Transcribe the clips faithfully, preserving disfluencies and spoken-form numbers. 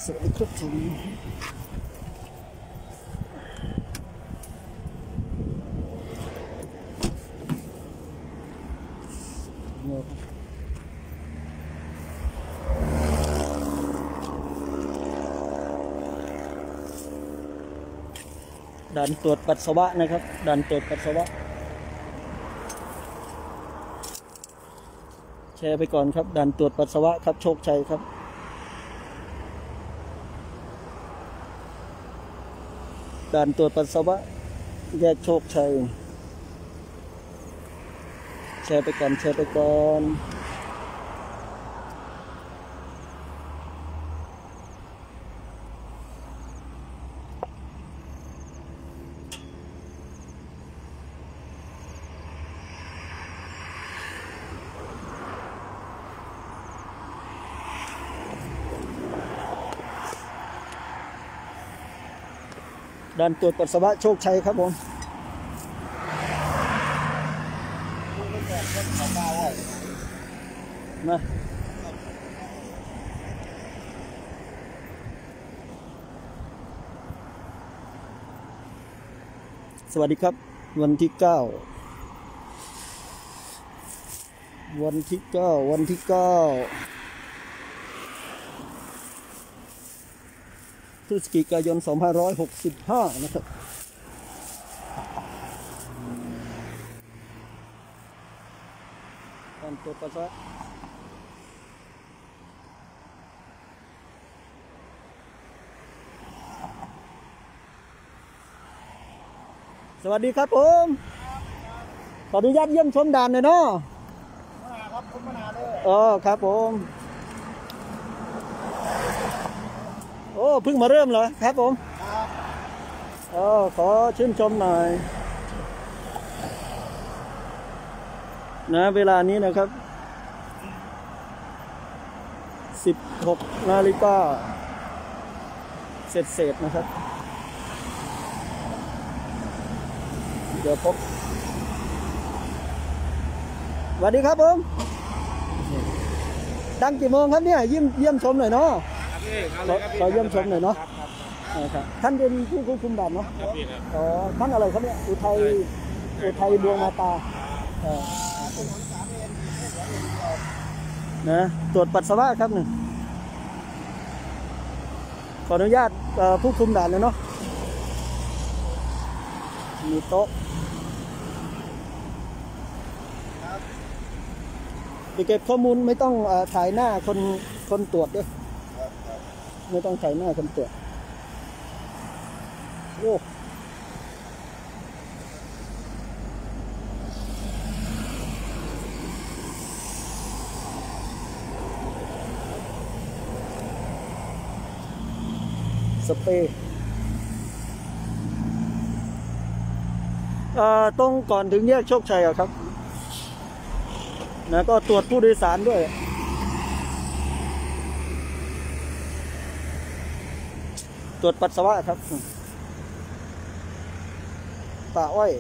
สวัสดีครับผมด่านตรวจปัสสาวะนะครับด่านตรวจปัสสาวะแชร์ไปก่อนครับด่านตรวจปัสสาวะครับโชคชัยครับด่านตรวจปัสสาวะแยกโชคชัยแชร์ไปก่อนแชร์ไปก่อนด่านตรวจปัสสาวะโชคชัยครับผมมาสวัสดีครับวันที่เก้าวันที่เก้าวันที่เก้าพฤศจิกายนสองพันห้าร้อยหกสิบห้านะครับการตรวจปัสสาวะสวัสดีครับผมขออนุญาตเยี่ยมชมด่านหน่อยเนาะครับผมมาเลยอ๋อครับผมโอ้เพิ่งมาเริ่มเหรอครับผมอ๋อขอชื่นชมหน่อยนะเวลานี้นะครับสิบหกนาฬิกาเสร็จเสร็จนะครับเดี๋ยวพบสวัสดีครับผมดังกี่โมงครับเนี่ยเยี่ยมเยี่ยมชมหน่อยเนาะขอเยี่ยมชมหน่อยเนาะท่านเป็นผู้ควบคุมด่านเนาะอ๋อท่านอะไรครับเนี่ยอุทัยอุทัยดวงมาตานะตรวจปัสสาวะครับหนึ่งขออนุญาตผู้คุมด่านเลยเนาะมีโต๊ะไปเก็บข้อมูลไม่ต้องถ่ายหน้าคนคนตรวจด้วยไม่ต้องถ่ายหน้าคนตรวจโอ้สเปรย์ตรงก่อนถึงแยกโชคชัยอะครับนะก็ตรวจผู้โดยสารด้วยตรวจปัสสาวะครับป่าอ้อย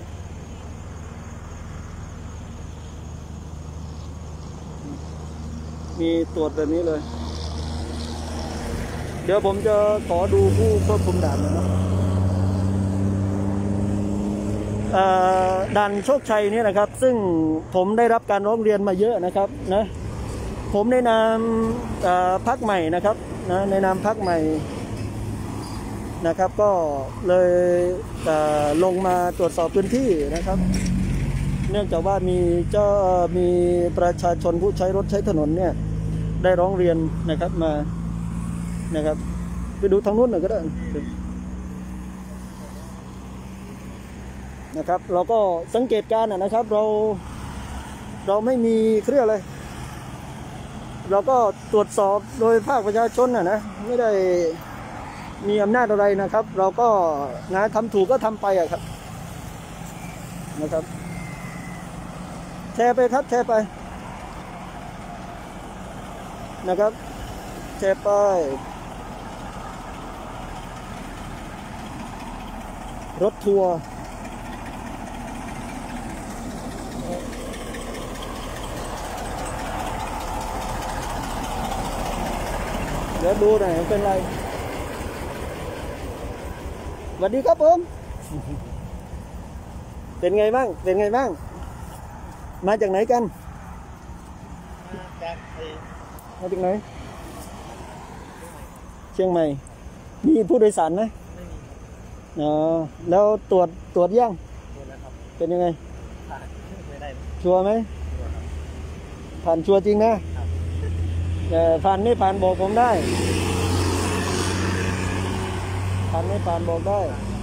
มีตรวจแบบนี้เลยเดี๋ยวผมจะขอดูผู้ควบคุมด่านนะด่านโชคชัยนี่นะครับซึ่งผมได้รับการร้องเรียนมาเยอะนะครับนะผมในนามพรรคใหม่นะครับนะในนามพรรคใหม่นะครับก็เลยลงมาตรวจสอบพื้นที่นะครับเนื่องจากว่ามีเจ้ามีประชาชนผู้ใช้รถใช้ถนนเนี่ยได้ร้องเรียนนะครับมานะครับไปดูทางนู้นหน่อยก็ได้นะครับเราก็สังเกตการณ์นะครับเราเราไม่มีเครื่องเลยเราก็ตรวจสอบโดยภาคประชาชนนะนะไม่ได้มีอำนาจอะไรนะครับเราก็งานทำถูกก็ทำไปอะครับนะครับแชร์ไปครับแชร์ไปนะครับแชร์ไปรถทัวร์เดี๋ยวดูหน่อยเป็นไรสวัสดีครับผมเป็นไงบ้างเป็นไงบ้างมาจากไหนกันมาจากมาจากไหนเชียงใหม่มีผู้โดยสารไหมไม่มีอ๋อแล้วตรวจตรวจยังตรวจแล้วครับเป็นยังไงผ่านไม่ได้ชัวร์ไหมผ่านชัวร์จริงนะแต่ผ่านไม่ผ่านบอกผมได้ผ่านไม่ผ่านบอกได้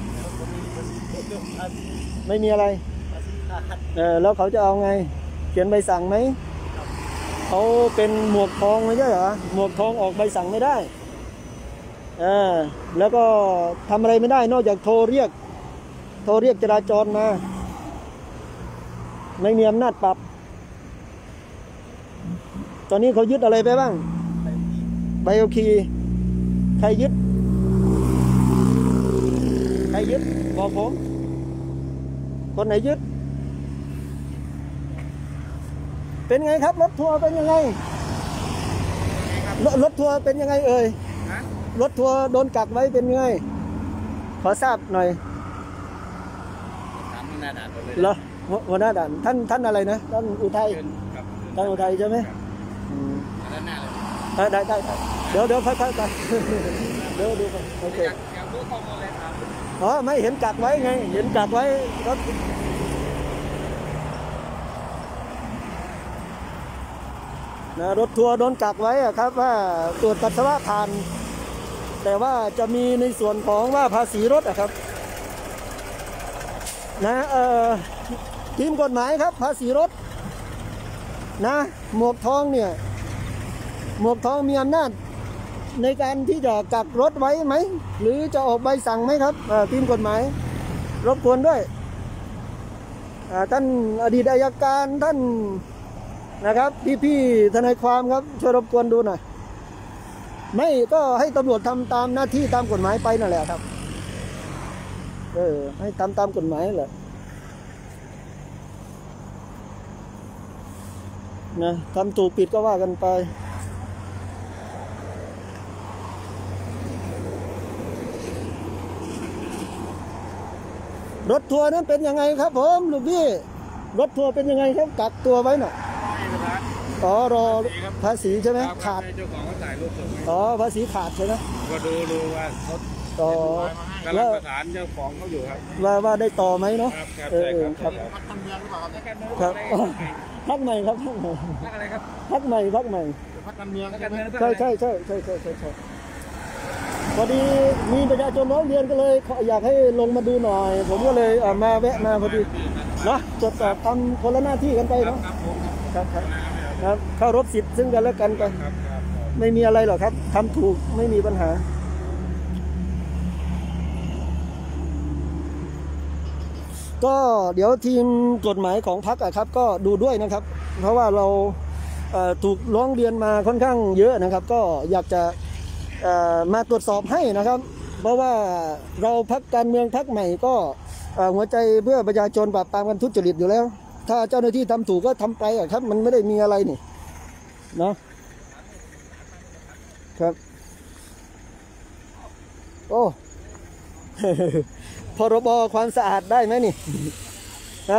ไม่มีอะไรเออแล้วเขาจะเอาไงเขียนใบสั่งไหมเขาเป็นหมวกทองไม่ใช่เหรอหมวกทองออกใบสั่งไม่ได้เออแล้วก็ทำอะไรไม่ได้นอกจากโทรเรียกโทรเรียกจราจรมาไม่มีอำนาจปรับตอนนี้เขายึดอะไรไปบ้างใบขับขี่ใครยึดใครยึดบอกผมคนไหนยึดเป็นไงครับรถทัวร์เป็นยังไงรถรถทัวร์เป็นยังไงเอ่ยรถทัวร์โดนกักไว้เป็นยังไงขอทราบหน่อยถามหัวหน้าด่านเลยเหรอหัวหน้าด่านท่านท่านอะไรนะท่านอุทัยท่านอุทัยใช่ไหมด้านหน้าเลยได้ได้ได้เดี๋ยวเดี๋ยวค่อยๆไปเดี๋ยวดูกันโอเคอยากรู้ข้อมูลอะไรครับอ๋อไม่เห็นกักไว้ไงเห็นกักไว้รถนะรถทัวร์โดนกักไว้อะครับว่าตรวจปัสสาวะผ่านแต่ว่าจะมีในส่วนของว่าภาษีรถอะครับนะเอ่อทีมกฎหมายครับภาษีรถนะหมวกทองเนี่ยหมวกทองมีอำนาจในการที่จะกักรถไว้ไหมหรือจะออกใบสั่งไหมครับทีมกฎหมายรบกวนด้วยท่านอดีตอัยการท่านนะครับพี่ๆทนายความครับช่วยรบกวนดูหน่อยไม่ก็ให้ตำรวจทำตามหน้าที่ตามกฎหมายไปนั่นแหละครับเออให้ทำตามกฎหมายแหละนะทำถูกผิดก็ว่ากันไปรถทัวร์นั้นเป็นยังไงครับผมลูกพี่รถทัวร์เป็นยังไงครับกักตัวไว้น่ะอ๋อรอภาษีใช่ไหมขาดเจ้าของเขาจ่ายรูปส่งอ๋อภาษีขาดใช่ไหมก็ดูดูว่าเขาต่อแล้วประสานเจ้าของเขาอยู่ครับว่าว่าได้ต่อไหมเนาะเออครับพักการเมืองหรือเปล่าครับพักใหม่ครับพักใหม่พักอะไรครับพักใหม่พักใหม่พักการเมืองใช่ใช่ใช่ใช่ใช่ใช่ใช่พอดีมีประชาชนร้องเรียนก็เลยอยากให้ลงมาดูหน่อยผมก็เลยมาแวะมาพอดีเนาะจดสอบทำคนละหน้าที่กันไปเนาะครับครับครับเข้ารบสิทธิ์ซึ่งกันและกันไปไม่มีอะไรหรอกครับทำถูกไม่มีปัญหาก็เดี๋ยวทีมกฎหมายของพรรคอะครับก็ดูด้วยนะครับเพราะว่าเราถูกร้องเรียนมาค่อนข้างเยอะนะครับก็อยากจะมาตรวจสอบให้นะครับเพราะว่าเราพรรคการเมืองพรรคใหม่ก็หัวใจเพื่อประชาชนปราบปรามการทุจริตอยู่แล้วถ้าเจ้าหน้าที่ทำถูกก็ทำไปอะครับมันไม่ได้มีอะไรนี่เนาะครับโอ้ พรบความสะอาดได้ไหมนี่นะ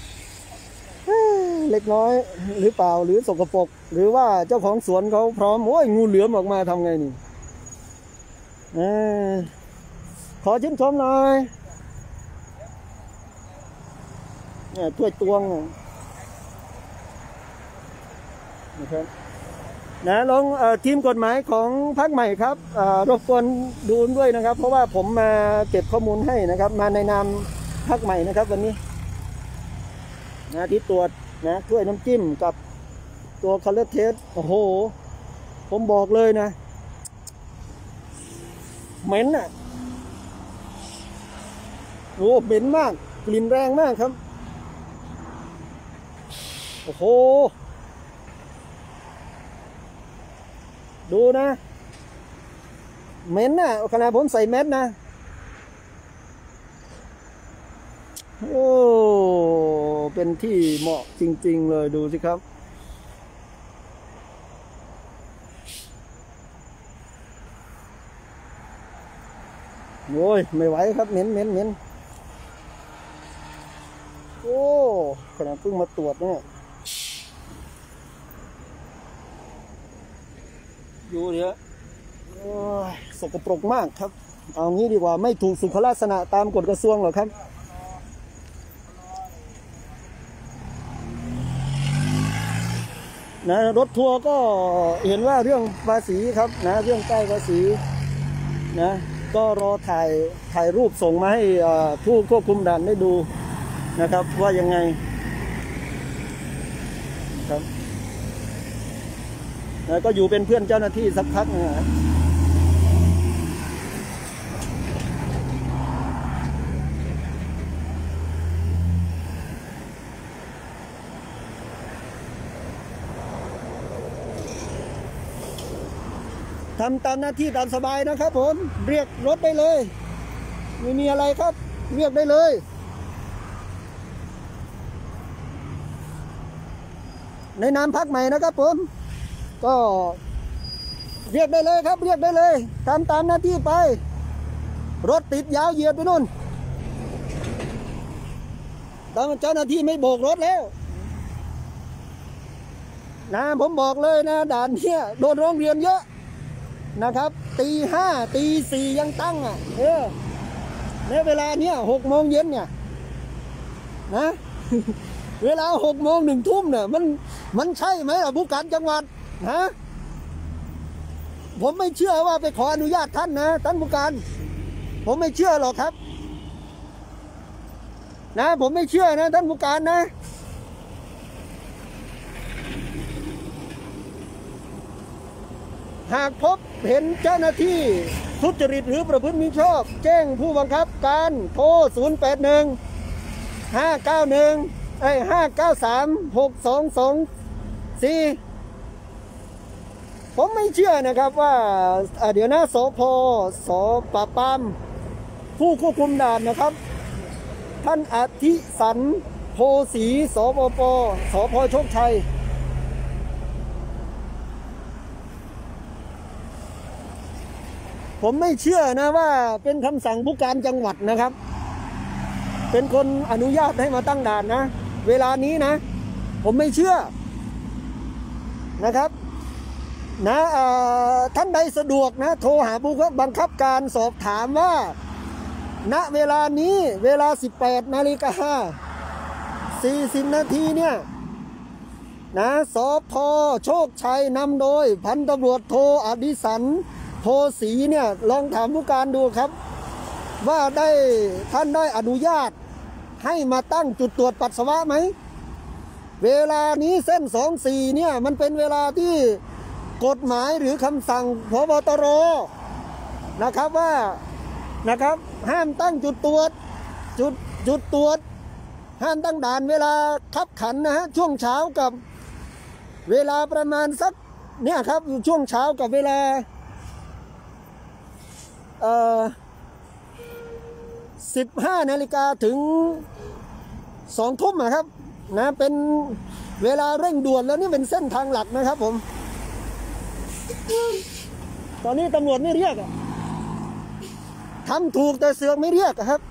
เล็กน้อยหรือเปล่าหรือสกปรกหรือว่าเจ้าของสวนเขาพร้อมโอ้ยงูเหลือมออกมาทำไงนี่ขอชื่นชมหน่อยถ้วยตวงนะครับนะลองทีมกฎหมายของพรรคใหม่ครับรบกวนดูด้วยนะครับเพราะว่าผมมาเก็บข้อมูลให้นะครับมาในนามพรรคใหม่นะครับวันนี้นะที่ตรวจนะถ้วยน้ำจิ้มกับตัวคอเลสเทสโอ้โหผมบอกเลยนะเหม็นอ่ะโอ้เหม็นมากกลิ่นแรงมากครับโอ้โหดูนะเหม็นน่ะขณะผมใส่แมสนะโอ้เป็นที่เหมาะจริงๆเลยดูสิครับโอ้ยไม่ไหวครับเหม็นเหม็นเหม็นโอ้ขนาดเพิ่งมาตรวจเนี่ยอยู่เดี๋ยวโอ้ยสกปรกมากครับเอางี้ดีกว่าไม่ถูกสุขลักษณะตามกฎกระทรวงหรอกครับนะรถทัวร์ก็เห็นว่าเรื่องภาษีครับนะเรื่องใต้ภาษีนะก็รอถ่ายถ่ายรูปส่งมาให้ผู้ควบคุมด่านได้ดูนะครับว่ายังไงครับนะก็อยู่เป็นเพื่อนเจ้าหน้าที่สักพักนะทำตามหน้าที่ตามสบายนะครับผมเรียกรถได้เลยไม่มีอะไรครับเรียกได้เลยในนามพรรคใหม่นะครับผมก็เรียกได้เลยครับเรียกได้เลยทำตามหน้าที่ไปรถติดยาวเหยียดไปนู่นตอนเจ้าหน้าที่ไม่โบกรถแล้วนะผมบอกเลยนะด่านเนี้ยโดนร้องเรียนเยอะนะครับตีห้าตีสี่ยังตั้งอ่ะเออในเวลาเนี้ยหกโมงเย็นเนี่ยนะเวลาหกโมงหนึ่งทุ่มเนี่ยมันมันใช่ไหมล่ะผู้การจังหวัดฮะผมไม่เชื่อว่าไปขออนุญาตท่านนะท่านผู้การผมไม่เชื่อหรอกครับนะผมไม่เชื่อนะท่านผู้การนะหากพบเห็นเจ้าหน้าที่ทุจริตหรือประพฤติมิชอบแจ้งผู้บังคับการโทรศูนย์ แปด หนึ่ง ห้า เก้า หนึ่งไอ้ห้าเก้าสามหกสองสองสี่ผมไม่เชื่อนะครับว่าเดี๋ยวนะสพสปราบปรามผู้ควบคุมด่านนะครับท่านอธิสันโพสีสปปสพโชคชัยผมไม่เชื่อนะว่าเป็นคำสั่งผู้การจังหวัดนะครับเป็นคนอนุญาตให้มาตั้งด่านนะเวลานี้นะผมไม่เชื่อนะครับนะท่านใดสะดวกนะโทรหาผู้บังคับการสอบถามว่าณเวลานี้เวลา สิบแปดนาฬิกาสี่สิบ นาทีเนี่ยนะสพโชคชัยนำโดยพันตำรวจโทอดิสันโพสีเนี่ยลองถามผู้การดูครับว่าได้ท่านได้อนุญาตให้มาตั้งจุดตรวจปัสสาวะไหมเวลานี้เส้นสองสี่เนี่ยมันเป็นเวลาที่กฎหมายหรือคำสั่งผบตรนะครับว่านะครับห้ามตั้งจุดตรวจจุดจุดตรวจห้ามตั้งด่านเวลาคับขันนะฮะช่วงเช้ากับเวลาประมาณสักเนี่ยครับช่วงเช้ากับเวลาเอ่อสิบห้านาฬิกาถึงสองทุ่มนะครับนะเป็นเวลาเร่งด่วนแล้วนี่เป็นเส้นทางหลักนะครับผมตอนนี้ตำรวจไม่เรียกทำถูกแต่เสือกไม่เรียกครับ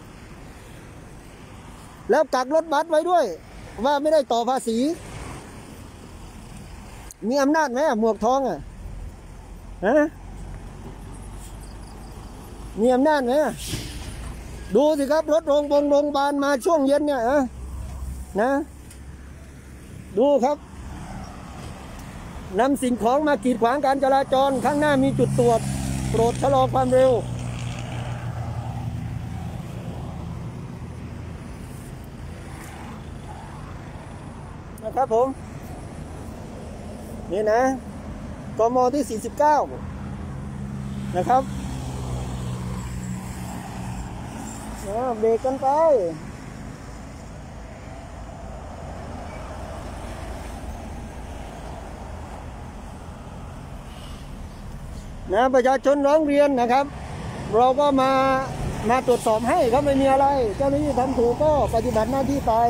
แล้วกักรถบัสไว้ด้วยว่าไม่ได้ต่อภาษีมีอำนาจไหมหมวกทองอ่ะฮะมีอำนาจไหมดูสิครับรถโรงพยาบาลโรงพยาบาลมาช่วงเย็นเนี่ยนะดูครับนำสิ่งของมากีดขวางการจราจรข้างหน้ามีจุดตรวจโปรดชะลอความเร็วนะครับผมนี่นะกมที่สี่สิบเก้านะครับเบรกกันไปนะประชาชนร้องเรียนนะครับเราก็มามาตรวจสอบให้ครับไม่มีอะไรเจ้าหน้าที่ทำถูกก็ปฏิบัติหน้าที่ไป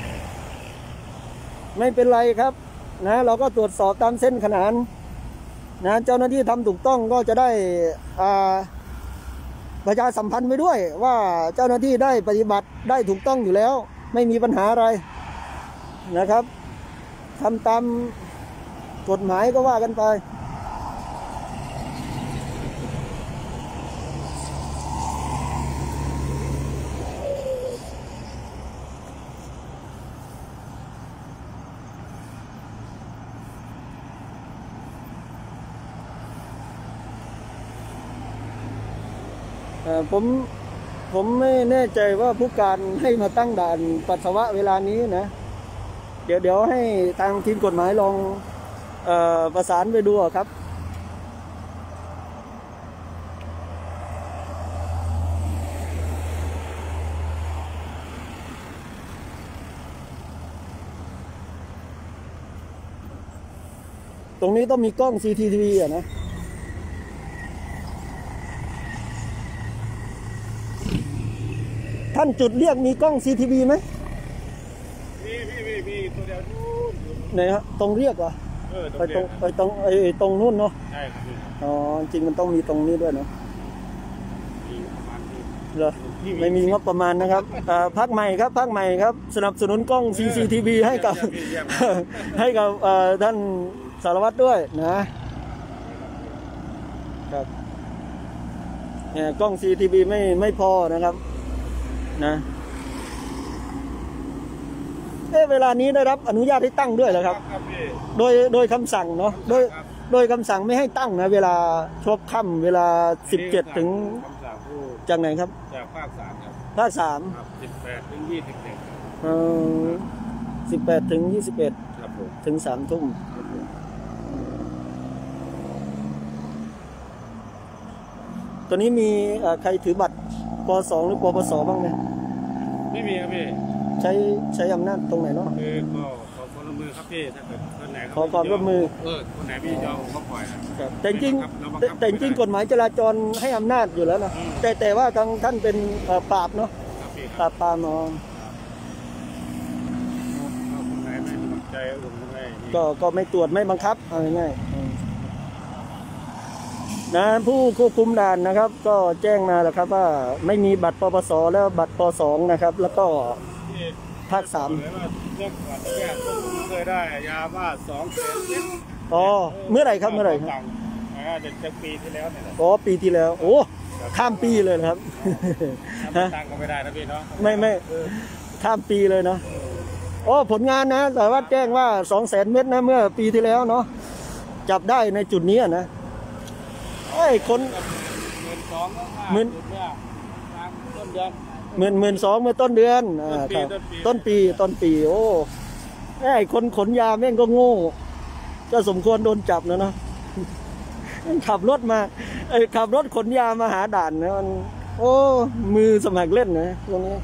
ไม่เป็นไรครับนะเราก็ตรวจสอบตามเส้นขนานนะเจ้าหน้าที่ทำถูกต้องก็จะได้อ่าประชาสัมพันธ์ไปด้วยว่าเจ้าหน้าที่ได้ปฏิบัติได้ถูกต้องอยู่แล้วไม่มีปัญหาอะไรนะครับทำตามกฎหมายก็ว่ากันไปผมผมไม่แน่ใจว่าผู้การให้มาตั้งด่านปัสสาวะเวลานี้นะเดี๋ยวเดี๋ยวให้ทางทีมกฎหมายลองเอ่อประสานไปดูครับตรงนี้ต้องมีกล้อง ซี ที ที วี อ่ะนะท่านจุดเรียกมีกล้อง ซี ที วี ไหมมีมีมีมีตัวเดียวนู่นไหนฮะตรงเรียกเหรอไปตรงไปตรงไอ้ตรงนู่นเนาะใช่ครับอ๋อจริงมันต้องมีตรงนี้ด้วยเนาะเหรอไม่มีงบประมาณนะครับพักใหม่ครับพักใหม่ครับสนับสนุนกล้อง ซี ซี ที วี ให้กับให้กับท่านสารวัตรด้วยนะครับเนี่ยกล้อง ซี ที วี ไม่ไม่พอนะครับนะเอ๊ะเวลานี้ได้รับอนุญาตให้ตั้งด้วยเหรอครับโดยโดยคำสั่งเนาะโดยโดยคำสั่งไม่ให้ตั้งนะเวลาช่วงค่ำเวลาสิบเจ็ดถึงจากไหนครับจากภาคสามครับภาคสามสิบแปดถึงยี่สิบเอ็ดเออสิบแปดถึงยี่สิบเอ็ดถึงสามทุ่มตัวนี้มีใครถือบัตรป.สองหรือปปสบ้างไหมไม่มีครับพี่ใช้ใช้อำนาจตรงไหนเนาะคือก็ขอความร่วมมือครับพี่ถ้าเกิดคนไหนขอความร่วมมือเออคนไหนพี่ยอมก็ปล่อยนะแต่จริงแต่จริงกฎหมายจราจรให้อำนาจอยู่แล้วนะแต่แต่ว่าทางท่านเป็นปราบเนาะปราบปรามเนาะคนไหนไม่สนใจก็ก็ไม่ตรวจไม่บังคับเอาง่ายนะผู้ควบคุมด่านนะครับก็แจ้งมาแล้วครับว่าไม่มีบัตรปปสแล้วบัตรปสองนะครับแล้วก็ภาคสามเรื่องก่อนเนี่ยเคยได้ยาบ้าสองแสนอ๋อเมื่อไหร่ครับเมื่อไหร่ครับเด็กจากปีที่แล้วเนี่ยอ๋อปีที่แล้วโอ้ข้ามปีเลยครับตั้งก็ไม่ได้นะพี่เนาะไม่ไม่ข้ามปีเลยเนาะโอ้ผลงานนะแต่ว่าแจ้งว่าสองแสนเม็ดนะเมื่อปีที่แล้วเนาะจับได้ในจุดนี้นะไอ้คนหมื่นสองหมื่นต้นเดือนหมื่นหมื่นสองเมื่อต้นเดือนต้นปีต้นปีโอ้ไอ้คนขนยาแม่งก็โง่ก็สมควรโดนจับนะเนาะขับรถมาไอ้ขับรถขนยามาหาด่านนะมันโอ้มือสมัครเล่นนะตรงนี้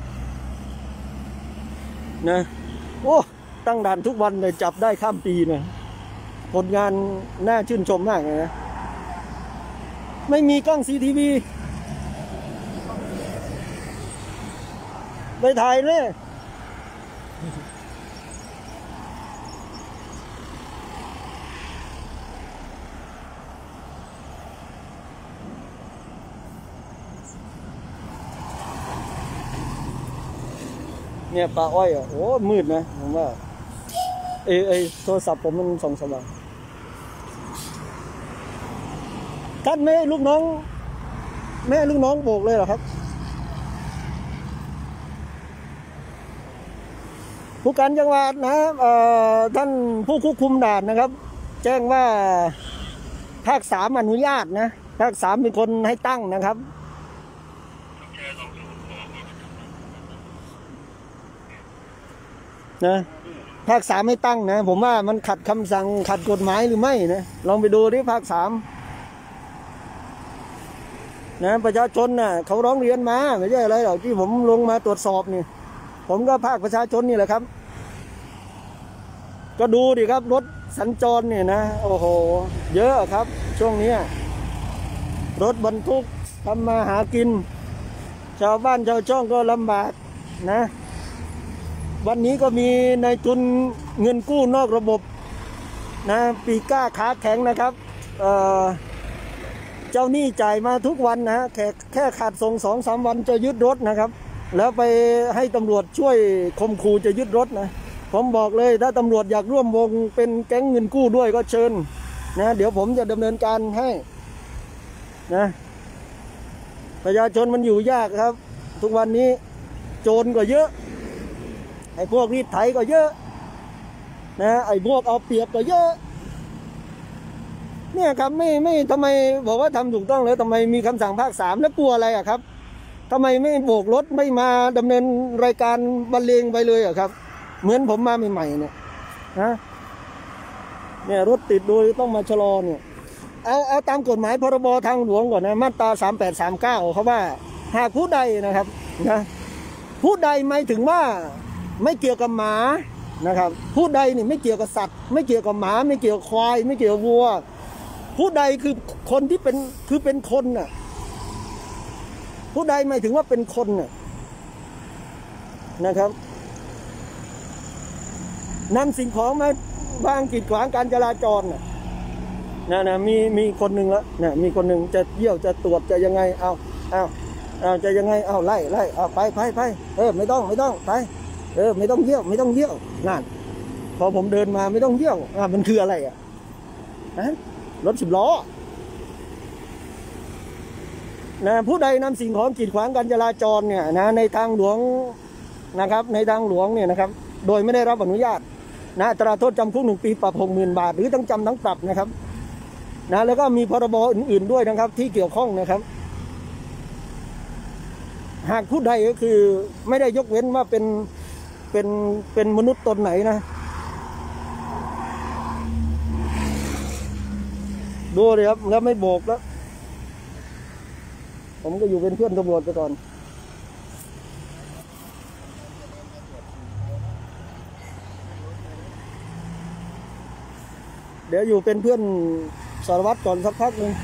นะโอ้ตั้งด่านทุกวันเลยจับได้ข้ามปีนะผลงานน่าชื่นชมมากเลยนะไม่มีกล้อง ซี ที วี ไปถ่ายเลยเนี่ยป่าอ้อยอ่ะโอ้มืดนะผมว่าเอไอโทรศัพท์ผมมันส่องสว่างท่านแม่ลูกน้องแม่ลูกน้องโบกเลยเหรอครับผู้การจังหวัดนะท่านผู้ควบคุมด่านนะครับแจ้งว่าภาคสามอนุญาตนะภาคสามเป็นคนให้ตั้งนะครับนะภาคสามไม่ตั้งนะผมว่ามันขัดคำสั่งขัดกฎหมายหรือไม่นะลองไปดูที่ภาคสามนะประชาชนน่ะเขาร้องเรียนมาไม่ใช่อะไรหรอกที่ผมลงมาตรวจสอบนี่ผมก็ภาคประชาชนนี่แหละครับก็ดูดิครับรถสัญจรเนี่ยนะโอ้โหเยอะครับช่วงนี้รถบรรทุกทำมาหากินชาวบ้านชาวช่องก็ลำบากนะวันนี้ก็มีนายทุนเงินกู้นอกระบบนะปีก้าขาแข็งนะครับเอ่อเจ้าหนี้จ่ายมาทุกวันนะแค่แค่ขาดส่งสองสามวันจะยึดรถนะครับแล้วไปให้ตำรวจช่วยข่มขู่จะยึดรถนะผมบอกเลยถ้าตำรวจอยากร่วมวงเป็นแก๊งเงินกู้ด้วยก็เชิญนะเดี๋ยวผมจะดำเนินการให้นะประชาชนมันอยู่ยากครับทุกวันนี้โจรก็เยอะไอ้พวกรีดไถก็เยอะนะไอ้พวกเอาเปรียบก็เยอะเนี่ยครับไม่ไม่ทำไมบอกว่าทำถูกต้องแล้วทำไมมีคำสั่งภาคสามแล้วกลัวอะไรอ่ะครับทำไมไม่โบกรถไม่มาดำเนินรายการบรรเลงไปเลยอ่ะครับเหมือนผมมาใหม่ๆเนี่ยนะเนี่ยรถติดโดยต้องมาชะลอเนี่ยเอาเอาตามกฎหมายพรบทางหลวงก่อนนะมาตราสามแปดสามเก้าเขาว่าหากผู้ใดนะครับนะผู้ใดหมายถึงว่าไม่เกี่ยวกับหมานะครับผู้ใดนี่ไม่เกี่ยวกับสัตว์ไม่เกี่ยวกับหมาไม่เกี่ยวกับควายไม่เกี่ยวกับวัวผู้ใดคือคนที่เป็นคือเป็นคนน่ะผู้ใดหมายถึงว่าเป็นคนน่ะนะครับนำสิ่งของมาวางกีดขวางการจราจรน่ะนะนะมีมีคนหนึ่งแล้วเนี่ยมีคนหนึ่งจะเยี่ยวจะตรวจจะยังไงเอาเอาเอาจะยังไงเอาไล่ไล่เอาไปไปไปเออไม่ต้องไม่ต้องไปเออไม่ต้องเยี่ยวไม่ต้องเยี่ยวนั่นพอผมเดินมาไม่ต้องเยี่ยวอ่ะมันคืออะไรอ่ะนะรถสิบล้อนะผู้ใดนำสิ่งของกีดขวางการจราจรเนี่ยนะในทางหลวงนะครับในทางหลวงเนี่ยนะครับโดยไม่ได้รับอนุญาตนะอัตราโทษจำคุกหนึ่งปีปรับหกหมื่นบาทหรือทั้งจำทั้งปรับนะครับนะแล้วก็มีพรบอื่นๆด้วยนะครับที่เกี่ยวข้องนะครับหากผู้ใดก็คือไม่ได้ยกเว้นว่าเป็นเป็นเป็นมนุษย์ตนไหนนะดูเลยครับแล้วไม่โบกแล้วผมก็อยู่เป็นเพื่อนตำรวจไปก่อนเดี๋ยวอยู่เป็นเพื่อนสารวัตรก่อนสักพักหนึ่ง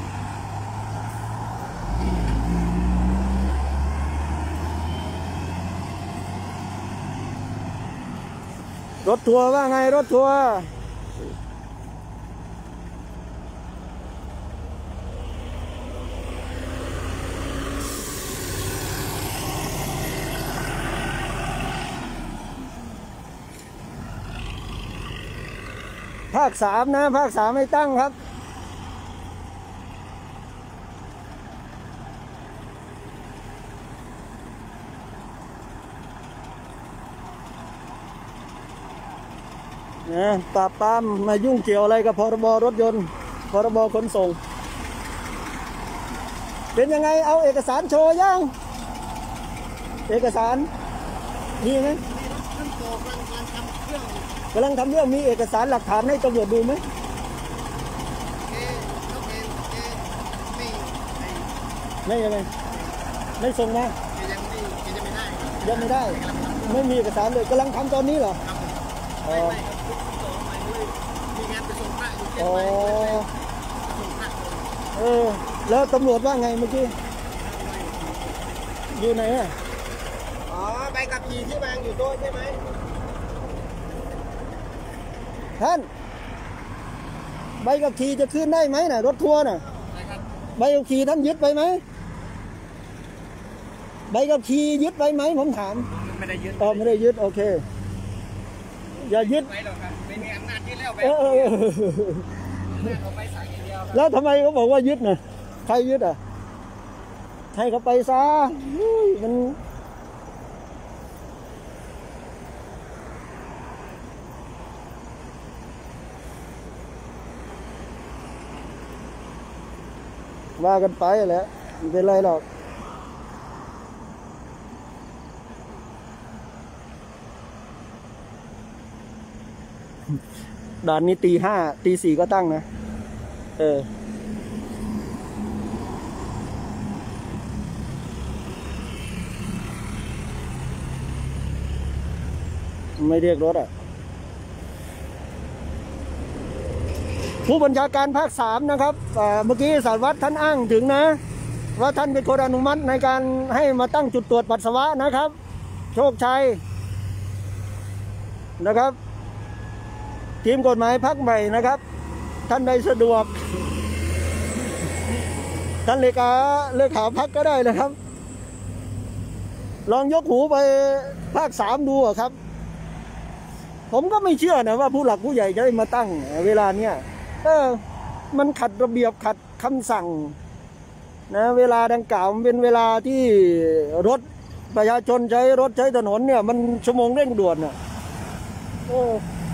รถทัวร์ว่าไงรถทัวร์ภาคสามนะภาคสามไม่ตั้งครับนะปราบปรามมายุ่งเกี่ยวอะไรกับพรบรถยนต์พรบขนส่งเป็นยังไงเอาเอกสารโชว์ยังเอกสารนี่ไหมกำลังทำเรื่องมีเอกสารหลักฐานให้ตำรวจดูไหมไม่ยังไงไม่ส่งมายังไม่ได้ไม่มีเอกสารเลยกำลังทำตอนนี้เหรออ๋ออ๋อเออแล้วตำรวจว่าไงเมื่อกี้อยู่ไหนอ่ะอ๋อใบขับขี่ที่วางอยู่โต๊ะใช่ไหมท่านใบขับขี่จะคืนได้ไหมน่ะรถทัวร์น่ะใบขับขี่ท่านยึดไปไหมใบขับขี่ยึดไปไหมผมถามไม่ได้ยึดอ๋อไม่ได้ยึดโอเคอย่ายึดไปหรอกครับไม่มีอำนาจยึดแล้วไปเอาไปสั่งอย่างเดียวแล้วทำไมเขาบอกว่ายึดน่ะใครยึดอ่ะให้เขาไปซะมันว่ากันไปแหละไม่เป็นไรหรอกด่านนี้ตีห้าตีสี่ก็ตั้งนะเออไม่เรียกรถอ่ะผู้บัญชาการภาคสามนะครับเมื่อกี้สารวัตรท่านอ้างถึงนะว่าท่านเป็นคนอนุมัติในการให้มาตั้งจุดตรวจปัสสาวะนะครับโชคชัยนะครับทีมกฎหมายพรรคใหม่นะครับท่านใดสะดวกท่านเลขาเลขาพักก็ได้นะครับ ลองยกหูไปภาคสามดูครับ ผมก็ไม่เชื่อนะว่าผู้หลักผู้ใหญ่จะได้มาตั้งเวลาเนี้ยเออมันขัดระเบียบขัดคำสั่งนะเวลาดังกล่าวมันเป็นเวลาที่รถประชาชนใช้รถใช้ถนนเนี่ยมันชั่วโมงเร่งด่วนน่ะโอ้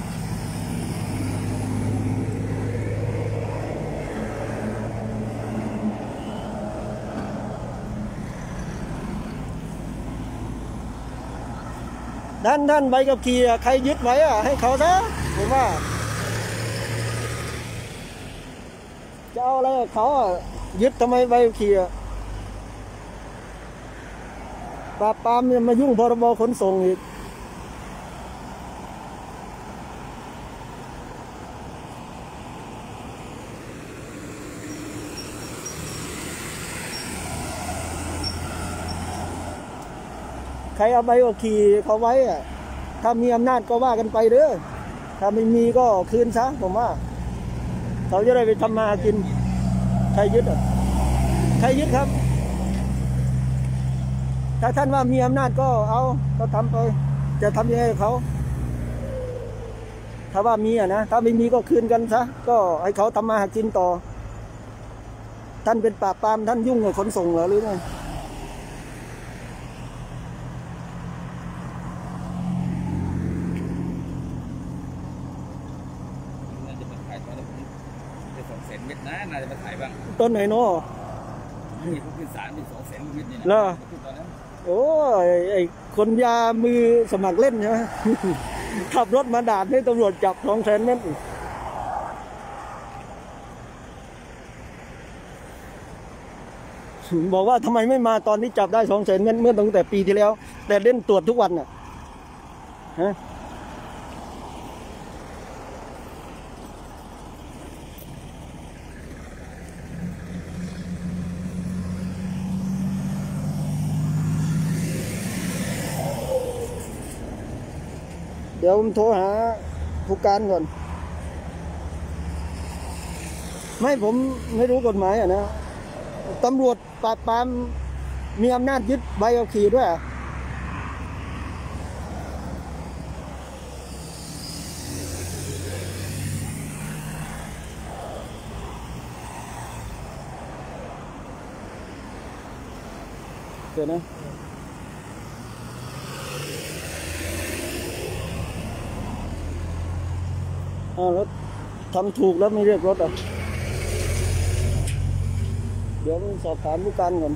ด้านด้านใบกับขี่ใครยึดไว้อะให้เขาซะผมว่าจะเอาอะไรกับเขาอะยึดทำไมใบขับขี่อะปราบปรามเนี่ยมายุ่งพรบขนส่งอีกใครเอาใบขับขี่เขาไว้อะถ้ามีอำนาจก็ว่ากันไปเด้อถ้าไม่มีก็คืนซะผมว่าเขาจะได้ไปทำมากินใครยึดอ่ะใครยึดครับถ้าท่านว่ามีอำนาจก็เอาก็ทำไปจะทำยังไงกับเขาถ้าว่ามีอ่ะนะถ้าไม่มีก็คืนกันซะก็ให้เขาทำมาหากินต่อท่านเป็นปราบปรามท่านยุ่งกับขนส่งเหรอหรือไงน่าจะมาขายตอนนี้จะสองแสนเม็ดนะน่าจะมาขายบ้างต้นไหนเนาะมีพวกขึ้นศาลมีสองแสนเม็ดนี่นะเหรอตอนนั้นโอ้ยไอ้คนยามือสมัครเล่นใช่ไหม ขับรถมาด่านให้ตำรวจจับสองแสนเมตรบอกว่าทำไมไม่มาตอนที่จับได้สองแสนเมตรเมื่อตั้งแต่ปีที่แล้ว แต่เล่นตรวจทุกวันน่ะฮะเดี๋ยวผมโทรหาผู้การก่อนไม่ผมไม่รู้กฎหมายอ่ะนะตำรวจปราบปรามมีอำนาจยึดใบขับขี่ด้วยเดี๋ยวนะอ้าวแล้วทำถูกแล้วไม่เรียกรถอ่ะเดี๋ยวสอบถามผู้การก่อน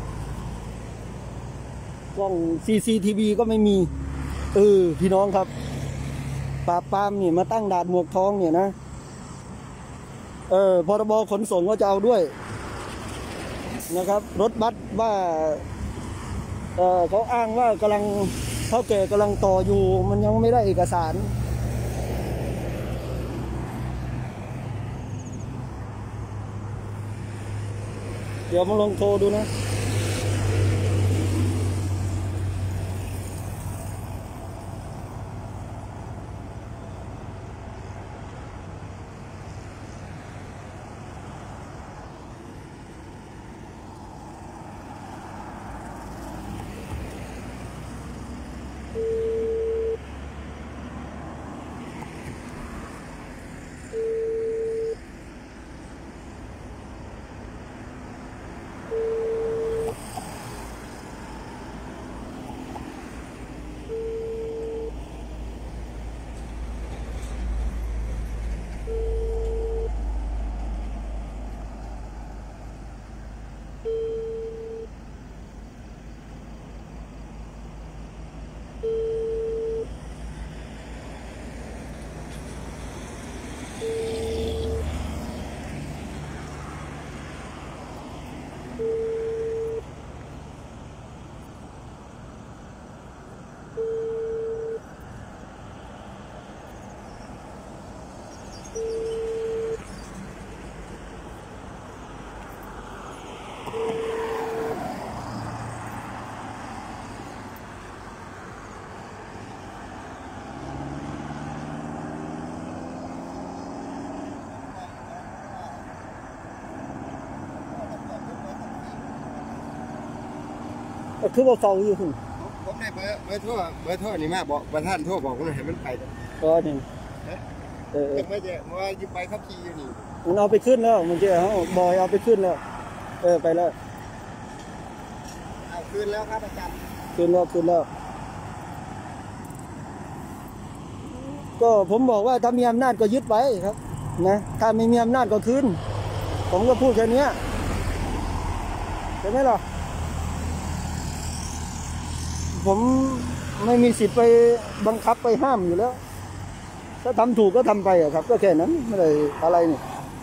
กล้อง ซี ซี ที วี ก็ไม่มีเออพี่น้องครับปราบปรามนี่มาตั้งด่านหมวกทองเนี่ยนะเออพรบขนส่งก็จะเอาด้วยนะครับรถบัสว่าเออเขาอ้างว่ากำลังเท่าแก่กำลังต่ออยู่มันยังไม่ได้เอกสารเดี๋ยวมาลองโทรดูนะก็คือว่าเฝ้าอยู่คุณผมได้เบอร์เบอร์โทรเบอร์โทรนี่มาบอกประธานโทรบอกผมให้มันไปก็นี่เออยังไม่จะว่าอยู่ไปขับขี่อยู่นี่มันเอาไปขึ้นแล้วมันเจ้าบอยเอาไปขึ้นแล้วเออไปแล้วเอาคืนแล้วครับอาจารย์ขึ้นแล้วขึ้นแล้วก็ผมบอกว่าถ้ามีอำนาจก็ยึดไว้ครับนะถ้าไม่มีอำนาจก็คืนผมก็พูดแค่นี้ใช่ไหมล่ะผมไม่มีสิทธิ์ไปบังคับไปห้ามอยู่แล้วถ้าทำถูกก็ทำไปอะครับก็แค่นั้นไม่ได้อะไรนี่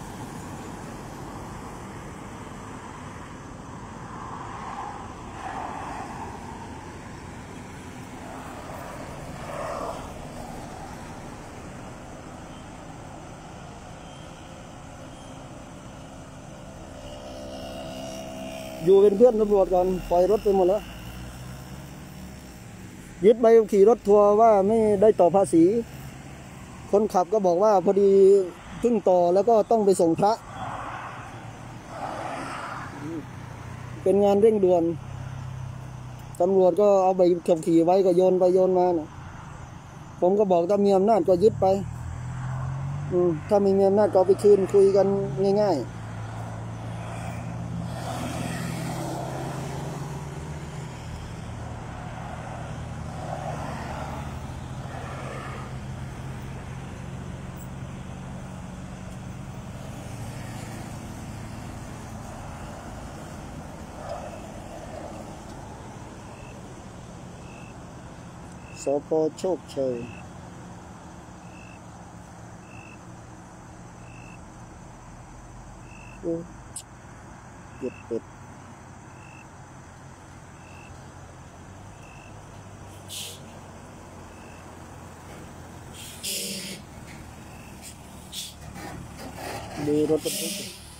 อยู่เป็นเพื่อนตำรวจก่อนปล่อยรถไปหมดแล้วยึดใบขับขี่รถทัวร์ว่าไม่ได้ต่อภาษีคนขับก็บอกว่าพอดีเพิ่งต่อแล้วก็ต้องไปส่งพระเป็นงานเร่งด่วนตำรวจก็เอาใบขับขี่ไว้ก็โยนไปโยนมานะผมก็บอกถ้ามีอำนาจก็ยึดไปอืมถ้าไม่มีอำนาจก็เอาไปคืนคุยกันง่ายๆสพโชคชัยโอ้เก็บเป็ดดูรถบรรทุก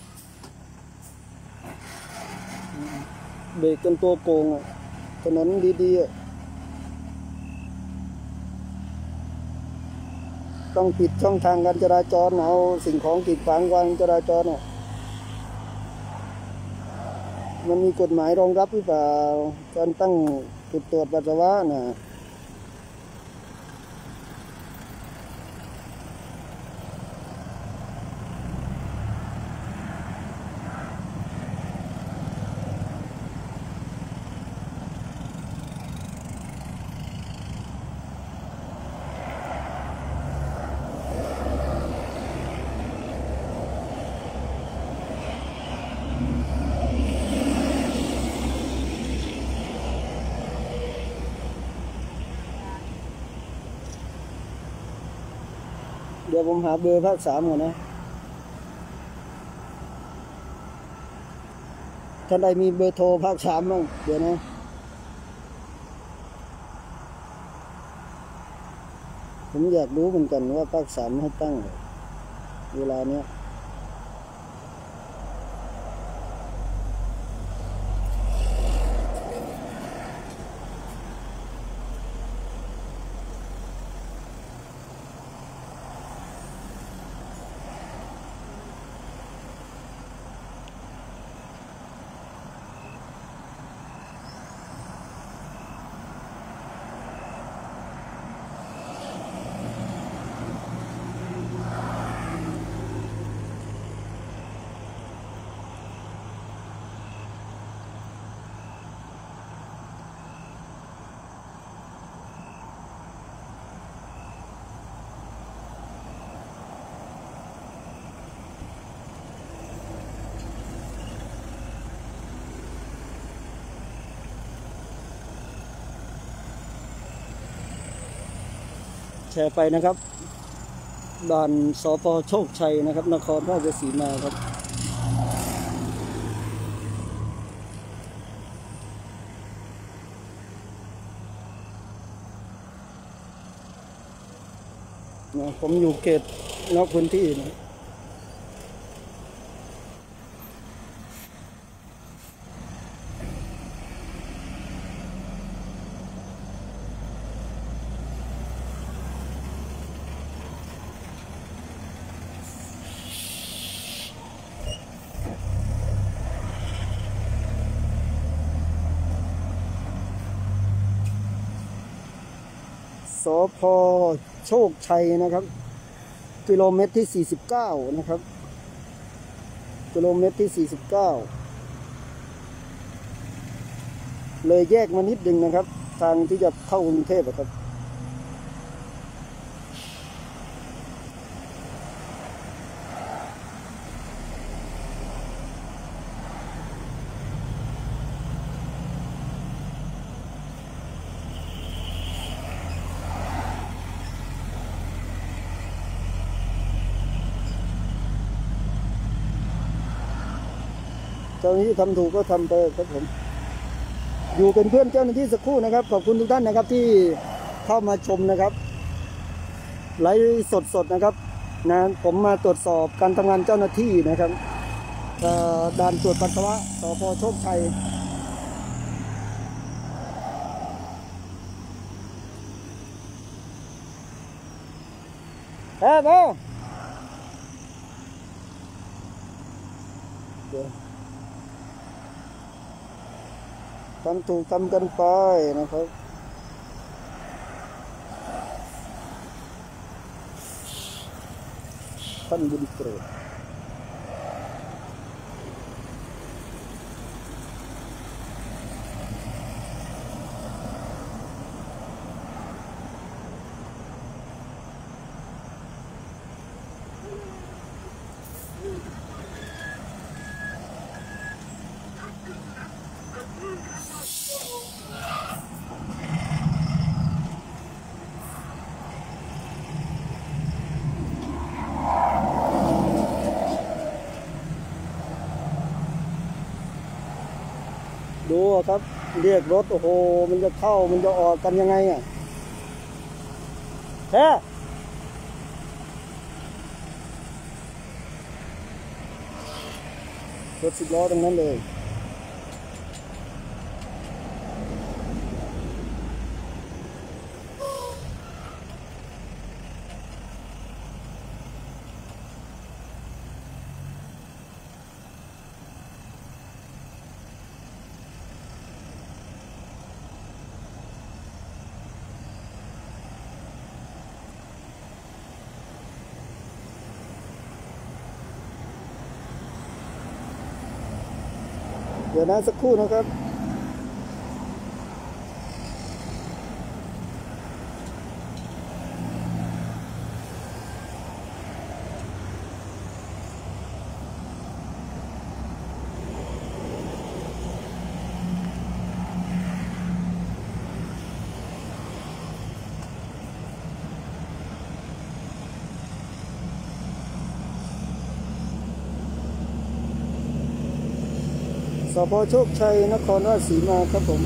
เบรกกันตัวโกงอ่ะถนนดีๆอ่ะต้องปิดช่องทางการจราจรเอาสิ่งของกีดขวางการจราจรเนี่ยมันมีกฎหมายรองรับหรือเปล่าการตั้งจุดตรวจปัสสาวะน่ะเดี๋ยวผมหาเบอร์ภาคสามก่อนนะท่านใดมีเบอร์โทรภาคสามบ้างเดี๋ยวนะผมอยากรู้เหมือนกันว่าภาคสามให้ตั้งเวลาเนี้ยแชร์ไปนะครับด่านสพโชคชัยนะครับนครราชสีมาครับนะผมอยู่เขตนอกพื้นที่นะพโชคชัยนะครับกิโลเมตรที่สี่สิบเก้านะครับกิโลเมตรที่สี่สิบเก้าเลยแยกมานิดนึงนะครับทางที่จะเข้ากรุงเทพครับ เจ้าหน้าที่ทำถูกก็ทำไปครับผมอยู่เป็นเพื่อนเจ้าหน้าที่สักครู่นะครับขอบคุณทุกท่านนะครับที่เข้ามาชมนะครับไลฟ์สดๆนะครับนะผมมาตรวจสอบการทำงานเจ้าหน้าที่นะครับด่านตรวจปัสสาวะสพโชคชัยเฮ้ยโบทำถูกทำกันไปนะครับท่านบุญโปรดดูครับเรียกรถโอ้โหมันจะเข้ามันจะออกกันยังไงอ่ะแท้รถสิบล้อตรงนั้นเลยเดี๋ยวนะสักครู่นะครับสพโชคชัยนครราชสีมาครับผม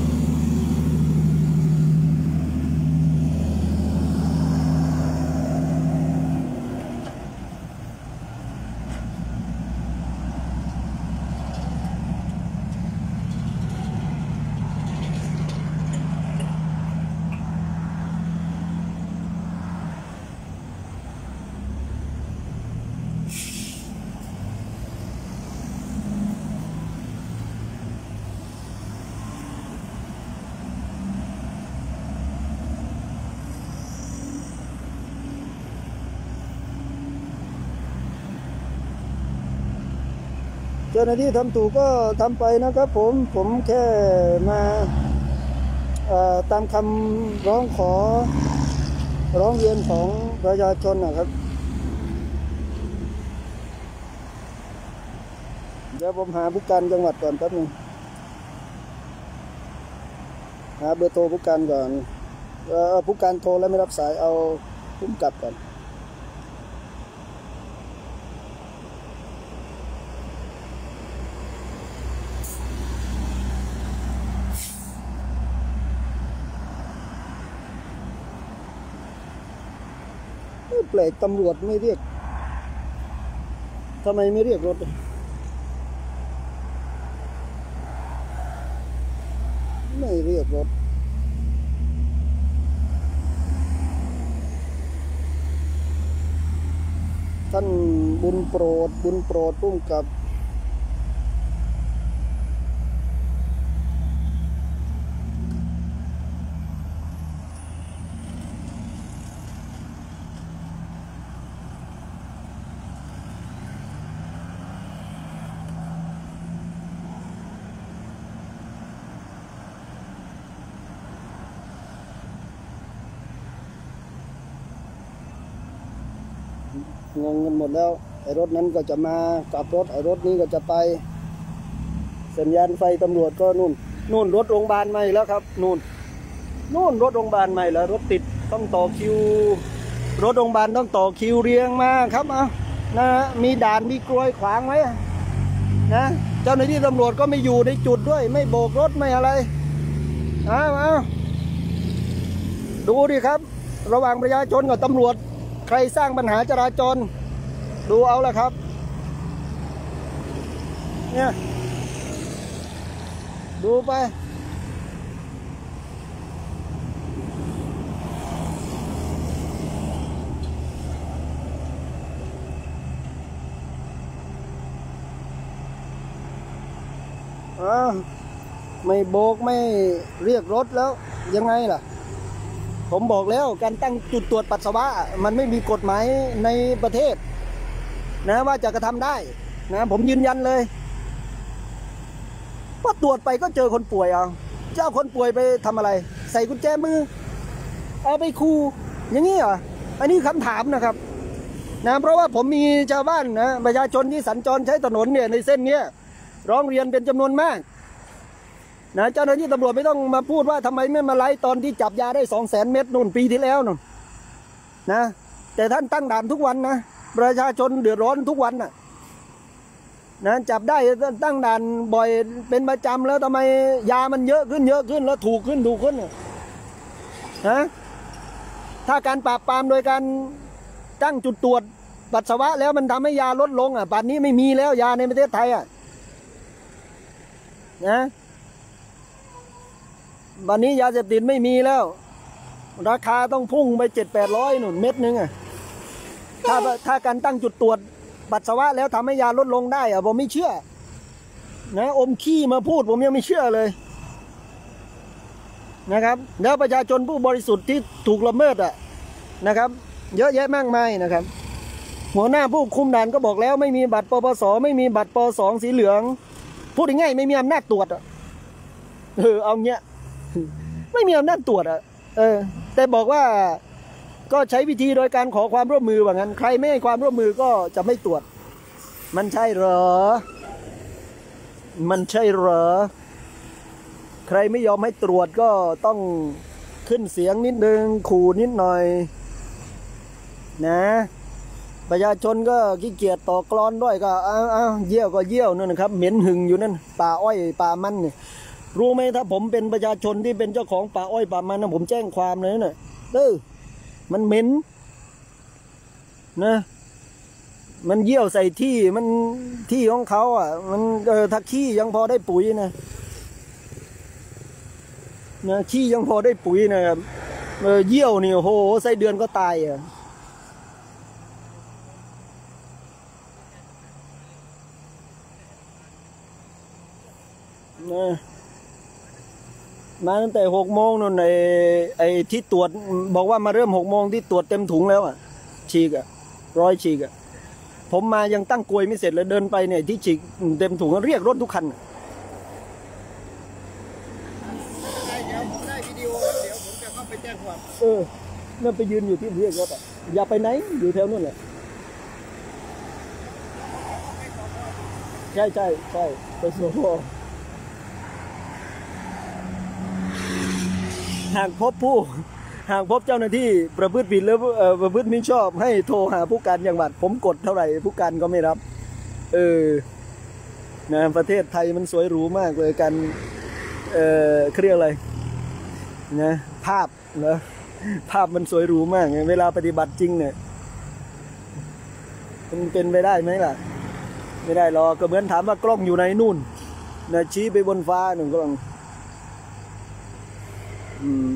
เจ้าหน้าที่ทำถูกก็ทำไปนะครับผมผมแค่มาตามคำร้องขอร้องเรียนของประชาชนนะครับเดี๋ยวผมหาผู้การจังหวัดก่อนแป๊บนึงหาเบอร์โทรผู้การก่อนผู้การโทรแล้วไม่รับสายเอาผู้กำกับก่อนแปลกตำรวจไม่เรียกทำไมไม่เรียกรถไม่เรียกรถท่านบุญโปรดบุญโปรดพุ่งกับงงกันหมดแล้วไอ้รถนั้นก็จะมากลับรถไอ้รถนี้ก็จะไปสัญญาณไฟตำรวจก็นู่นนู่นรถโรงพยาบาลใหม่แล้วครับนู่นนู่นรถโรงพยาบาลใหม่แล้วรถติดต้องต่อคิวรถโรงพยาบาลต้องต่อคิวเรียงมาครับเอานะมีด่านมีกลวยขวางไว้นะเจ้าหน้าที่ตำรวจก็ไม่อยู่ในจุดด้วยไม่โบกรถไม่อะไรเอาเอาดูดิครับระหว่างประชาชนกับตำรวจใครสร้างปัญหาจราจรดูเอาละครับเนี่ยดูไปอ้าวไม่โบกไม่เรียกรถแล้วยังไงล่ะผมบอกแล้วการตั้งจุดตรวจปัสสาวะมันไม่มีกฎหมายในประเทศนะว่าจะกระทำได้นะผมยืนยันเลยว่าตรวจไปก็เจอคนป่วยเอาเจ้าคนป่วยไปทำอะไรใส่กุญแจมือเอาไปคูอย่างนี้เหรออันนี้คำถามนะครับนะเพราะว่าผมมีชาวบ้านนะประชาชนที่สัญจรใช้ถนนเนี่ยในเส้นเนี้ยร้องเรียนเป็นจำนวนมากนะเจ้าหน้าที่ตำรวจไม่ต้องมาพูดว่าทำไมไม่มาไล่ตอนที่จับยาได้สองแสนเม็ดนู่นปีที่แล้วนู่นนะแต่ท่านตั้งด่านทุกวันนะประชาชนเดือดร้อนทุกวันน่ะนะจับได้ตั้งด่านบ่อยเป็นประจำแล้วทำไมยามันเยอะขึ้นเยอะขึ้นแล้วถูกขึ้นถูกขึ้นนะถ้าการปราบปรามโดยการตั้งจุดตรวจปัสสาวะแล้วมันทำให้ยาลดลงอ่ะป่านนี้ไม่มีแล้วยาในประเทศไทยอ่ะนะวันนี้ยาเสพติดไม่มีแล้วราคาต้องพุ่งไปเจ็ดแปดร้อยหนุนเม็ดนึงอ่ะถ้าถ้าการตั้งจุดตรวจปัสสาวะแล้วทำให้ยาลดลงได้อ่ะผมไม่เชื่อนะอมขี้มาพูดผมยังไม่เชื่อเลยนะครับแล้วประชาชนผู้บริสุทธิ์ที่ถูกละเมิดอ่ะนะครับเยอะแยะมากมายนะครับหัวหน้าผู้คุมด่านก็บอกแล้วไม่มีบัตรปปสไม่มีบัตรปสองสีเหลืองพูดง่ายๆไม่มีอำนาจตรวจอ่ะเออเอาเงี้ยไม่มีอำนาจตรวจอ่ะเออแต่บอกว่าก็ใช้วิธีโดยการขอความร่วมมือว่างั้นใครไม่ให้ความร่วมมือก็จะไม่ตรวจมันใช่เหรอมันใช่เหรอใครไม่ยอมให้ตรวจก็ต้องขึ้นเสียงนิดนึงขู่นิดหน่อยนะประชาชนก็ขี้เกียจต่อกลอนด้วยก็อ้าวอ้าวเยี่ยวก็เยี่ยวนั่นนะครับเหม็นหึงอยู่นั่นป่าอ้อยป่ามันนี่รู้ไหมถ้าผมเป็นประชาชนที่เป็นเจ้าของป่าอ้อยป่ามันนะผมแจ้งความเลยนะเออมันเหม็นนะมันเยี่ยวใส่ที่มันที่ของเขาอ่ะมันเออถ้าขี้ยังพอได้ปุ๋ยนะนะขี้ยังพอได้ปุ๋ยนะครับเออเยี่ยวนี่โอ้โหไส้เดือนก็ตายอ่ะนะมาตั้งแต่หกโมงนู่นไอ้ไอ้ที่ตรวจบอกว่ามาเริ่มหกโมงที่ตรวจเต็มถุงแล้วอ่ะฉีกอ่ะร้อยฉีกอ่ะผมมายังตั้งกลวยไม่เสร็จเลยเดินไปเนี่ยที่ฉีกเต็มถุงเรียกรถทุกคันเดี๋ยวผมได้วิดีโอเดี๋ยวผมจะเข้าไปแจ้งความเออนั่นไปยืนอยู่ที่เรียกรถอ่ะอย่าไปไหนอยู่แถวนู่นแหละใช่ใช่ใช่ไปสพหากพบผู้หากพบเจ้าหน้าที่ประพฤติผิดหรือประพฤติมิชอบให้โทรหาผู้การจังหวัดผมกดเท่าไหร่ผู้การก็ไม่รับเออนะประเทศไทยมันสวยหรูมากเลยกันเออเรียกอะไรนะภาพนะภาพมันสวยหรูมากเวลาปฏิบัติจริงเนี่ยมันเป็นไปได้ไหมล่ะไม่ได้หรอกก็เหมือนถามว่ากล้องอยู่ในนู่นนะชี้ไปบนฟ้าหนึ่งกล้องอืม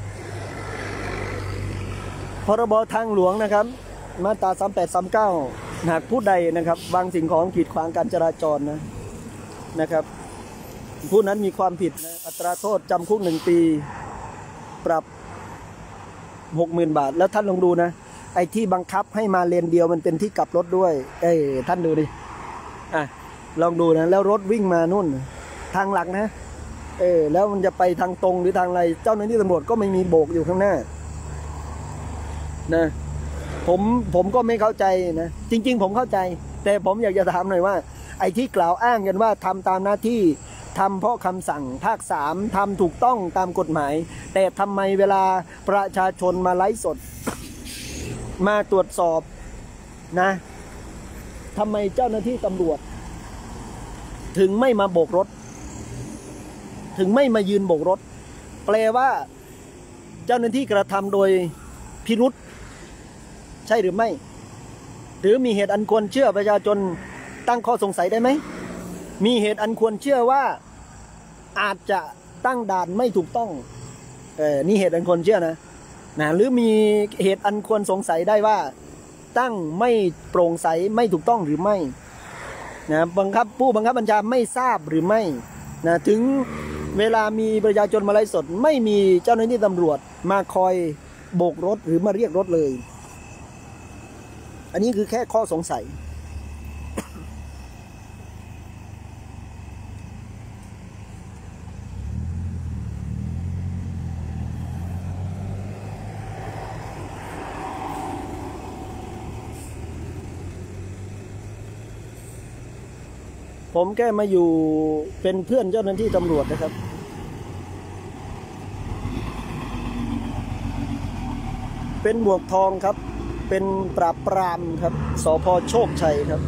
พรบทางหลวงนะครับมาตราสามแปดสามเก้าหากผู้ใดนะครับวางสิ่งของกีดขวางการจราจรนะนะครับผู้นั้นมีความผิดนะอัตราโทษจำคุกหนึ่งปีปรับหกหมื่นบาทแล้วท่านลองดูนะไอ้ที่บังคับให้มาเลนเดียวมันเป็นที่กลับรถด้วยเอ้ยท่านดูดิอ่ะลองดูนะแล้วรถวิ่งมานู่นทางหลักนะเออแล้วมันจะไปทางตรงหรือทางอะไรเจ้าหน้าที่ตำรวจก็ไม่มีโบกอยู่ข้างหน้านะผมผมก็ไม่เข้าใจนะจริงๆผมเข้าใจแต่ผมอยากจะถามหน่อยว่าไอ้ที่กล่าวอ้างกันว่าทำตามหน้าที่ทำเพราะคำสั่งภาคสามทำถูกต้องตามกฎหมายแต่ทำไมเวลาประชาชนมาไลฟ์สดมาตรวจสอบนะทำไมเจ้าหน้าที่ตำรวจถึงไม่มาโบกรถถึงไม่มายืนโบกรถแปลว่าเจ้าหน้าที่กระทำโดยพิรุษใช่หรือไม่หรือมีเหตุอันควรเชื่อประชาชนตั้งข้อสงสัยได้ไหมมีเหตุอันควรเชื่อว่าอาจจะตั้งด่านไม่ถูกต้องเออนี่เหตุอันควรเชื่อนะนะหรือมีเหตุอันควรสงสัยได้ว่าตั้งไม่โปร่งใสไม่ถูกต้องหรือไม่นะบังคับผู้บังคับบัญชาไม่ทราบหรือไม่นะถึงเวลามีประชาชนมาไลฟ์สดไม่มีเจ้าหน้าที่ตำรวจมาคอยโบกรถหรือมาเรียกรถเลยอันนี้คือแค่ข้อสงสัยผมแค่มาอยู่เป็นเพื่อนเจ้าหน้าที่ตำรวจนะครับเป็นหมวกทองครับเป็นปราบปรามครับสภ.โชคชัยครับ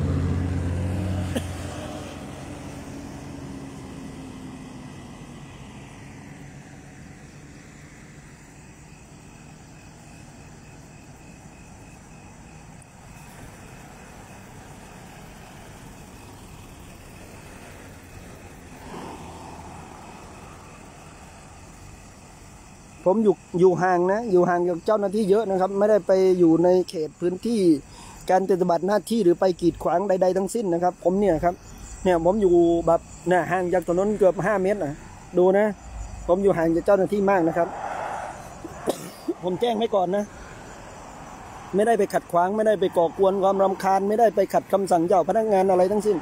ผมอยู่อยู่ห่างนะอยู่ห่างจากเจ้าหน้าที่เยอะนะครับไม่ได้ไปอยู่ในเขตพื้นที่การปฏิบัติหน้าที่หรือไปกีดขวางใดๆทั้งสิ้นนะครับผมเนี่ยครับเนี่ยผมอยู่แบบเนี่ยห่างจากถนนเกือบห้าเมตรนะดูนะผมอยู่ห่างจากเจ้าหน้าที่มากนะครับ ผมแจ้งไว้ก่อนนะไม่ได้ไปขัดขวางไม่ได้ไปก่อกวนความรำคาญไม่ได้ไปขัดคำสั่งเจ้าพนักงานอะไรทั้งสิ้น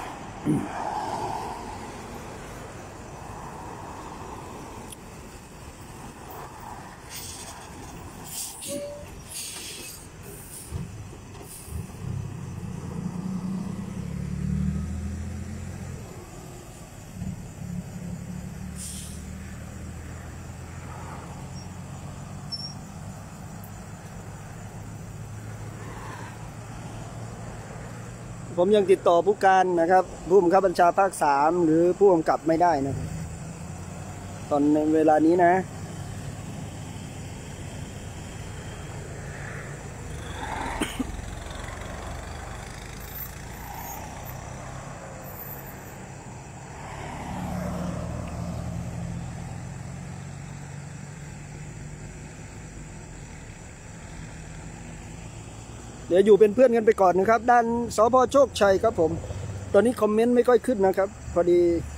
ผมยังติดต่อผู้การนะครับผู้บังคับบัญชาภาคสามหรือผู้กำกับไม่ได้นะครับตอนในเวลานี้นะเดี๋ยวอยู่เป็นเพื่อนกันไปก่อนนะครับด้านสภ.โชคชัยครับผมตอนนี้คอมเมนต์ไม่ค่อยขึ้นนะครับพอดี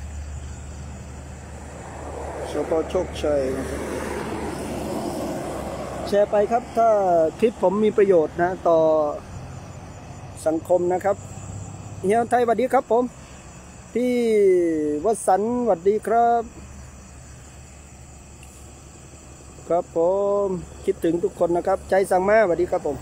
สภ.โชคชัยนะครับแชร์ไปครับถ้าคลิปผมมีประโยชน์นะต่อสังคมนะครับเฮียไทยสวัสดีครับผมพี่วสันต์สวัสดีครับครับผมคิดถึงทุกคนนะครับใจสั่งมาสวัสดีครับผม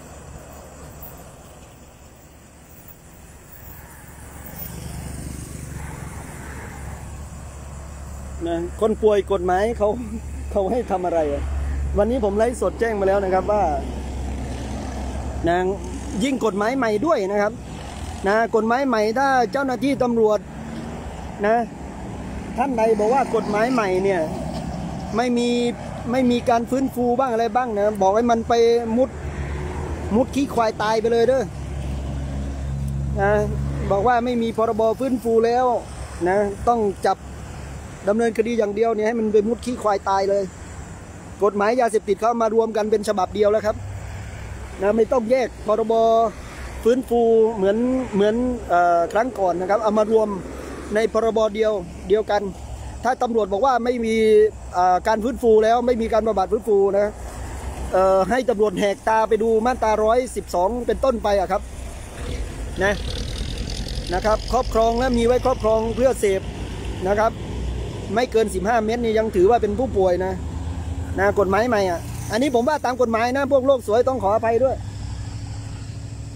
นะคนป่วยกฎหมายเขาเขาให้ทำอะไรอ่ะวันนี้ผมไลฟ์สดแจ้งมาแล้วนะครับว่านางยิ่งกฎหมายใหม่ด้วยนะครับนะกฎหมายใหม่ถ้าเจ้าหน้าที่ตำรวจนะท่านใดบอกว่ากฎหมายใหม่เนี่ยไม่มีไม่มีการฟื้นฟูบ้างอะไรบ้างนะบอกให้มันไปมุดมุดขี้ควายตายไปเลยเด้อนะบอกว่าไม่มีพรบฟื้นฟูแล้วนะต้องจับดำเนินคดีอย่างเดียวเนี่ยให้มันไปมุดขี้ควายตายเลยกฎหมายยาเสพติดเข้ามารวมกันเป็นฉบับเดียวแล้วครับนะไม่ต้องแยกพรบฟื้นฟูเหมือนเหมือนเอ่อครั้งก่อนนะครับเอามารวมในพรบเดียวเดียวกันถ้าตำรวจบอกว่าไม่มีการฟื้นฟูแล้วไม่มีการบำบัดฟื้นฟูนะให้ตำรวจแหกตาไปดูมาตราหนึ่งร้อยสิบสองเป็นต้นไปอะครับนะนะครับครอบครองและมีไว้ครอบครองเพื่อเสพนะครับไม่เกินสิบห้าเมตรนี่ยังถือว่าเป็นผู้ป่วยนะนะกฎหมายใหม่อ่ะอันนี้ผมว่าตามกฎหมายนะพวกโลกสวยต้องขออภัยด้วย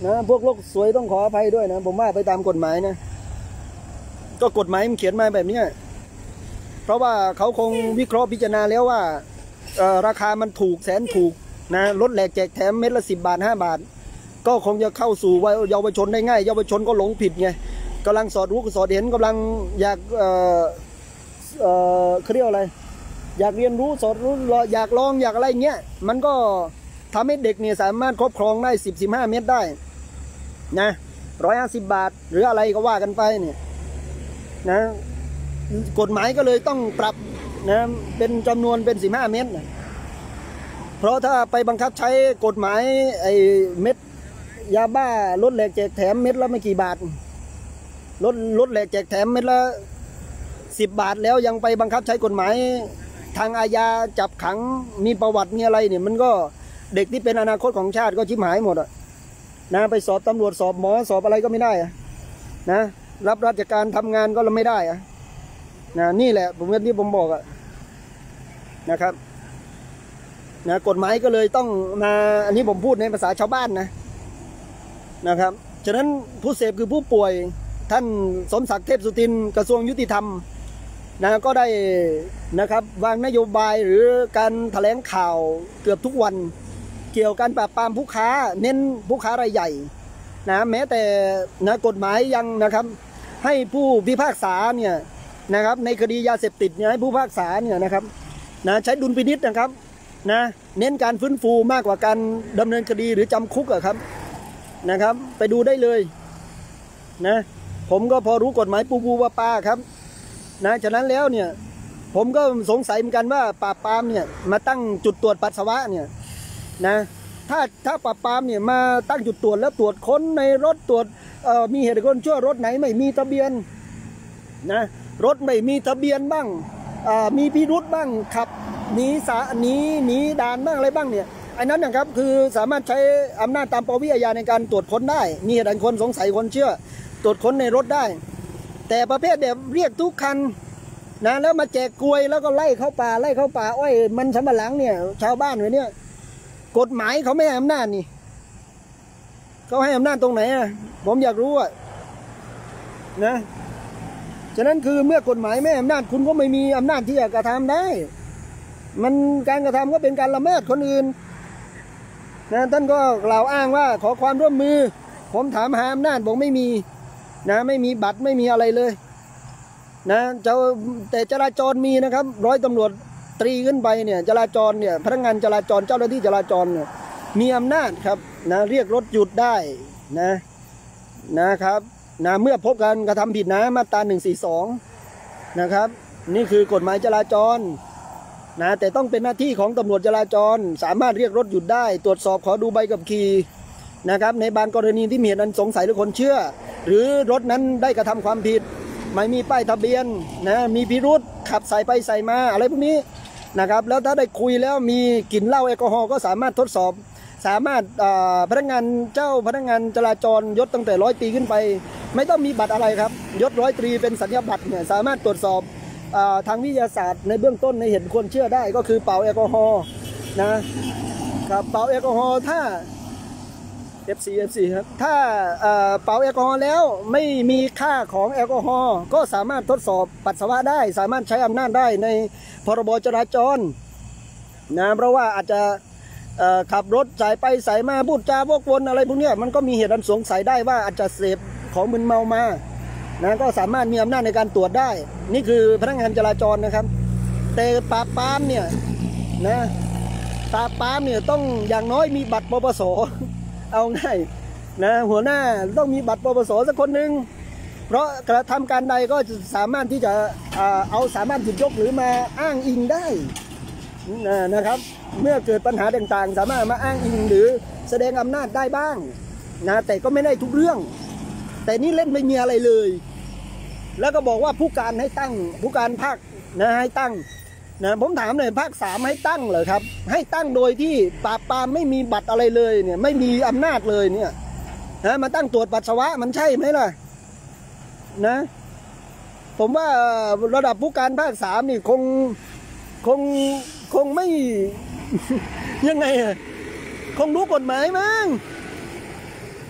นะพวกโลกสวยต้องขออภัยด้วยนะผมว่าไปตามกฎหมายนะก็กฎหมายมันเขียนมาแบบนี้เพราะว่าเขาคงวิเคราะห์พิจารณาแล้วว่าราคามันถูกแสนถูกนะลดแหลกแจกแถมเม็ดละสิบบาทห้าบาทก็คงจะเข้าสู่วัยเยาวชนได้ง่ายเยาวชนก็หลงผิดไงกำลังสอดรู้สอดเห็นกำลังอยากเอ่อเอ่อเขาเรียกอะไรอยากเรียนรู้สอดรู้อยากลองอยากอะไรเงี้ยมันก็ทำให้เด็กเนี่ยสามารถครอบครองได้สิบสิบห้าเม็ดได้นะร้อยห้าสิบบาทหรืออะไรก็ว่ากันไปเนี่ยนะกฎหมายก็เลยต้องปรับนะเป็นจำนวนเป็นสิบห้าเม็ดนะเพราะถ้าไปบังคับใช้กฎหมายไอ้เม็ดยาบ้าลดแหลกแจกแถมเม็ดละไม่กี่บาทลดลดแหลกแจกแถมเม็ดละสิบบาทแล้วยังไปบังคับใช้กฎหมายทางอาญาจับขังมีประวัติมีอะไรเนี่ยมันก็เด็กที่เป็นอนาคตของชาติก็ชิบหายหมดอ่ะนะไปสอบตำรวจสอบหมอสอบอะไรก็ไม่ได้อะนะรับราชการทำงานก็ไม่ได้อะนะนี่แหละผมที่ผมบอกอะนะครับนะกฎหมายก็เลยต้องมาอันนี้ผมพูดในภาษาชาวบ้านนะนะครับฉะนั้นผู้เสพคือผู้ป่วยท่านสมศักดิ์เทพสุทินกระทรวงยุติธรรมนะก็ได้นะครับวางนโยบายหรือการแถลงข่าวเกือบทุกวันเกี่ยวกับการปราบปรามผู้ค้าเน้นผู้ค้ารายใหญ่นะแม้แต่นะกฎหมายยังนะครับให้ผู้พิพากษาเนี่ยนะครับในคดียาเสพติดเนี่ยให้ผู้พิพากษาเนี่ยนะครับนะใช้ดุลพินิจนะครับนะเน้นการฟื้นฟูมากกว่าการดำเนินคดีหรือจำคุกอะครับนะครับไปดูได้เลยนะผมก็พอรู้กฎหมายปูปูปาปาครับนะฉะนั้นแล้วเนี่ยผมก็สงสัยเหมือนกันว่าปราบปรามเนี่ยมาตั้งจุดตรวจปัสสาวะเนี่ยนะถ้าถ้าปราบปรามเนี่ยมาตั้งจุดตรวจแล้วตรวจค้นในรถตรวจมีเหตุคนชั่วรถไหนไม่มีทะเบียนนะรถไม่มีทะเบียนบ้างมีพิรุธบ้างขับหนีสาหนีหนีด่านบ้างอะไรบ้างเนี่ยอันนั้นนะครับคือสามารถใช้อำนาจตามปวิอาญาในการตรวจค้นได้มีเหตุอันคนสงสัยคนเชื่อตรวจค้นในรถได้แต่ประเภทแบบเรียกทุกคันนะแล้วมาแจกกลวยแล้วก็ไล่เข้าป่าไล่เข้าป่าอ้อยมันสำปะหลังเนี่ยชาวบ้านเนี่ยกฎหมายเขาไม่ให้อำนาจนี่เขาให้อำนาจตรงไหนอ่ะผมอยากรู้อ่ะนะฉะนั้นคือเมื่อกฎหมายไม่ให้อำนาจคุณก็ไม่มีอำนาจที่จะกระทำได้มันการกระทำก็เป็นการละเมิดคนอื่นนะท่านก็กล่าวอ้างว่าขอความร่วมมือผมถามหาอำนาจบอกไม่มีนะไม่มีบัตรไม่มีอะไรเลยนะเจ้าแต่จราจรมีนะครับร้อยตำรวจตรีขึ้นไปเนี่ยจราจรเนี่ยพนักงานจราจรเจ้าหน้าที่จราจรเนี่ยมีอำนาจครับนะเรียกรถหยุดได้นะนะครับนะเมื่อพบการกระทำผิดนะมาตราหนึ่งสี่สองนะครับนี่คือกฎหมายจราจรนะแต่ต้องเป็นหน้าที่ของตำรวจจราจรสามารถเรียกรถหยุดได้ตรวจสอบขอดูใบขับขี่นะครับในบางกรณีที่มีเหตุอันสงสัยหรือคนเชื่อหรือรถนั้นได้กระทำความผิดไม่มีป้ายทะเบียนนะมีพิรุธขับใส่ไปใส่มาอะไรพวกนี้นะครับแล้วถ้าได้คุยแล้วมีกลิ่นเหล้าแอลกอฮอล์ก็สามารถทดสอบสามารถพนักงานเจ้าพนักงานจราจรยศตั้งแต่ร้อยปีขึ้นไปไม่ต้องมีบัตรอะไรครับยศร้อยตรีเป็นสัญญาบัตรเนี่ยสามารถตรวจสอบทางวิทยาศาสตร์ในเบื้องต้นในเห็นควรเชื่อได้ก็คือเป่าแอลกอฮอล์นะครับเป่าแอลกอฮอล์ถ้า เอฟ ซี เอฟ ซี ครับถ้าเป่าแอลกอฮอล์แล้วไม่มีค่าของแอลกอฮอล์ก็สามารถทดสอบปัสสาวะได้สามารถใช้อำนาจได้ในพรบจราจรนะเพราะว่าอาจจะขับรถสายไปสายมาพูดจาวกวนอะไรพวกนี้มันก็มีเหตุอันสงสัยได้ว่าอาจจะเสพของมึนเมามานะก็สามารถมีอำนาจในการตรวจได้นี่คือพนักงานจราจรนะครับแต่ปราบปรามเนี่ยนะปราบปรามเนี่ยต้องอย่างน้อยมีบัตรปปสเอาง่ายนะหัวหน้าต้องมีบัตรปปสสักคนหนึ่งเพราะกระทำการใดก็สามารถที่จะเอาสามารถหยิบยกหรือมาอ้างอิงได้นะครับเมื่อเกิดปัญหาต่างๆสามารถมาอ้างอิงหรือแสดงอำนาจได้บ้างนะแต่ก็ไม่ได้ทุกเรื่องแต่นี่เล่นไม่มีอะไรเลยแล้วก็บอกว่าผู้การให้ตั้งผู้การภาคนะให้ตั้งนะผมถามหน่อยภาคสามให้ตั้งเหรอครับให้ตั้งโดยที่ปราบปรามไม่มีบัตรอะไรเลยเนี่ยไม่มีอำนาจเลยเนี่ยนะมาตั้งตรวจปัสสาวะมันใช่ไหมล่ะนะผมว่าระดับผู้การภาคสามนี่คงคงคงไม่ยังไงอะคงรู้กฎหมายมั้ง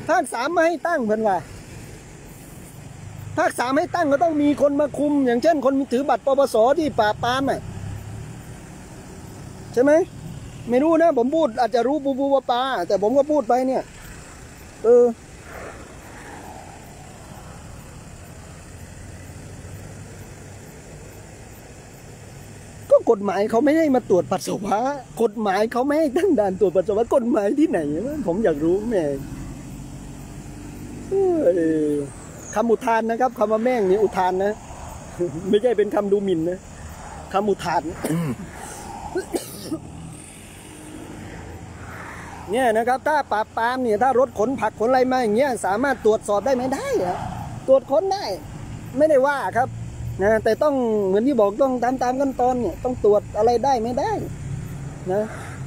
ภาคสามไม่ให้ตั้งเพิ่นว่าภาคสามให้ตั้งก็ต้องมีคนมาคุม อย่างเช่นคนถือบัตรปปสที่ปราบปรามอ่ะใช่ไหมไม่รู้นะผมพูดอาจจะรู้ปูปูปลาแต่ผมก็พูดไปเนี่ยเออก็กฎหมายเขาไม่ให้มาตรวจปัสสาวะกฎหมายเขาไม่ให้ตั้งด่านตรวจปัสสาวะกฎหมายที่ไหนผมอยากรู้แม่คำอุทานนะครับคำว่าแม่งนี่อุทานนะไม่ใช่เป็นคำดูหมิ่นนะคำอุทานเนี่ยนะครับถ้าปราบปรามเนี่ยถ้ารถขนผักขนอะไรมาอย่างเงี้ยสามารถตรวจสอบได้ไหมได้ครับตรวจค้นได้ไม่ได้ว่าครับนะแต่ต้องเหมือนที่บอกต้องตามตามขั้นตอนเนี่ยต้องตรวจอะไรได้ไม่ได้นะ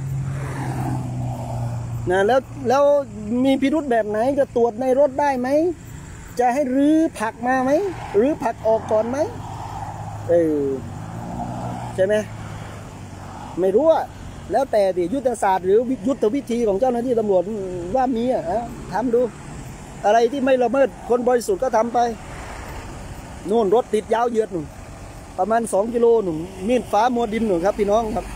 นะแล้วแล้วมีพิรุธแบบไหนจะตรวจในรถได้ไหมจะให้รื้อผักมาไหมรื้อผักออกก่อนไหมเออใช่ไหมไม่รู้อะแล้วแต่ดิยุทธศาสตร์หรือยุทธวิธีของเจ้าหน้าที่ตำรวจว่ามีอ่ะทำดูอะไรที่ไม่ละเมิดคนบริสุทธิ์ก็ทำไปนู่นรถติดยาวเหยียดหนุนประมาณสองกิโลหนุนมีดฟ้ามัวดินหนุนครับพี่น้องครับ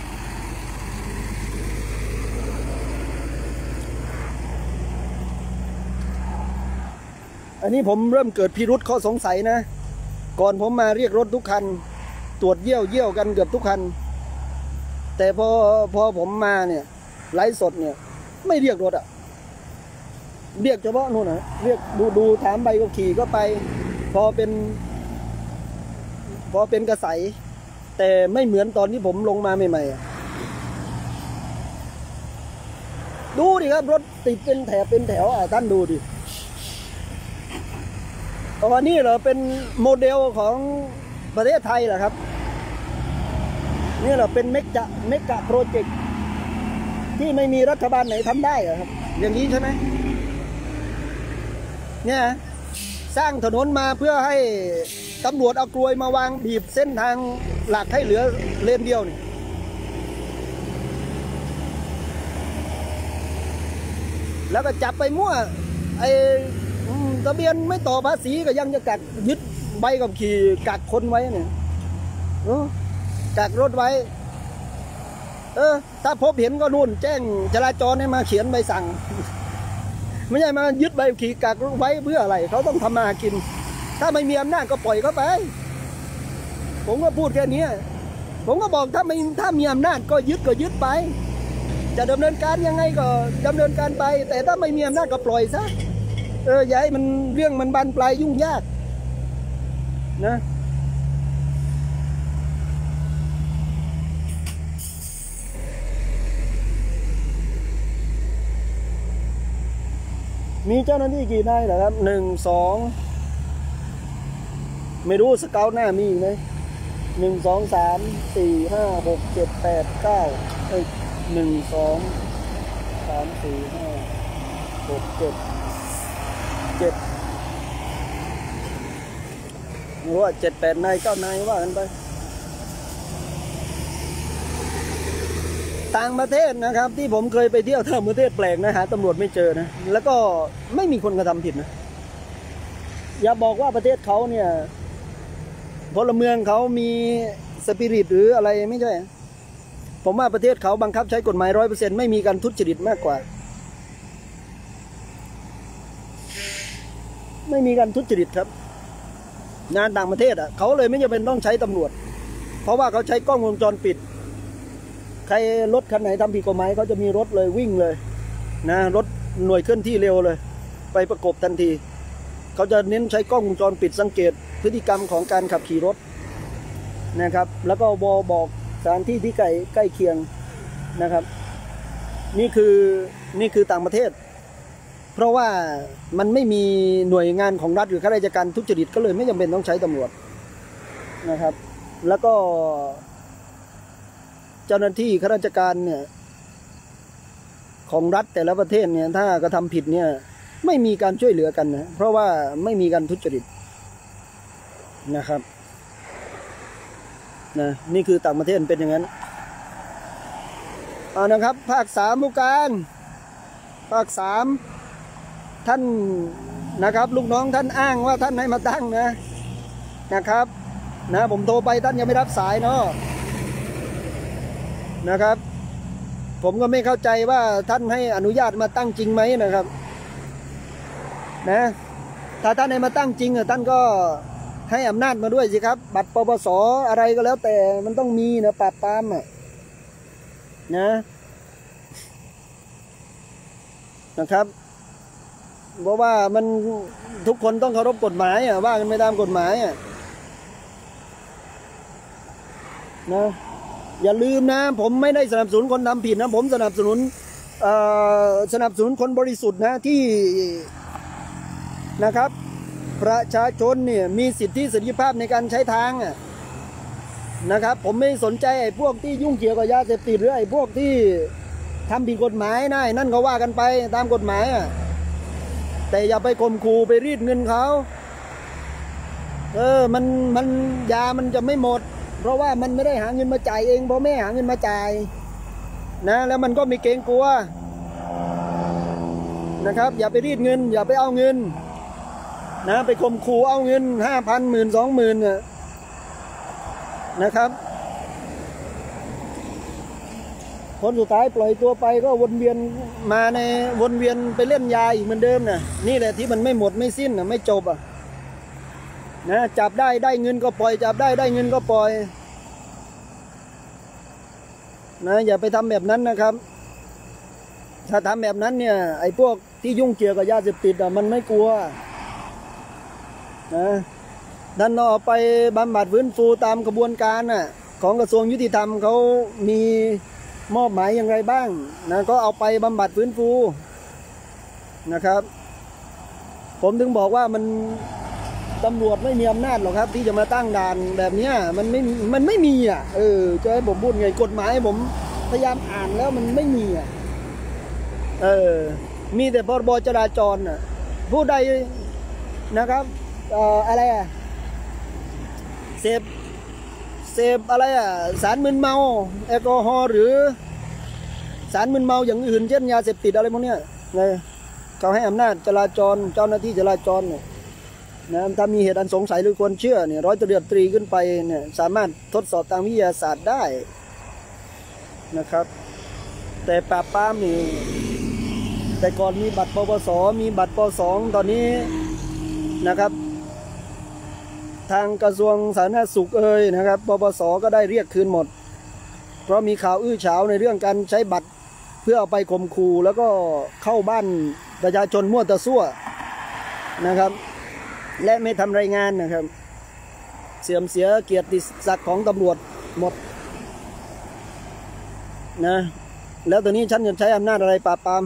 อันนี้ผมเริ่มเกิดพิรุธข้อสงสัยนะก่อนผมมาเรียกรถทุกคันตรวจเยี่ยวเยี่ยวกันเกือบทุกคันแต่พอพอผมมาเนี่ยไลฟ์สดเนี่ยไม่เรียกรถอ่ะเรียกเฉพาะนู่นนะเรียกดูดูถามใบขับขี่ก็ไปพอเป็นพอเป็นกระใสแต่ไม่เหมือนตอนที่ผมลงมาใหม่ๆดูดิครับรถติดเป็นแถบเป็นแถวอ่ะท่านดูดิตอนนี้เหรอเป็นโมเดลของประเทศไทยเหรอครับนี่แหละเป็นเมกะเมกะโปรเจกต์ที่ไม่มีรัฐบาลไหนทำได้เหรอครับอย่างนี้ใช่ไหมเนี่ยสร้างถนนมาเพื่อให้ตำรวจเอากลวยมาวางบีบเส้นทางหลักให้เหลือเลนเดียวนี่แล้วก็จับไปมั่วไอ้ทะเบียนไม่ต่อภาษีก็ยังจะกักยึดใบขับขี่กักคนไว้เนี่ยกักรถไว้เออถ้าพบเห็นก็นู่นแจ้งจราจรให้มาเขียนใบสั่งไม่ใช่มายึดใบขับขี่กักไว้เพื่ออะไรเขาต้องทำมาหากินถ้าไม่มีอำนาจก็ปล่อยเขาไปผมก็พูดแค่นี้ผมก็บอกถ้าไม่ถ้ามีอำนาจก็ยึดก็ยึดไปจะดำเนินการยังไงก็ดำเนินการไปแต่ถ้าไม่มีอำนาจก็ปล่อยซะเอออย่าให้มันเรื่องมันบานปลายยุ่งยากนะมีเจ้าหน้าที่กี่นายเหรอครับหนึ่งสองไม่รู้สเกลหน้ามีไหมหนึ่งสองสามสี่ห้าหกเจ็ดแปดเก้าเอ้ยหนึ่งสองสามสี่ห้าหกเจ็ดเจ็ดหรือว่าเจ็ดแปดนายเก้านายว่ากันไปต่างประเทศนะครับที่ผมเคยไปเที่ยวต่างประเทศแปลกนะหาตำรวจไม่เจอนะแล้วก็ไม่มีคนกระทำผิดนะอย่าบอกว่าประเทศเขาเนี่ยพลเมืองเขามีสปิริตหรืออะไรไม่ใช่ผมว่าประเทศเขาบังคับใช้กฎหมายร้อยเปอร์เซ็นต์ไม่มีการทุจริตมากกว่าไม่มีการทุจริตครับงานต่างประเทศอ่ะเขาเลยไม่จำเป็นต้องใช้ตำรวจเพราะว่าเขาใช้กล้องวงจรปิดใครรถคันไหนทำผิดกฎหมายเขาจะมีรถเลยวิ่งเลยนะรถหน่วยเคลื่อนที่เร็วเลยไปประกบทันทีเขาจะเน้นใช้กล้องวงจรปิดสังเกตพฤติกรรมของการขับขี่รถนะครับแล้วก็บอบอกสถานที่ที่ใกล้ใกล้เคียงนะครับนี่คือนี่คือต่างประเทศเพราะว่ามันไม่มีหน่วยงานของรัฐหรือข้าราชการทุจริตก็เลยไม่จำเป็นต้องใช้ตำรวจนะครับแล้วก็เจ้าหน้าที่ข้าราชการเนี่ยของรัฐแต่ละประเทศเนี่ยถ้ากระทำผิดเนี่ยไม่มีการช่วยเหลือกันนะเพราะว่าไม่มีการทุจริตนะครับนะนี่คือต่างประเทศเป็นอย่างนั้นเอานะครับภาคสามผู้การภาคสามท่านนะครับลูกน้องท่านอ้างว่าท่านให้มาตั้งนะนะครับนะผมโทรไปท่านยังไม่รับสายเนาะนะครับผมก็ไม่เข้าใจว่าท่านให้อนุญาตมาตั้งจริงไหมนะครับนะถ้าท่านให้มาตั้งจริงท่านก็ให้อำนาจมาด้วยสิครับบัตรปปสอะไรก็แล้วแต่มันต้องมีนะปราบปรามอ่ะนะนะครับเพราะว่ามันทุกคนต้องเคารพกฎหมายอ่ะว่ากันไม่ตามกฎหมายอ่ะนะอย่าลืมนะผมไม่ได้สนับสนุนคนทำผิดนะผมสนับสนุนสนับสนุนคนบริสุทธิ์นะที่นะครับประชาชนเนี่ยมีสิทธิเสรีภาพในการใช้ทางอ่ะนะครับผมไม่สนใจไอ้พวกที่ยุ่งเกี่ยวกับยาเสพติดหรือไอ้พวกที่ทำผิดกฎหมายนะนั่นก็ว่ากันไปตามกฎหมายอ่ะแต่อย่าไปข่มขู่ไปรีดเงินเขาเออมันมันยามันจะไม่หมดเพราะว่ามันไม่ได้หาเงินมาจ่ายเองพ่อแม่หาเงินมาจ่ายนะแล้วมันก็มีเกรงกลัวนะครับอย่าไปรีดเงินอย่าไปเอาเงินนะไปข่มขู่เอาเงินห้าพันหมื่นสองหมื่นนะครับคนสุดท้ายปล่อยตัวไปก็วนเวียนมาในวนเวียนไปเล่นยาอีกเหมือนเดิมนะนี่แหละที่มันไม่หมดไม่สิ้นนะไม่จบอ่ะนะจับได้ได้เงินก็ปล่อยจับได้ได้เงินก็ปล่อยนะอย่าไปทำแบบนั้นนะครับถ้าทำแบบนั้นเนี่ยไอ้พวกที่ยุ่งเกี่ยวกับยาเสพติดอ่ะมันไม่กลัวนะดันเอาไปบำบัดฟื้นฟูตามกระบวนการน่ะของกระทรวงยุติธรรมเขามีมอบหมายอย่างไรบ้างนะก็เอาไปบำบัดฟื้นฟูนะครับผมถึงบอกว่ามันตำรวจไม่มีอำนาจหรอกครับที่จะมาตั้งด่านแบบนี้มันไม่มันไม่มีอ่ะเออจะให้ผมพูดไงกฎหมายผมพยายามอ่านแล้วมันไม่มีอ่ะเออมีแต่พรบจราจรน่ะผู้ใดนะครับเอ่ออะไรอ่ะเสพเสพอะไรอ่ะสารมึนเมาแอลกอฮอล์หรือสารมึนเมาอย่างอื่นเช่นยาเสพติดอะไรพวกเนี้ยเลยเขาให้อำนาจจราจรเจ้าหน้าที่จราจรเนี่ยนะถ้ามีเหตุอันสงสัยหรือควรเชื่อเนี่ยร้อยตำรวจตรีขึ้นไปเนี่ยสามารถทดสอบทางวิทยาศาสตร์ได้นะครับแต่ปราบปรามนี่แต่ก่อนมีบัตรปปสมีบัตรปสองตอนนี้นะครับทางกระทรวงสาธารณสุขเอ่ยนะครับปปสก็ได้เรียกคืนหมดเพราะมีข่าวอื้อฉาวในเรื่องการใช้บัตรเพื่อเอาไปข่มขู่แล้วก็เข้าบ้านประชาชนมั่วตะซั่วนะครับและไม่ทำรายงานนะครับเสื่อมเสียเกียรติศักดิ์ของตำรวจหมดนะแล้วตอนนี้ฉันจะใช้อำนาจอะไรปราบปราม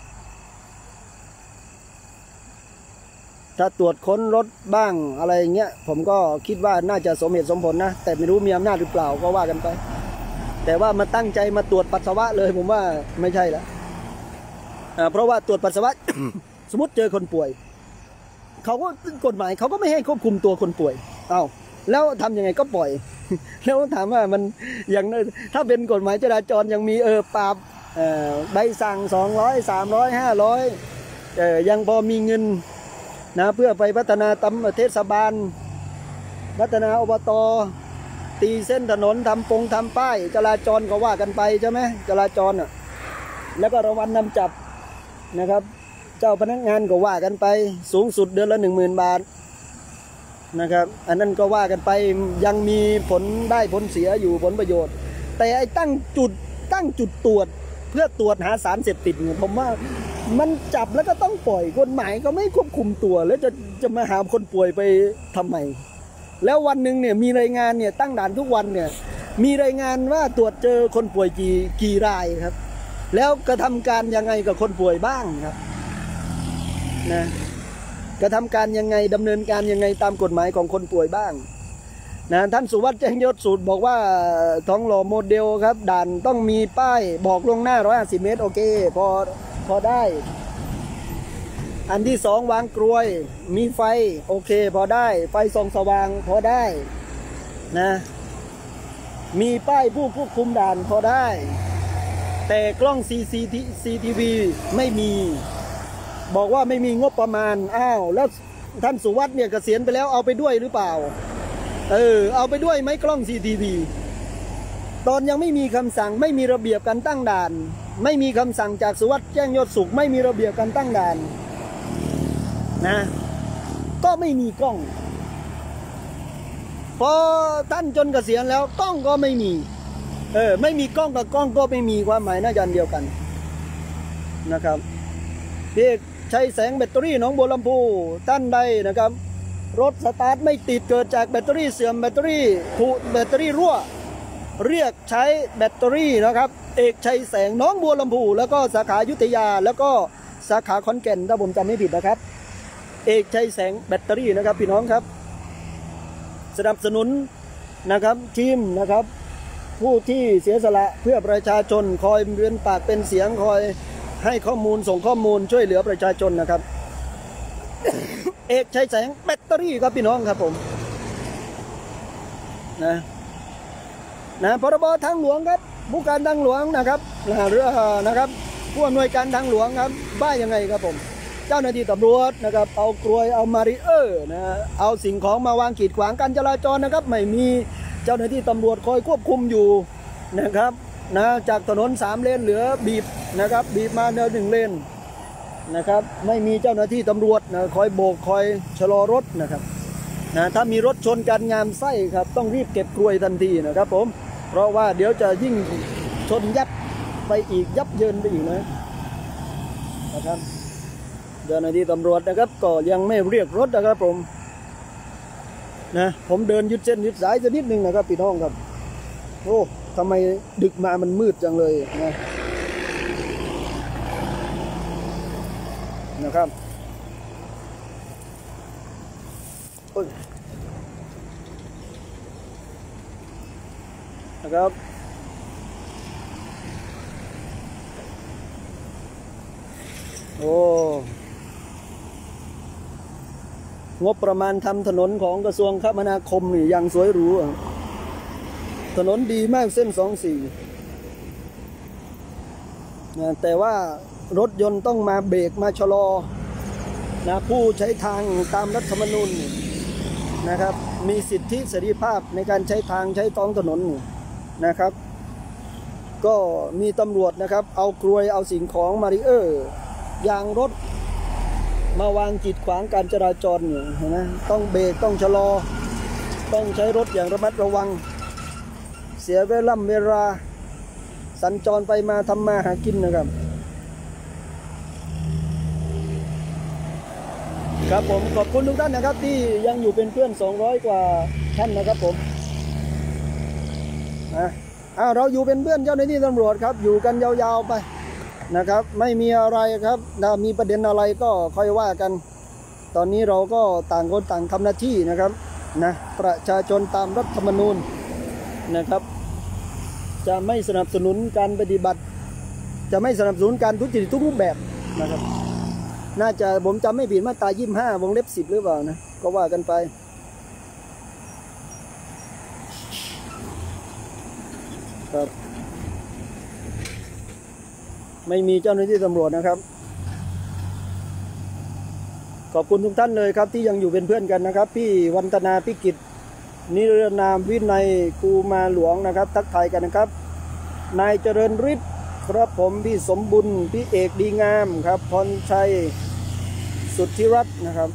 ถ้าตรวจค้นรถบ้างอะไรเงี้ยผมก็คิดว่าน่าจะสมเหตุสมผลนะแต่ไม่รู้มีอำนาจหรือเปล่าก็ว่ากันไปแต่ว่ามาตั้งใจมาตรวจปัสสาวะเลยผมว่าไม่ใช่ละเพราะว่าตรวจปัสสาวะ สมมติเจอคนป่วยเขาก็กฎหมายเขาก็ไม่ให้ควบคุมตัวคนป่วยเอ้าแล้วทำยังไงก็ปล่อย แล้วถามว่ามันอย่างถ้าเป็นกฎหมายจราจรยังมีเออปราบใบสั่งสองร้อยสามร้อยห้าร้อยเออยังพอมีเงินนะเพื่อไปพัฒนาตำเทศบาลพัฒนาอบต.ตีเส้นถนนทำปงทำป้ายจราจรก็ว่ากันไปใช่ไหมจราจรอ่ะแล้วก็รางวัลนำจับนะครับเจ้าพนักงานก็ว่ากันไปสูงสุดเดือนละหนึ่งหมื่นบาทนะครับอันนั้นก็ว่ากันไปยังมีผลได้ผลเสียอยู่ผลประโยชน์แต่ไอ้ตั้งจุดตั้งจุดตรวจเพื่อตรวจหาสารเสพติดเนี่ยผมว่ามันจับแล้วก็ต้องปล่อยกฎหมายก็ไม่ควบคุมตัวแล้วจะจะมาหาคนป่วยไปทำไมแล้ววันหนึ่งเนี่ยมีรายงานเนี่ยตั้งด่านทุกวันเนี่ยมีรายงานว่าตรวจเจอคนป่วยกี่กี่รายครับแล้วกระทำการยังไงกับคนป่วยบ้างครับนะกระทำการยังไงดำเนินการยังไงตามกฎหมายของคนป่วยบ้างนะท่านสุวัสดิ์แจ้งยศสูตรบอกว่าท้องหล่อโมเดลครับด่านต้องมีป้ายบอกล่วงหน้าหนึ่งร้อยห้าสิบเมตรโอเคพอพอได้อันที่สองวางกลวยมีไฟโอเคพอได้ไฟส่องสว่างพอได้นะมีป้ายผู้ควบคุมด่านพอได้แต่กล้อง ซี ซี ที วี ไม่มีบอกว่าไม่มีงบประมาณอ้าวแล้วท่านสุวัสด์เนี่ยเกษียณไปแล้วเอาไปด้วยหรือเปล่าเออเอาไปด้วยไหมกล้อง ซี ที วี ตอนยังไม่มีคำสั่งไม่มีระเบียบการตั้งด่านไม่มีคำสั่งจากสุวัสด์แจ้งยอดสุขไม่มีระเบียบการตั้งด่านนะก็ไม่มีกล้องพอท่านจนเกษียณแล้วกล้องก็ไม่มีเออไม่มีกล้องกับกล้องก็ไม่มีความหมายน่าจะอันเดียวกันนะครับพี่ใช้แสงแบตเตอรี่หนองบัวลำพูท่านใดนะครับรถสตาร์ทไม่ติดเกิดจากแบตเตอรี่เสื่อมแบตเตอรี่ผุแบตเตอรี่รั่วเรียกใช้แบตเตอรี่นะครับเอกชัยแสงหนองบัวลำพูแล้วก็สาขาอยุธยาแล้วก็สาขาขอนแก่นถ้าผมจำไม่ผิดนะครับเอกชัยแสงแบตเตอรี่นะครับพี่น้องครับสนับสนุนนะครับทีมนะครับผู้ที่เสียสละเพื่อประชาชนคอยเป็นปากเป็นเสียงคอยให้ข้อมูลส่งข้อมูลช่วยเหลือประชาชนนะครับ เอกชัยแสงแบตเตอรี่ครับพี่น้องครับผมนะนะพรบทางหลวงครับผู้การทางหลวงนะครับเรือนะครับผู้อำนวยการทางหลวงครับบ้ายังไงครับผมเจ้าหน้าที่ตำรวจนะครับเอากลวยเอามาริเออร์นะเอาสิ่งของมาวางกีดขวางการจราจรนะครับไม่มีเจ้าหน้าที่ตำรวจคอยควบคุมอยู่นะครับนะจากถนนสามเลนเหลือบีบนะครับบีบมาเนินหนึ่งเลนนะครับไม่มีเจ้าหน้าที่ตำรวจนะคอยโบกคอยชะลอรถนะครับนะถ้ามีรถชนกันงามไส้ครับต้องรีบเก็บกลวยทันทีนะครับผมเพราะว่าเดี๋ยวจะยิ่งชนยับไปอีกยับเยินไปอีกนะนะครับเจ้าหน้าที่ตำรวจนะครับก็ยังไม่เรียกรถนะครับผมนะผมเดินยึดเส้นยึดสายจะนิดนึงนะครับพี่น้องครับโอ้ทำไมดึกมามันมืดจังเลยนะนะครับนะครับโอ้งบประมาณทำถนนของกระทรวงคมนาคมนี่ยังสวยหรูถนนดีมากเส้นสองสี่นะแต่ว่ารถยนต์ต้องมาเบรกมาชะลอนะผู้ใช้ทางตามรัฐธรรมนูญนะครับมีสิทธิเสรีภาพในการใช้ทางใช้ท้องถนนนะครับก็มีตำรวจนะครับเอากลวยเอาสิ่งของมาริเออร์ยางรถมาวางกีดขวางการจราจรอยู่เห็นไหมต้องเบรกต้องชะลอต้องใช้รถอย่างระมัดระวังเสียเวลาเวลาสัญจรไปมาทำมาหากินนะครับครับผมขอบคุณทุกท่านนะครับที่ยังอยู่เป็นเพื่อนสองร้อยกว่าท่านนะครับผมนะอ่าเราอยู่เป็นเพื่อนเจ้าหน้าที่ตำรวจครับอยู่กันยาวๆไปนะครับไม่มีอะไรครับถ้ามีประเด็นอะไรก็ค่อยว่ากันตอนนี้เราก็ต่างคนต่างทำหน้าที่นะครับนะประชาชนตามรัฐธรรมนูญนะครับจะไม่สนับสนุนการปฏิบัติจะไม่สนับสนุนการทุจริตทุกรูปแบบนะครับน่าจะผมจำไม่ผิดมาตรายี่สิบห้าวงเล็บสิบหรือเปล่านะก็ว่ากันไปครับไม่มีเจ้าหน้าที่ตำรวจนะครับขอบคุณทุกท่านเลยครับที่ยังอยู่เป็นเพื่อนกันนะครับพี่วันธนาพิกิจนิรนามวินัยกูมาหลวงนะครับทักทายกันนะครับนายเจริญฤทธิ์ครับผมพี่สมบุญพี่เอกดีงามครับพรชัยสุทธิรัตน์นะครับ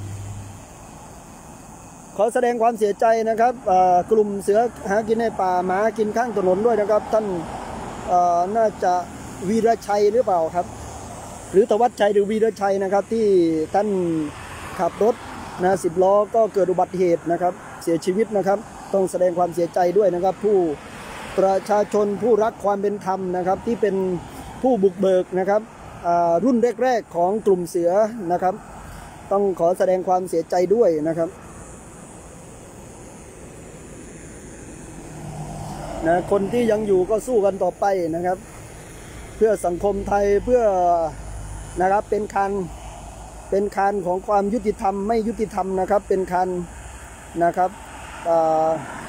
ขอแสดงความเสียใจนะครับกลุ่มเสือหากินในป่าหมากินข้างถนนด้วยนะครับท่านน่าจะวีรชัยหรือเปล่าครับหรือธวัชชัยหรือวีรชัยนะครับที่ท่านขับรถนะสิบล้อก็เกิดอุบัติเหตุนะครับเสียชีวิตนะครับต้องแสดงความเสียใจด้วยนะครับผู้ประชาชนผู้รักความเป็นธรรมนะครับที่เป็นผู้บุกเบิกนะครับรุ่นแรกๆของกลุ่มเสือนะครับต้องขอแสดงความเสียใจด้วยนะครับนะคนที่ยังอยู่ก็สู้กันต่อไปนะครับเพื่อสังคมไทยเพื่อนะครับเป็นการเป็นการของความยุติธรรมไม่ยุติธรรมนะครับเป็นการนะครับ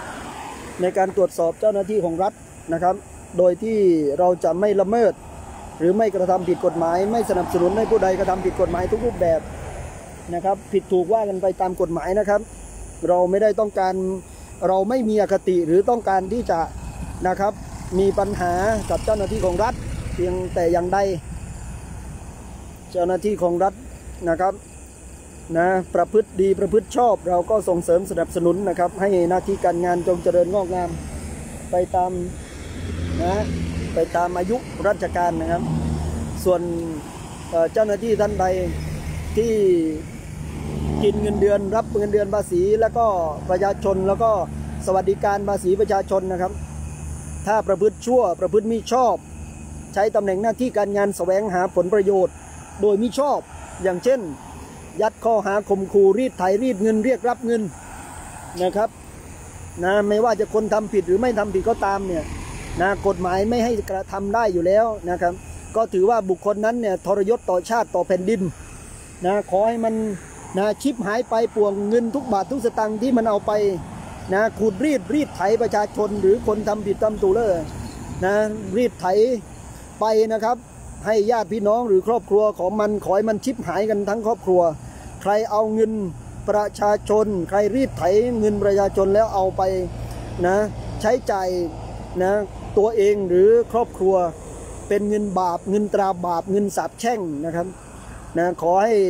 ในการตรวจสอบเจ้าหน้าที่ของรัฐนะครับโดยที่เราจะไม่ละเมิดหรือไม่กระทำผิดกฎหมายไม่สนับสนุนให้ผู้ใดกระทำผิดกฎหมายทุกรูปแบบนะครับผิดถูกว่ากันไปตามกฎหมายนะครับเราไม่ได้ต้องการเราไม่มีอคติหรือต้องการที่จะนะครับมีปัญหากับเจ้าหน้าที่ของรัฐเพียงแต่อย่างใดเจ้าหน้าที่ของรัฐนะครับนะประพฤติดีประพฤติชอบเราก็ส่งเสริมสนับสนุนนะครับให้หน้าที่การงานจงเจริญงอกงามไปตามนะไปตามอายุราชการนะครับส่วนเจ้าหน้าที่ท่านใดที่กินเงินเดือนรับเงินเดือนภาษีแล้วก็ประชาชนแล้วก็สวัสดิการภาษีประชาชนนะครับถ้าประพฤติชั่วประพฤติมิชอบใช้ตำแหน่งหน้าที่การงานแสวงหาผลประโยชน์โดยมิชอบอย่างเช่นยัดข้อหาข่มขู่รีดไถรีดเงินเรียกรับเงินนะครับนะไม่ว่าจะคนทำผิดหรือไม่ทำผิดก็ตามเนี่ยนะกฎหมายไม่ให้กระทำได้อยู่แล้วนะครับก็ถือว่าบุคคลนั้นเนี่ยทรยศต่อชาติต่อแผ่นดินนะขอให้มันนะชิบหายไปป่วงเงินทุกบาททุกสตางค์ที่มันเอาไปนะขูดรีดรีดไถประชาชนหรือคนทำผิดทำถูกเลยนะรีดไถไปนะครับให้ญาติพี่น้องหรือครอบครัวของมันขอให้มันชิบหายกันทั้งครอบครัวใครเอาเงินประชาชนใครรีดไถเงินประชาชนแล้วเอาไปนะใช้จ่ายนะตัวเองหรือครอบครัวเป็นเงินบาปเงินตราบาปเงินสาปแช่งนะครับนะขอให้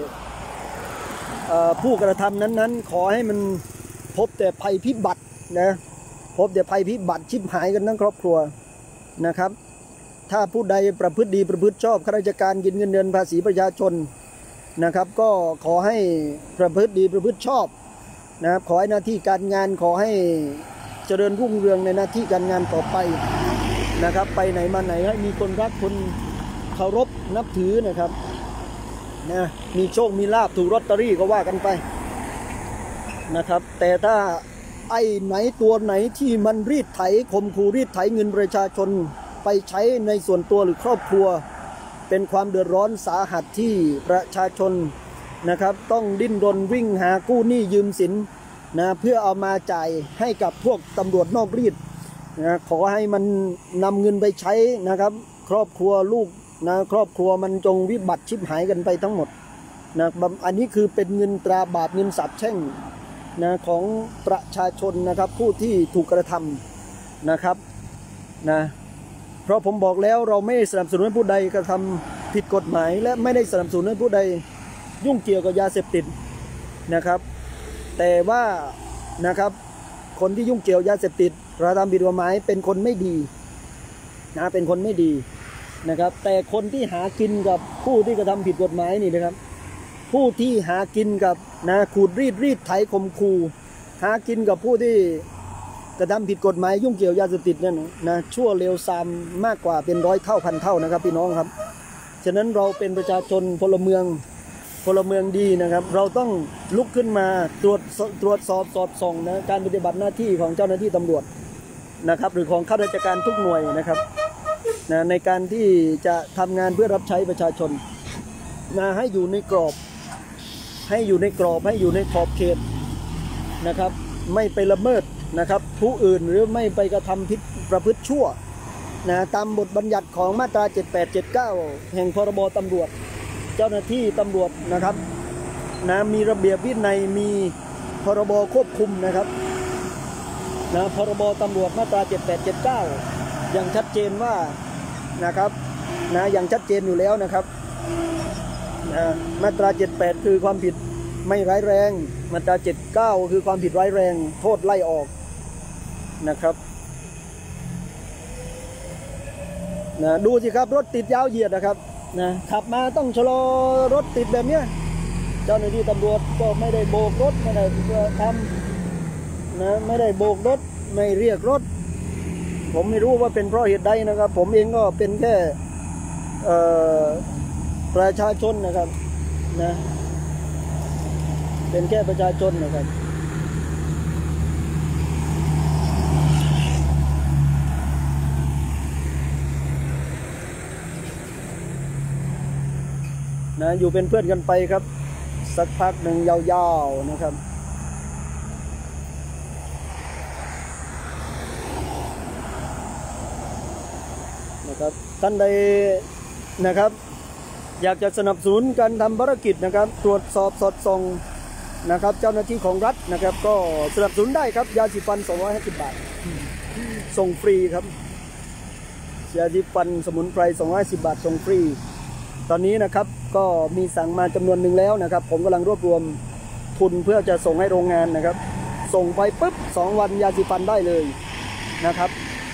ผู้กระทำนั้นๆขอให้มันพบแต่ภัยพิบัตินะพบแต่ภัยพิบัติชิบหายกันทั้งครอบครัวนะครับถ้าผู้ใดประพฤติดีประพฤติชอบข้าราชการกินเงินเดือนภาษีประชาชนนะครับก็ขอให้ประพฤติดีประพฤติชอบนะครับขอให้หน้าที่การงานขอให้เจริญรุ่งเรืองในหน้าที่การงานต่อไปนะครับไปไหนมาไหนให้มีคนรักคนเคารพนับถือนะครับนะมีโชคมีลาภถูกลอตเตอรี่ก็ว่ากันไปนะครับแต่ถ้าไอ้ไหนตัวไหนที่มันรีดไถข่มขู่รีดไถเงินประชาชนไปใช้ในส่วนตัวหรือครอบครัวเป็นความเดือดร้อนสาหัสที่ประชาชนนะครับต้องดิ้นรนวิ่งหากู้หนี้ยืมสินนะเพื่อเอามาจ่ายให้กับพวกตำรวจนอกรีดนะขอให้มันนำเงินไปใช้นะครับครอบครัวลูกนะครอบครัวมันจงวิบัติชิบหายกันไปทั้งหมดนะอันนี้คือเป็นเงินตราบาปเงินสาปแช่งนะของประชาชนนะครับผู้ที่ถูกกระทำนะครับนะเพราะผมบอกแล้วเราไม่สนับสนุนให้ผู้ใดกระทำผิดกฎหมายและไม่ได้สนับสนุนให้ผู้ใดยุ่งเกี่ยวกับยาเสพติดนะครับแต่ว่านะครับคนที่ยุ่งเกี่ยวยาเสพติดกระทำผิดกฎหมายเป็นคนไม่ดีนะเป็นคนไม่ดีนะครับแต่คนที่หากินกับผู้ที่กระทำผิดกฎหมายนี่นะครับผู้ที่หากินกับนะขูดรีดรีดไถข่มขู่หากินกับผู้ที่กระทำผิดกฎหมายยุ่งเกี่ยวยาเสพติดนั่นนะชั่วเลวทรามมากกว่าเป็นร้อยเท่าพันเท่านะครับพี่น้องครับฉะนั้นเราเป็นประชาชนพลเมืองพลเมืองดีนะครับเราต้องลุกขึ้นมาตรวจตรวจสอบสอดส่องนะการปฏิบัติหน้าที่ของเจ้าหน้าที่ตำรวจนะครับหรือของข้าราชการทุกหน่วยนะครับนะในการที่จะทำงานเพื่อรับใช้ประชาชนนะให้อยู่ในกรอบให้อยู่ในกรอบให้อยู่ในขอบเขตนะครับไม่ไปละเมิดนะครับผู้อื่นหรือไม่ไปกระทำผิดประพฤติชั่วนะตามบทบัญญัติของมาตราเจ็ดแปด เจ็ดเก้าแห่งพรบตำรวจเจ้าหน้าที่ตำรวจนะครับนะมีระเบียบวินัยมีพรบควบคุมนะครับนะพรบตำรวจมาตราเจ็ดแปด เจ็ดเก้าอย่างชัดเจนว่านะครับนะอย่างชัดเจนอยู่แล้วนะครับนะมาตราเจ็ดแปดคือความผิดไม่ร้ายแรงมาตราเจ็ดเก้าคือความผิดร้ายแรงโทษไล่ออกนะครับนะดูสิครับรถติดยาวเหยียดนะครับนะขับมาต้องชะลอรถติดแบบเนี้ยเจ้าหน้าที่ตำรวจก็ไม่ได้โบกรถไม่ได้ทำนะไม่ได้โบกรถไม่เรียกรถผมไม่รู้ว่าเป็นเพราะเหตุใดนะครับผมเองก็เป็นแค่ประชาชนนะครับนะเป็นแค่ประชาชนนะครับนะอยู่เป็นเพื่อนกันไปครับสักพักหนึ่งยาวๆนะครับนะครับท่านใดนะครับอยากจะสนับสนุนการทำภารกิจนะครับตรวจสอบสอดส่องนะครับเจ้าหน้าที่ของรัฐนะครับก็สนับสนุนได้ครับยาสีฟันสองร้อยห้าสิบบาทส่งฟรีครับยาสีฟันสมุนไพรสองร้อยห้าสิบบาทส่งฟรีตอนนี้นะครับก็มีสั่งมาจำนวนหนึ่งแล้วนะครับผมกำลังรวบรวมทุนเพื่อจะส่งให้โรงงานนะครับส่งไปปุ๊บสองวันยาสีฟันได้เลยนะครับ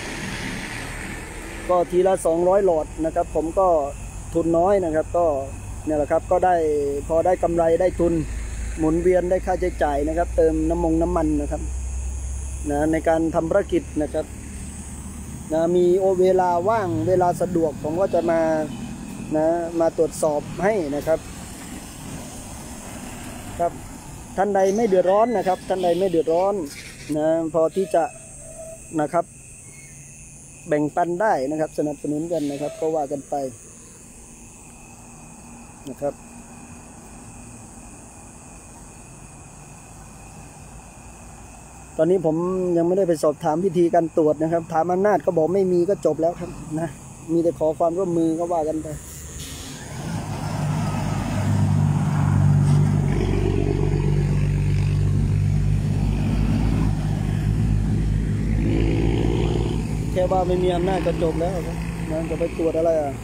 ก็ทีละสองร้อยหลอดนะครับผมก็ทุนน้อยนะครับก็เนี่ยแหละครับก็ได้พอได้กำไรได้ทุนหมุนเวียนได้ค่าใช้จ่ายนะครับเติมน้ำมงน้ำมันนะครับนะในการทำภารกิจนะครับนะมีโอเวลาว่างเวลาสะดวกผมก็จะมานะมาตรวจสอบให้นะครับครับท่านใดไม่เดือดร้อนนะครับท่านใดไม่เดือดร้อนนะพอที่จะนะครับแบ่งปันได้นะครับสนับสนุนกันนะครับก็ว่ากันไปนะครับตอนนี้ผมยังไม่ได้ไปสอบถามวิธีการตรวจนะครับถามอำนาจก็บอกไม่มีก็จบแล้วครับนะมีแต่ขอความร่วมมือก็ว่ากันไปแค่ว่าไม่มีอำนาจก็จบแล้วครับนะจะไปตรวจอะไรอ่ะ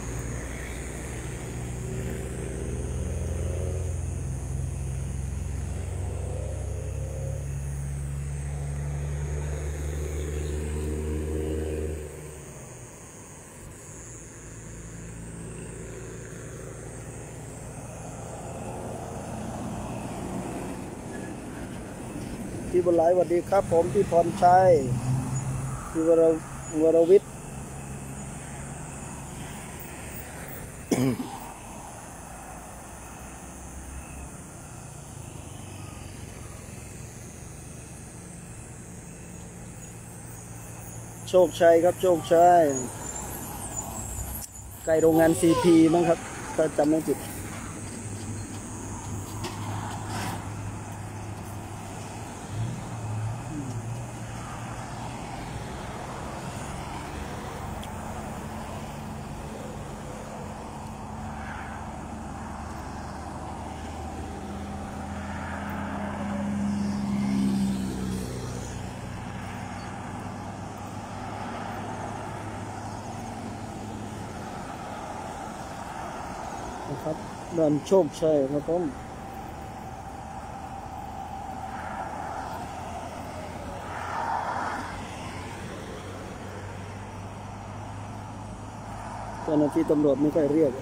พี่บุญหลายสวัสดีครับผมพี่พรชัยพี่วรวรวิทย์ โชคชัยครับโชคชัยใกล้โรงงาน ซี พี มั้งครับถ้าจำไม่ผิดนะครับด่านโชคชัยครับผมเจ้าหน้าที่ตำรวจไม่ค่อยเรียก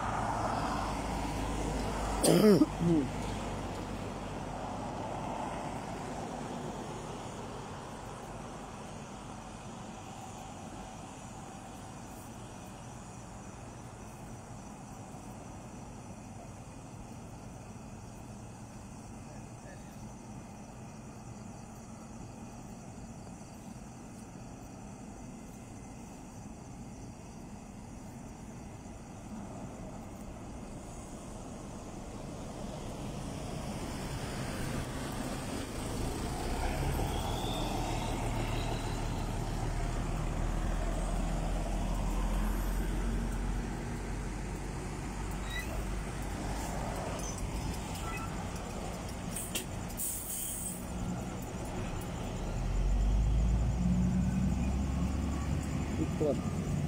ตรวจ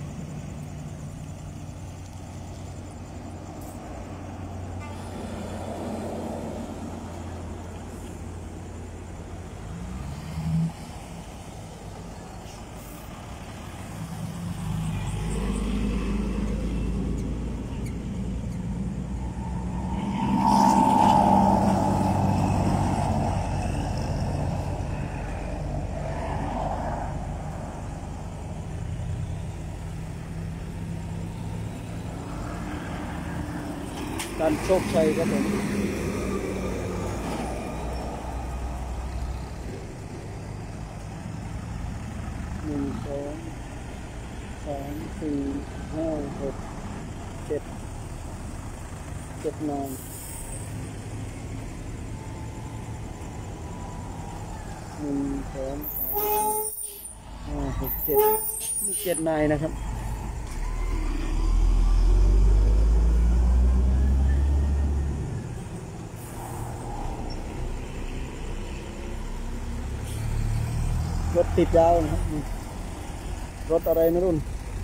การโชคชัยครับผมหนึ่งสองสามสี่ห้าหกเจ็ดเจ็ดนานหนึ่งสองสามห้าหกเจ็ดมีเจ็ดนายนะครับรถติดยาวนะครับรถอะไรนะรุ่น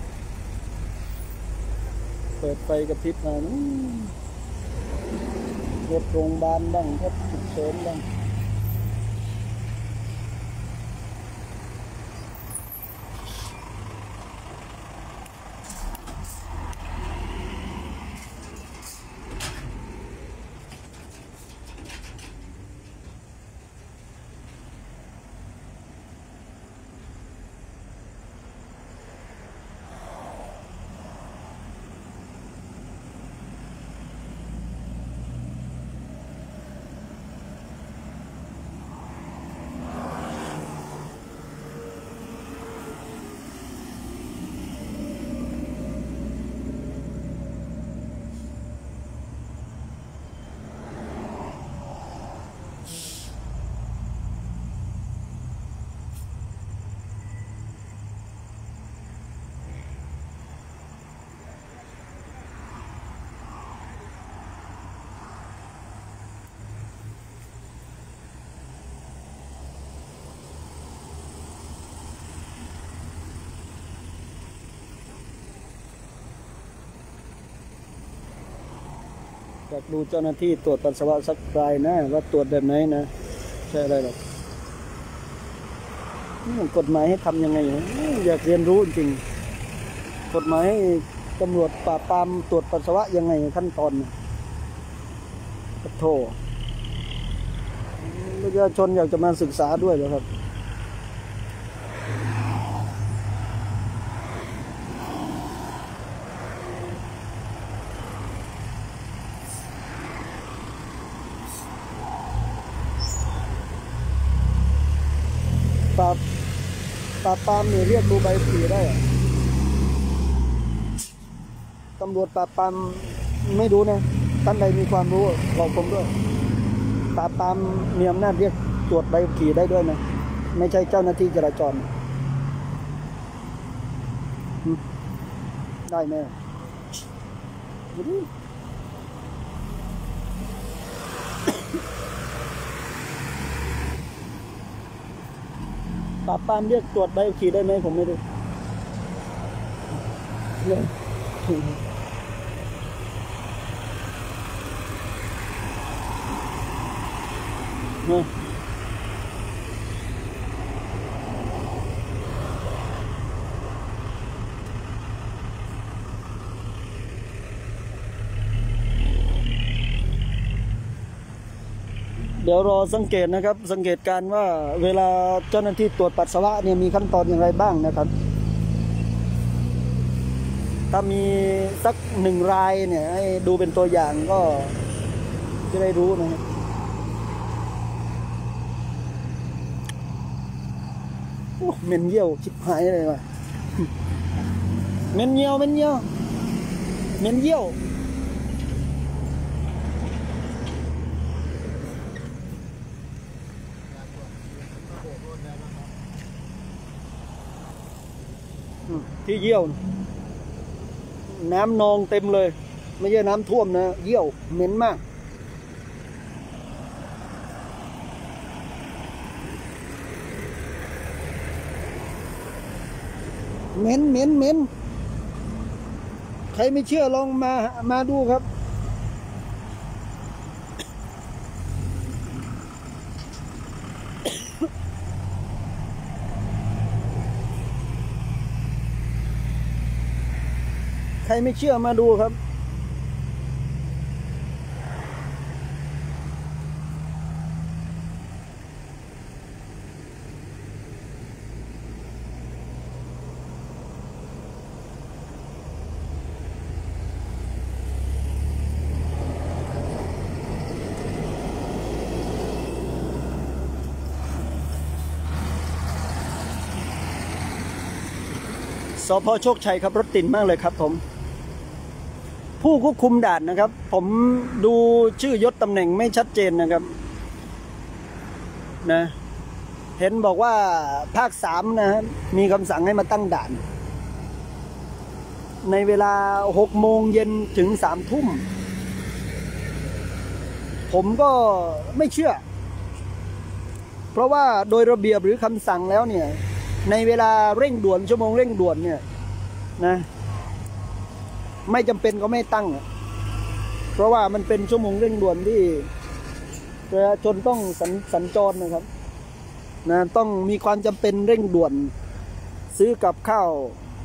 เปิดไฟกระพริบมานะรถโรงพยาบาลบ้างรถฉุกเฉินบ้างอยากดูเจ้าหน้าที่ตรวจปัสสาวะสักรายนะว่าตรวจแบบไหนนะใช่อะไรหรอกกฎหมายให้ทำยังไงอยากเรียนรู้จริงกฎหมายให้ตำรวจปราบปรามตรวจปัสสาวะยังไงขั้นตอนโทษประชาชนอยากจะมาศึกษาด้วยเหรอครับปราบปราบปรามเนี่ยเรียกดูใบขับขี่ได้อะตำรวจปราบปรามไม่รู้นะท่านใดมีความรู้บอกผมด้วยปราบปรามมีอำนาจเรียกตรวจใบขับขี่ได้ด้วยนะไม่ใช่เจ้าหน้าที่จราจรได้ไหมปราบปรามเรียกตรวจใบขับขี่ได้ไหมผมไม่รู้เนี่ยเนี่ยเดี๋ยวรอสังเกตนะครับสังเกตการว่าเวลาเจ้าหน้าที่ตรวจปัสสาวะเนี่ยมีขั้นตอนอย่างไรบ้างนะครับถ้ามีสักหนึ่งรายเนี่ยให้ดูเป็นตัวอย่างก็จะได้รู้นะครับโอ้เหม็นเยี่ยวชิบหายเลยว่ะเหม็นเยี่ยวเหม็นเยี่ยวเหม็นเยี่ยวที่เยี่ยวน้ำนองเต็มเลยไม่ใช่น้ำท่วมนะเยี่ยวเหม็นมากเหม็นเหม็นเหม็นใครไม่เชื่อลองมามาดูครับใครไม่เชื่อมาดูครับสภ.โชคชัยครับรถติดมากเลยครับผมผู้ควบคุมด่านนะครับผมดูชื่อยศตำแหน่งไม่ชัดเจนนะครับนะเห็นบอกว่าภาคสามนะมีคำสั่งให้มาตั้งด่านในเวลาหกโมงเย็นถึงสามทุ่มผมก็ไม่เชื่อเพราะว่าโดยระเบียบหรือคำสั่งแล้วเนี่ยในเวลาเร่งด่วนชั่วโมงเร่งด่วนเนี่ยนะไม่จำเป็นก็ไม่ตั้งเพราะว่ามันเป็นชั่วโมงเร่งด่วนที่ประชาชนต้องสัญสัญจรนะครับนะต้องมีความจำเป็นเร่งด่วนซื้อกับข้าว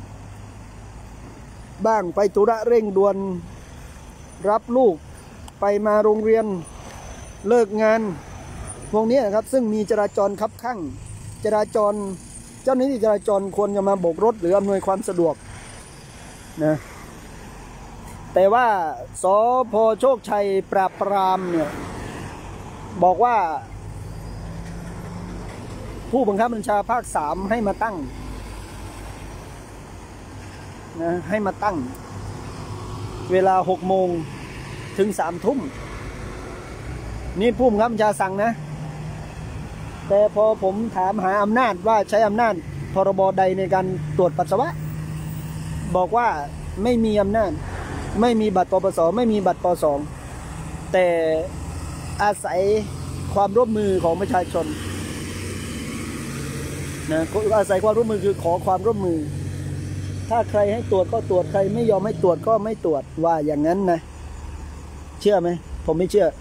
บ้างไปธุระเร่งด่วนรับลูกไปมาโรงเรียนเลิกงานพวกนี้นะครับซึ่งมีจราจรคับคั่งจราจรเจ้าหน้าที่จราจรควรจะมาโบกรถหรืออำนวยความสะดวกนะแต่ว่าสพ.โชคชัยปราบปรามเนี่ยบอกว่าผู้บังคับบัญชาภาคสามให้มาตั้งนะให้มาตั้งเวลาหกโมงถึงสามทุ่มนี่ผู้บังคับบัญชาสั่งนะแต่พอผมถามหาอำนาจว่าใช้อำนาจพรบใดในการตรวจปัสสาวะบอกว่าไม่มีอำนาจไม่มีบัตรปปสไม่มีบัตรปสองแต่อาศัยความร่วมมือของประชาชนนะอาศัยความร่วมมือคือขอความร่วมมือถ้าใครให้ตรวจก็ตรวจใครไม่ยอมให้ตรวจก็ไม่ตรวจว่าอย่างนั้นนะเชื่อไหมผมไม่เชื่อ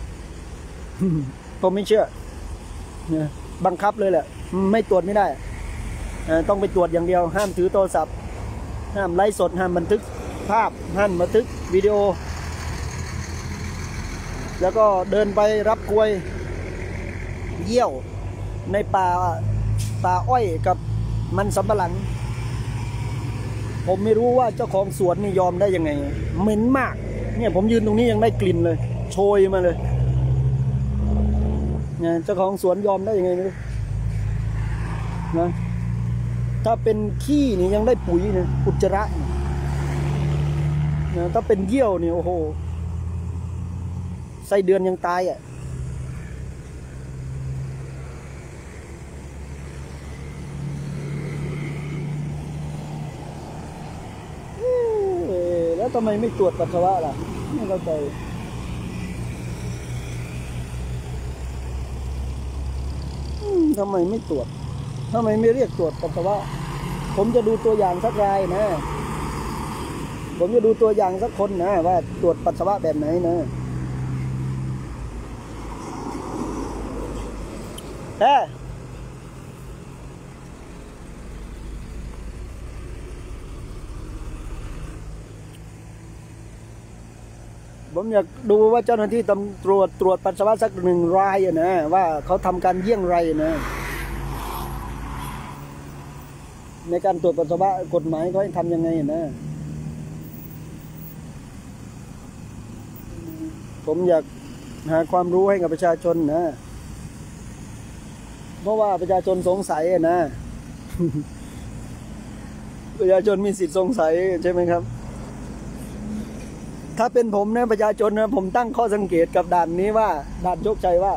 ผมไม่เชื่อนะบังคับเลยแหละไม่ตรวจไม่ได้ต้องไปตรวจอย่างเดียวห้ามถือโทรศัพท์ห้ามไลฟ์สดห้ามบันทึกภาพห้ามบันทึกวิดีโอแล้วก็เดินไปรับกล้วยเยี่ยวในป่าป่าอ้อยกับมันสำปะหลังผมไม่รู้ว่าเจ้าของสวนนี่ยอมได้ยังไงเหม็นมากเนี่ยผมยืนตรงนี้ยังได้กลิ่นเลยโชยมาเลยเนี่ยเจ้าของสวนยอมได้ยังไงไม่รู้นะถ้าเป็นขี้นี่ยังได้ปุ๋ยเนี่ยอุจจาระนะถ้าเป็นเยี่ยวเนี่ยโอ้โหไส้เดือนยังตายอ่ะแล้วทำไมไม่ตรวจปัสสาวะล่ะไม่เข้าใจทำไมไม่ตรวจทำไมไม่เรียกตรวจปัสสาวะผมจะดูตัวอย่างสักรายนะผมจะดูตัวอย่างสักคนนะว่าตรวจปัสสาวะแบบไหนนะแต่ผมอยากดูว่าเจ้าหน้าที่ตำรวจตรวจปัสสาวะสักหนึ่งรายนะว่าเขาทำการเยี่ยงไรนะในการตรวจปัสสาวะกฎหมายเขาให้ทำยังไงนะผมอยากหาความรู้ให้กับประชาชนนะเพราะว่าประชาชนสงสัยนะ ประชาชนมีสิทธิ์สงสัยใช่ไหมครับถ้าเป็นผมนะประชาชนนะผมตั้งข้อสังเกตกับด่านนี้ว่าด่านโชคชัยว่า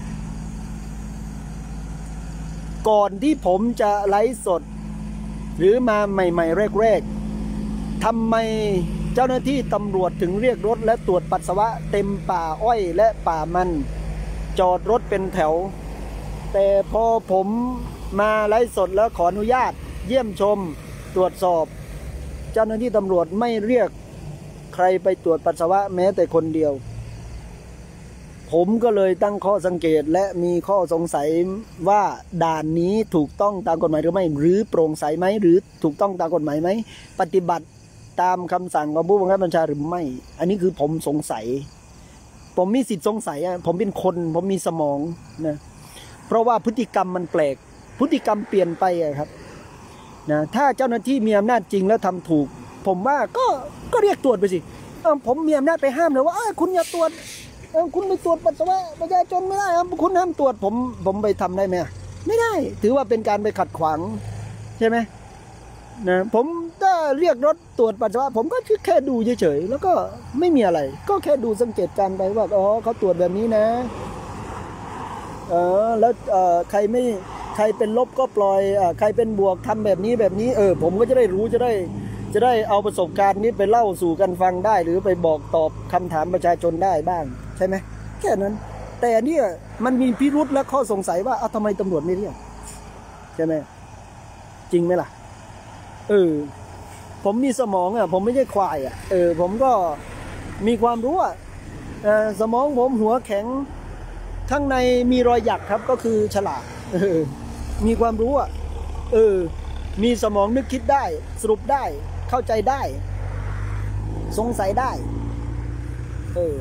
ก่อนที่ผมจะไลฟ์สดหรือมาใหม่ๆแรกๆทำไมเจ้าหน้าที่ตำรวจถึงเรียกรถและตรวจปัสสาวะเต็มป่าอ้อยและป่ามันจอดรถเป็นแถวแต่พอผมมาไลฟ์สดแล้วขออนุญาตเยี่ยมชมตรวจสอบเจ้าหน้าที่ตำรวจไม่เรียกใครไปตรวจปัสสาวะแม้แต่คนเดียวผมก็เลยตั้งข้อสังเกตและมีข้อสงสัยว่าด่านนี้ถูกต้องตามกฎหมายหรือไม่หรือโปร่งใสไหมหรือถูกต้องตามกฎหมายไหมปฏิบัติตามคำสั่งของผู้บังคับบัญชาหรือไม่อันนี้คือผมสงสัยผมมีสิทธิ์สงสัยอ่ะผมเป็นคนผมมีสมองนะเพราะว่าพฤติกรรมมันแปลกพฤติกรรมเปลี่ยนไปอ่ะครับนะถ้าเจ้าหน้าที่มีอำนาจจริงแล้วทำถูกผมว่าก็ก็เรียกตรวจไปสิผมมีอำนาจไปห้ามเลยว่าคุณอย่าตรวจคุณไปตรวจปัสสาวะประชาชนไม่ได้ครับคุณห้ามตรวจผมผมไปทำได้ไหมไม่ได้ถือว่าเป็นการไปขัดขวางใช่ไหมนะผมถ้าเรียกรถตรวจปัสสาวะผมก็แค่ดูเฉยๆแล้วก็ไม่มีอะไรก็แค่ดูสังเกตการไปว่าอ๋อเขาตรวจแบบนี้นะเออแล้วเอ่อใครไม่ใครเป็นลบก็ปล่อยอ่าใครเป็นบวกทำแบบนี้แบบนี้เออผมก็จะได้รู้จะได้จะได้เอาประสบการณ์นี้ไปเล่าสู่กันฟังได้หรือไปบอกตอบคำถามประชาชนได้บ้างใช่ไหมแค่นั้นแต่เนี่ยมันมีพิรุธและข้อสงสัยว่าเอาทำไมตำรวจไม่เรียกใช่ไหมจริงไหมล่ะเออผมมีสมองอ่ะผมไม่ใช่ควายอ่ะเออผมก็มีความรู้อ่ะสมองผมหัวแข็งข้างในมีรอยหยักครับก็คือฉลาดเออมีความรู้อ่ะเออมีสมองนึกคิดได้สรุปได้เข้าใจได้สงสัยได้เออ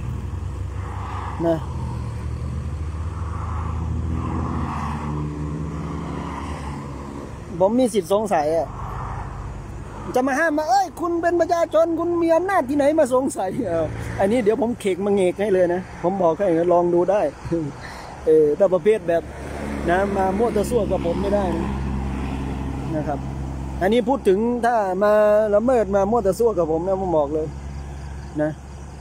นะผมมีสิทธิ์สงสัยอ่ะจะมาห้ามมาเอ้ยคุณเป็นประชาชนคุณมีอำนาจที่ไหนมาสงสัยเอออันนี้เดี๋ยวผมเขกมาเงกให้เลยนะผมบอกให้ลองดูได้เออแต่ประเภทแบบนะมามั่วตัวซั่วกับผมไม่ได้นะนะครับอันนี้พูดถึงถ้ามาละเมิดมามั่วตัวซั่วกับผมนะผมบอกเลยนะ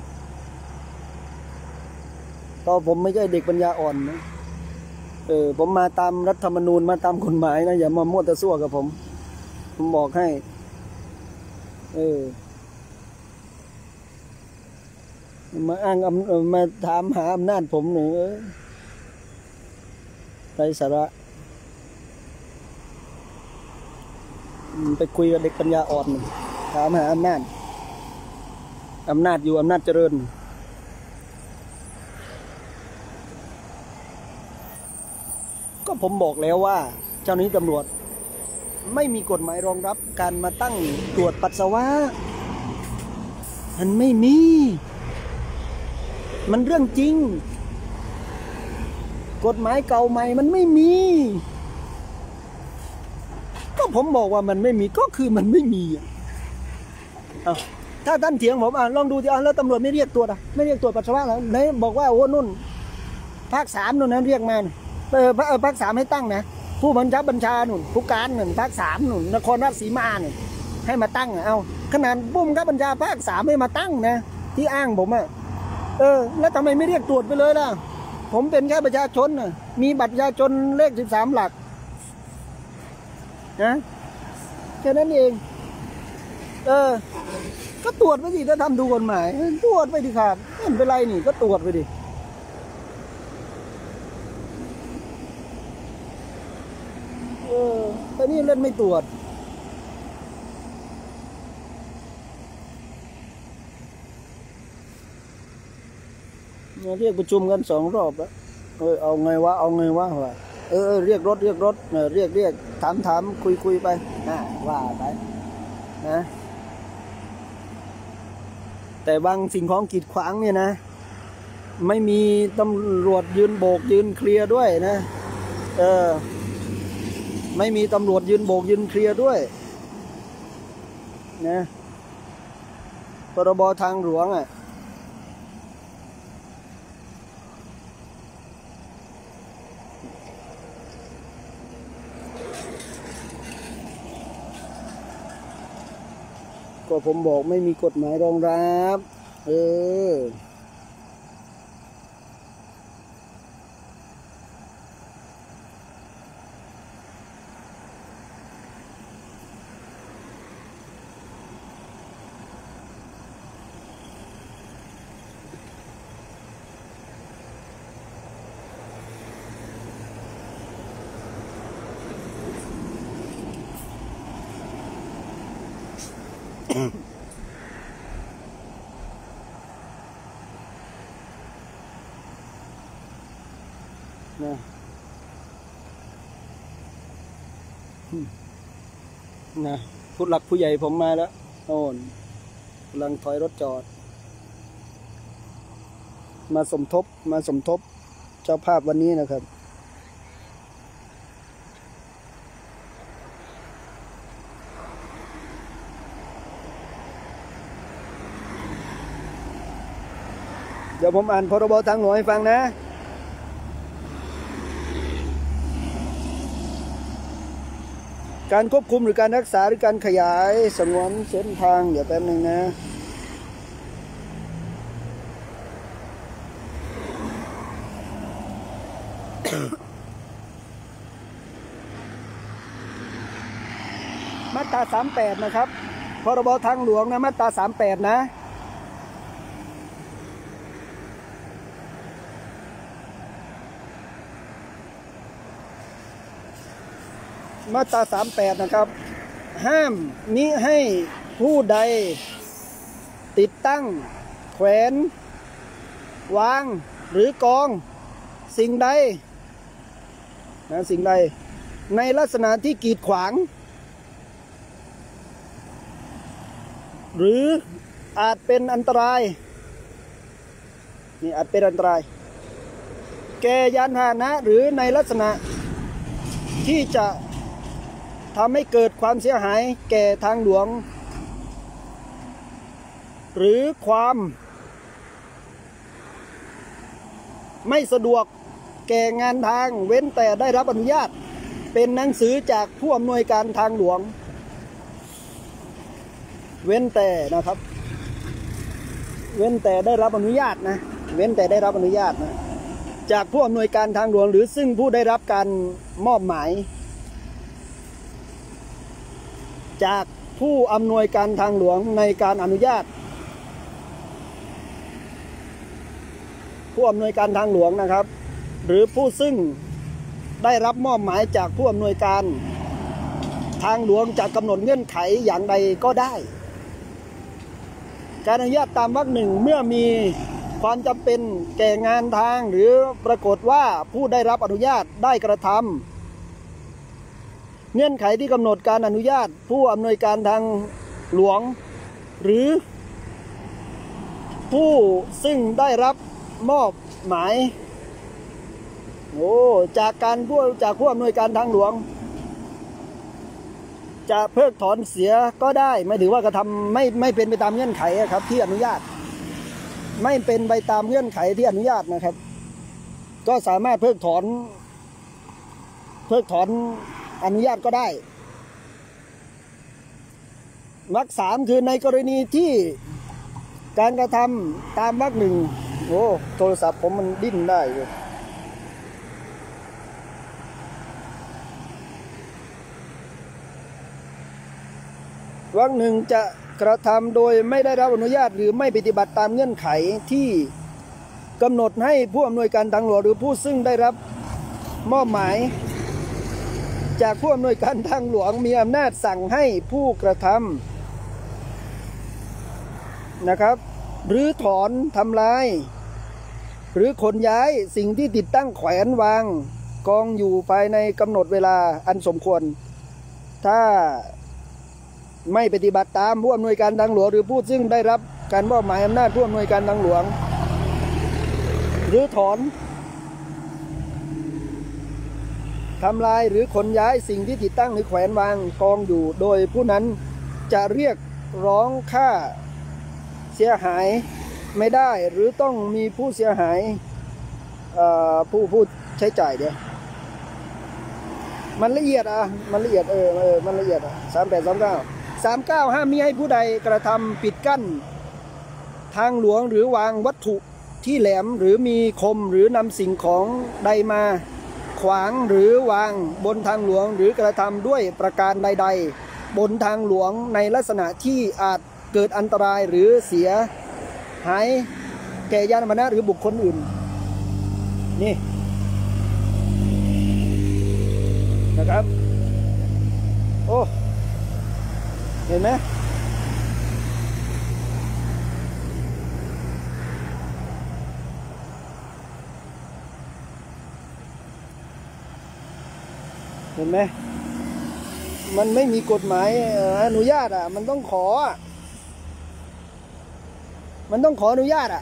ก็ผมไม่ใช่เด็กปัญญาอ่อนนะเออผมมาตามรัฐธรรมนูญมาตามกฎหมายนะอย่ามามั่วตัวซั่วกับผมผมบอกให้เออมาอ้างมาถามหาอำนาจผมหนึ่งเออไร้สาระไปคุยกับเด็กปัญญาอ่อนถามหาอำนาจอำนาจอยู่อำนาจเจริญก็ผมบอกแล้วว่าเจ้าหน้าที่ตำรวจไม่มีกฎหมายรองรับการมาตั้งตรวจปัสสาวะมันไม่มีมันเรื่องจริงกฎหมายเก่าใหม่มันไม่มีก็ผมบอกว่ามันไม่มีก็คือมันไม่มีอ่ะถ้าท่านเถียงผมอ่ะลองดูที่อ่ะแล้วตำรวจไม่เรียกตรวจอ่ะไม่เรียกตรวจปัสสาวะแล้วไหนบอกว่าโอ้นุ่นภาคสามนู่นนะเรียกมาเออภาคสามให้ตั้งนะผู้บัญชาบัญชาหนุนผู้การหนุนภาคสามหนุนนครราชสีมาหนุนให้มาตั้งเอาขนาดผู้บัญชาบัญชาภาคสามให้มาตั้งนะที่อ้างผมอ่ะเออแล้วทำไมไม่เรียกตรวจไปเลยล่ะผมเป็นแค่ประชาชนน่ะมีบัตรประชาชนเลขสิบสามหลักนะแค่นั้นเองเออก็ตรวจไปสิถ้าทำดูกฎหมายตรวจไปดิครับไม่เป็นไรนี่ก็ตรวจไปดิเออแต่นี่เล่นไม่ตรวจเรียกประชุมกันสองรอบแล้วเออเอาไงวะเอาไงวะวะเออเรียกรถเรียกรถเออเรียกเรียกถามถามคุยคุยไปนะว่าไปนะแต่บางสิ่งของกีดขวางเนี่ยนะไม่มีตำรวจยืนโบกยืนเคลียร์ด้วยนะเออไม่มีตำรวจยืนโบกยืนเคลียร์ด้วยนะพรบทางหลวงอ่ะก็ผมบอกไม่มีกฎหมายรองรับเออนะนะผู้หลักผู้ใหญ่ผมมาแล้วโน่นกำลังถอยรถจอดมาสมทบมาสมทบเจ้าภาพวันนี้นะครับเดี๋ยวผมอ่านพรบทางหลวงให้ฟังนะการควบคุมหรือการรักษาหรือการขยายสงวนเส้นทางเดี๋ยวแป๊บนึงนะมาตราสามแปดนะครับพรบทางหลวงนะมาตราสามแปดนะมาตราสามแปดนะครับ ห้ามมิให้ผู้ใดติดตั้งแขวนวางหรือกองสิ่งใดนะสิ่งใดในลักษณะที่กีดขวางหรืออาจเป็นอันตรายนี่อาจเป็นอันตรายแก่ยานพาหนะหรือในลักษณะที่จะทำให้เกิดความเสียหายแก่ทางหลวงหรือความไม่สะดวกแก่งานทางเว้นแต่ได้รับอนุญาตเป็นหนังสือจากผู้อำนวยการทางหลวงเว้นแต่นะครับเว้นแต่ได้รับอนุญาตนะเว้นแต่ได้รับอนุญาตนะจากผู้อำนวยการทางหลวงหรือซึ่งผู้ได้รับการมอบหมายจากผู้อำนวยการทางหลวงในการอนุญาตผู้อำนวยการทางหลวงนะครับหรือผู้ซึ่งได้รับมอบหมายจากผู้อำนวยการทางหลวงจะกำหนดเงื่อนไขอย่างใดก็ได้การอนุญาตตามวรรคหนึ่งเมื่อมีความจำเป็นแก่งานทางหรือปรากฏว่าผู้ได้รับอนุญาตได้กระทำเงื่อนไขที่กำหนดการอนุญาตผู้อำนวยการทางหลวงหรือผู้ซึ่งได้รับมอบหมายโอ้จากการผู้จากผู้อำนวยการทางหลวงจะเพิกถอนเสียก็ได้ไม่ถือว่ากระทำไม่ไม่เป็นไปตามเงื่อนไขครับที่อนุญาตไม่เป็นไปตามเงื่อนไขที่อนุญาตนะครับก็สามารถเพิกถอนเพิกถอนอนุญาตก็ได้วรรคสามคือในกรณีที่การกระทำตามวรรคหนึ่งโอ้โทรศัพท์ผมมันดิ้นได้เลยวรรคหนึ่งจะกระทำโดยไม่ได้รับอนุญาตหรือไม่ปฏิบัติตามเงื่อนไขที่กำหนดให้ผู้อำนวยการทางหลวงหรือผู้ซึ่งได้รับมอบหมายจากผู้อำนวยการทางหลวงมีอำนาจสั่งให้ผู้กระทำนะครับหรือถอนทำลายหรือขนย้ายสิ่งที่ติดตั้งแขวนวางกองอยู่ภายในกำหนดเวลาอันสมควรถ้าไม่ปฏิบัติตามผู้อำนวยการทางหลวงหรือผู้ซึ่งได้รับการมอบหมายอำนาจผู้อำนวยการทางหลวงหรือถอนทำลายหรือขนย้ายสิ่งที่ติดตั้งหรือแขวนวางกองอยู่โดยผู้นั้นจะเรียกร้องค่าเสียหายไม่ได้หรือต้องมีผู้เสียหายผู้ผู้ใช้จ่ายเดียวมันละเอียดอ่ะมันละเอียดเออเออมันละเอียดอ่ะสามแปดสามเก้าสามเก้าห้ามมิให้ผู้ใดกระทำปิดกั้นทางหลวงหรือวางวัตถุที่แหลมหรือมีคมหรือนำสิ่งของใดมาขวางหรือวางบนทางหลวงหรือกระทำด้วยประการใดๆบนทางหลวงในลักษณะที่อาจเกิดอันตรายหรือเสียหายแก่ยานพาหนะหรือบุคคลอื่นนี่นะครับโอ้เห็นไหมเห็นไหมมันไม่มีกฎหมายอนุญาตอ่ะมันต้องขอมันต้องขออนุญาตอ่ะ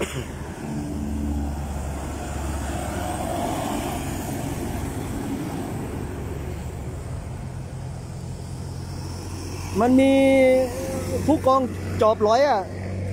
มันมีผู้กองจอบร้อยอ่ะ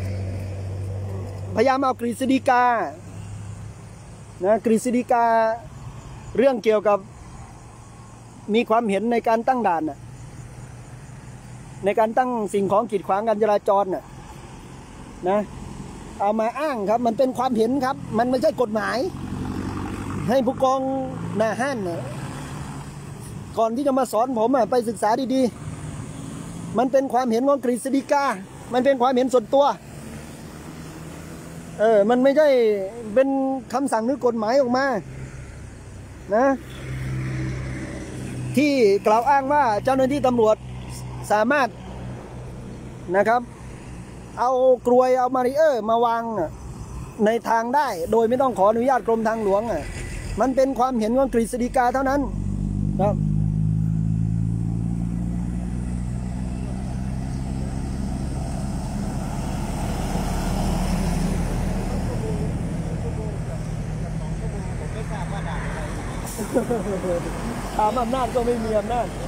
พยายามเอากฤษฎีกานะกฤษฎีกาเรื่องเกี่ยวกับมีความเห็นในการตั้งด่านน่ะในการตั้งสิ่งของกีดขวางการจราจรน่ะนะเอามาอ้างครับมันเป็นความเห็นครับมันไม่ใช่กฎหมายให้ผู้กองหน้าห้านน่ะก่อนที่จะมาสอนผมอ่ะไปศึกษาดีๆมันเป็นความเห็นของกฤษฎีกามันเป็นความเห็นส่วนตัวเออมันไม่ใช่เป็นคำสั่งหรือกฎหมายออกมานะที่กล่าวอ้างว่าเจ้าหน้าที่ตำรวจสามารถนะครับเอากลวยเอามาริเออร์มาวางในทางได้โดยไม่ต้องขออนุญาตกรมทางหลวงอ่ะมันเป็นความเห็นของกฤษฎีกาเท่านั้นครับตามอำนาจก็ไม่มีอำนาจ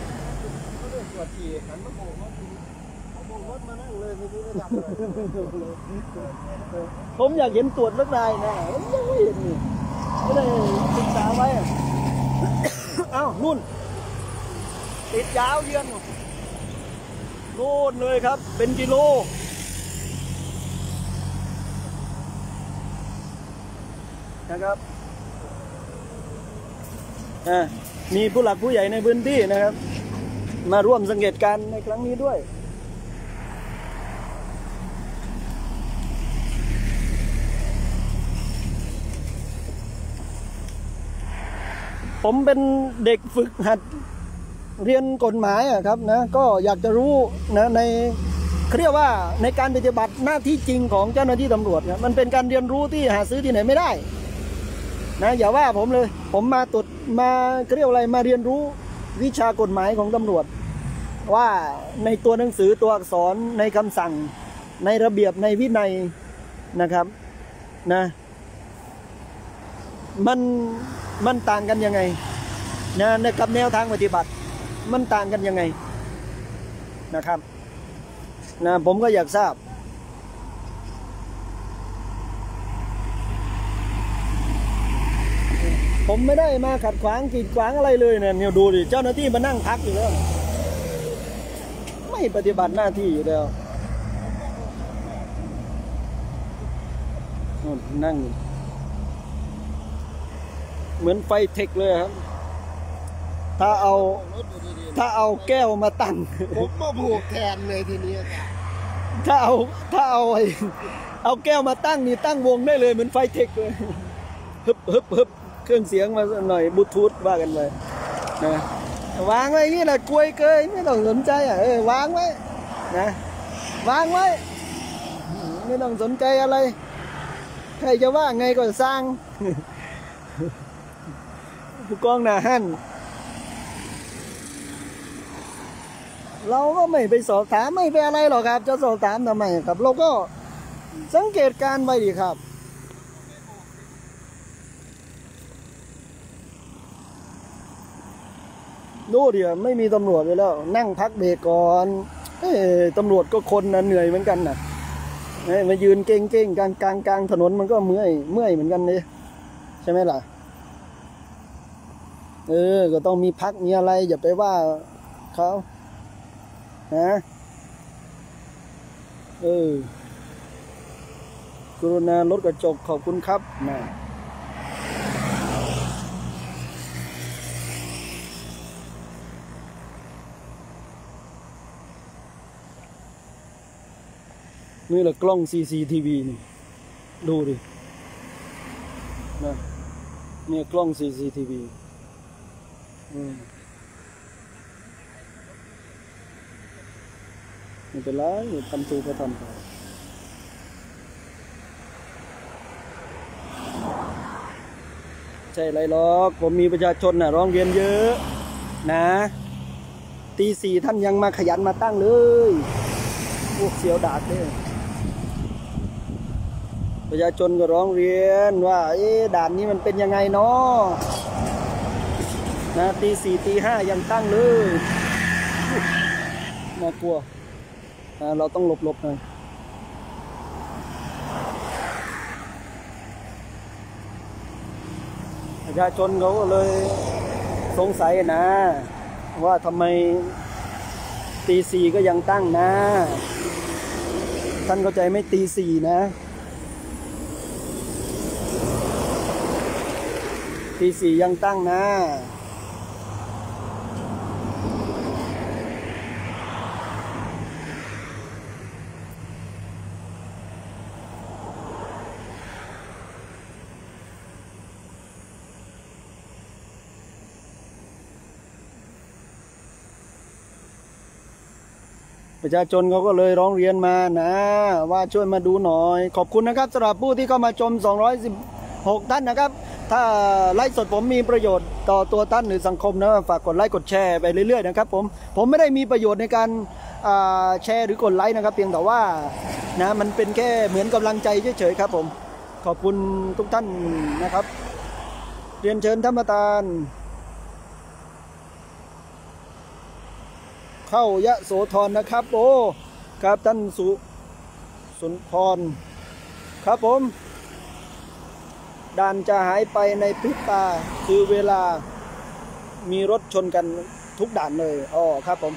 ผมอยากเห็นตรวจรถนายนะยังไม่เห็นนี่ไม่ได้ศึกษาไว้ เอ้านู่นติดยาวเยือนนู่นเลยครับเป็นกิโลนะครับมีผู้หลักผู้ใหญ่ในพื้นที่นะครับมาร่วมสังเกตการณ์ในครั้งนี้ด้วยผมเป็นเด็กฝึกหัดเรียนกฎหมายอะครับนะก็อยากจะรู้นะในเรียกว่าในการปฏิบัติหน้าที่จริงของเจ้าหน้าที่ตำรวจนะมันเป็นการเรียนรู้ที่หาซื้อที่ไหนไม่ได้นะอย่าว่าผมเลยผมมาตรวจมาเรียกอะไรมาเรียนรู้วิชากฎหมายของตำรวจว่าในตัวหนังสือตัวอักษรในคำสั่งในระเบียบในวินัยนะครับนะมันมันต่างกันยังไงนะในกับแนวทางปฏิบัติมันต่างกันยังไงนะครับนะผมก็อยากทราบผมไม่ได้มาขัดขวางกีดขวางอะไรเลยเนี่ยเนี่ยดูดิเจ้าหน้าที่มานั่งพักอยู่แล้วไม่ปฏิบัติหน้าที่อยู่แล้วนั่งเหมือนไฟเทคเลยครับถ้าเอาถ้าเอาแก้วมาตั้งผมมาผูกแทนเลยทีนี้ถ้าเอาถ้าเอาเอาแก้วมาตั้งนี่ตั้งวงได้เลยเหมือนไฟเทคเลยฮึบฮึบฮึบเครื่องเสียงมาหน่อยบลูทูธว่ากันไปนะวางไว้นี่แหละกลวยเกยไม่ต้องสนใจอ่ะเออวางไว้นะวางไว้ไม่ต้องสนใจอะไรใครจะว่าไงก็สร้างผู้กองหน้าหั่นเราก็ไม่ไปสอบถามไม่ไปอะไรหรอกครับจะสอบถามทำไมครับเราก็สังเกตการณ์ไว้ดีครับดูดิไม่มีตำรวจเลยแล้วนั่งพักเบรกก่อนเอ้ตำรวจก็คนนะเหนื่อยเหมือนกันนะมายืนเก่งเก่งกลางกลางกลางถนนมันก็เมื่อยเมื่อยเหมือนกันเลยใช่ไหมล่ะเออก็ต้องมีพักมีอะไรอย่าไปว่าเขานะเออกรุณาลดกระจกขอบคุณครับนะนี่แหละกล้อง ซี ซี ที วี นี่ดูดินะเนี่ยกล้อง ซี ซี ที วี อืมไม่เป็นไรทำตัวก็ทำไปใช่ไรหรอกผมมีประชาชนน่ะร้องเรียนเยอะนะตีสี่ท่านยังมาขยันมาตั้งเลยพวกเสียวดาดเลยประชาชนก็ร้องเรียนว่าเอ๊ะด่านนี้มันเป็นยังไงเนาะนะตีสี่ตีห้ายังตั้งเลยน่ากลัวเราต้องหลบๆหน่อยประชาชนเขาก็เลยสงสัยนะว่าทำไมตีสี่ก็ยังตั้งนะท่านเข้าใจไหมตีสี่นะตีสี่ยังตั้งนะประชาชนเขาก็เลยร้องเรียนมานะว่าช่วยมาดูหน่อยขอบคุณนะครับสำหรับผู้ที่เข้ามาชมสองร้อยสิบหกท่านนะครับถ้าไลฟ์สดผมมีประโยชน์ต่อตัวท่านหรือสังคมนะฝากกดไลค์กดแชร์ไปเรื่อยๆนะครับผมผมไม่ได้มีประโยชน์ในการแชร์หรือกดไลค์นะครับเพียงแต่ว่านะมันเป็นแค่เหมือนกำลังใจเฉยๆครับผมขอบคุณทุกท่านนะครับเรียนเชิญท่านประธานเข้ายะโสธรนะครับโอ้ครับท่านสุสุนทรครับผมด่านจะหายไปในพริบตาคือเวลามีรถชนกันทุกด่านเลยอ๋อครับผม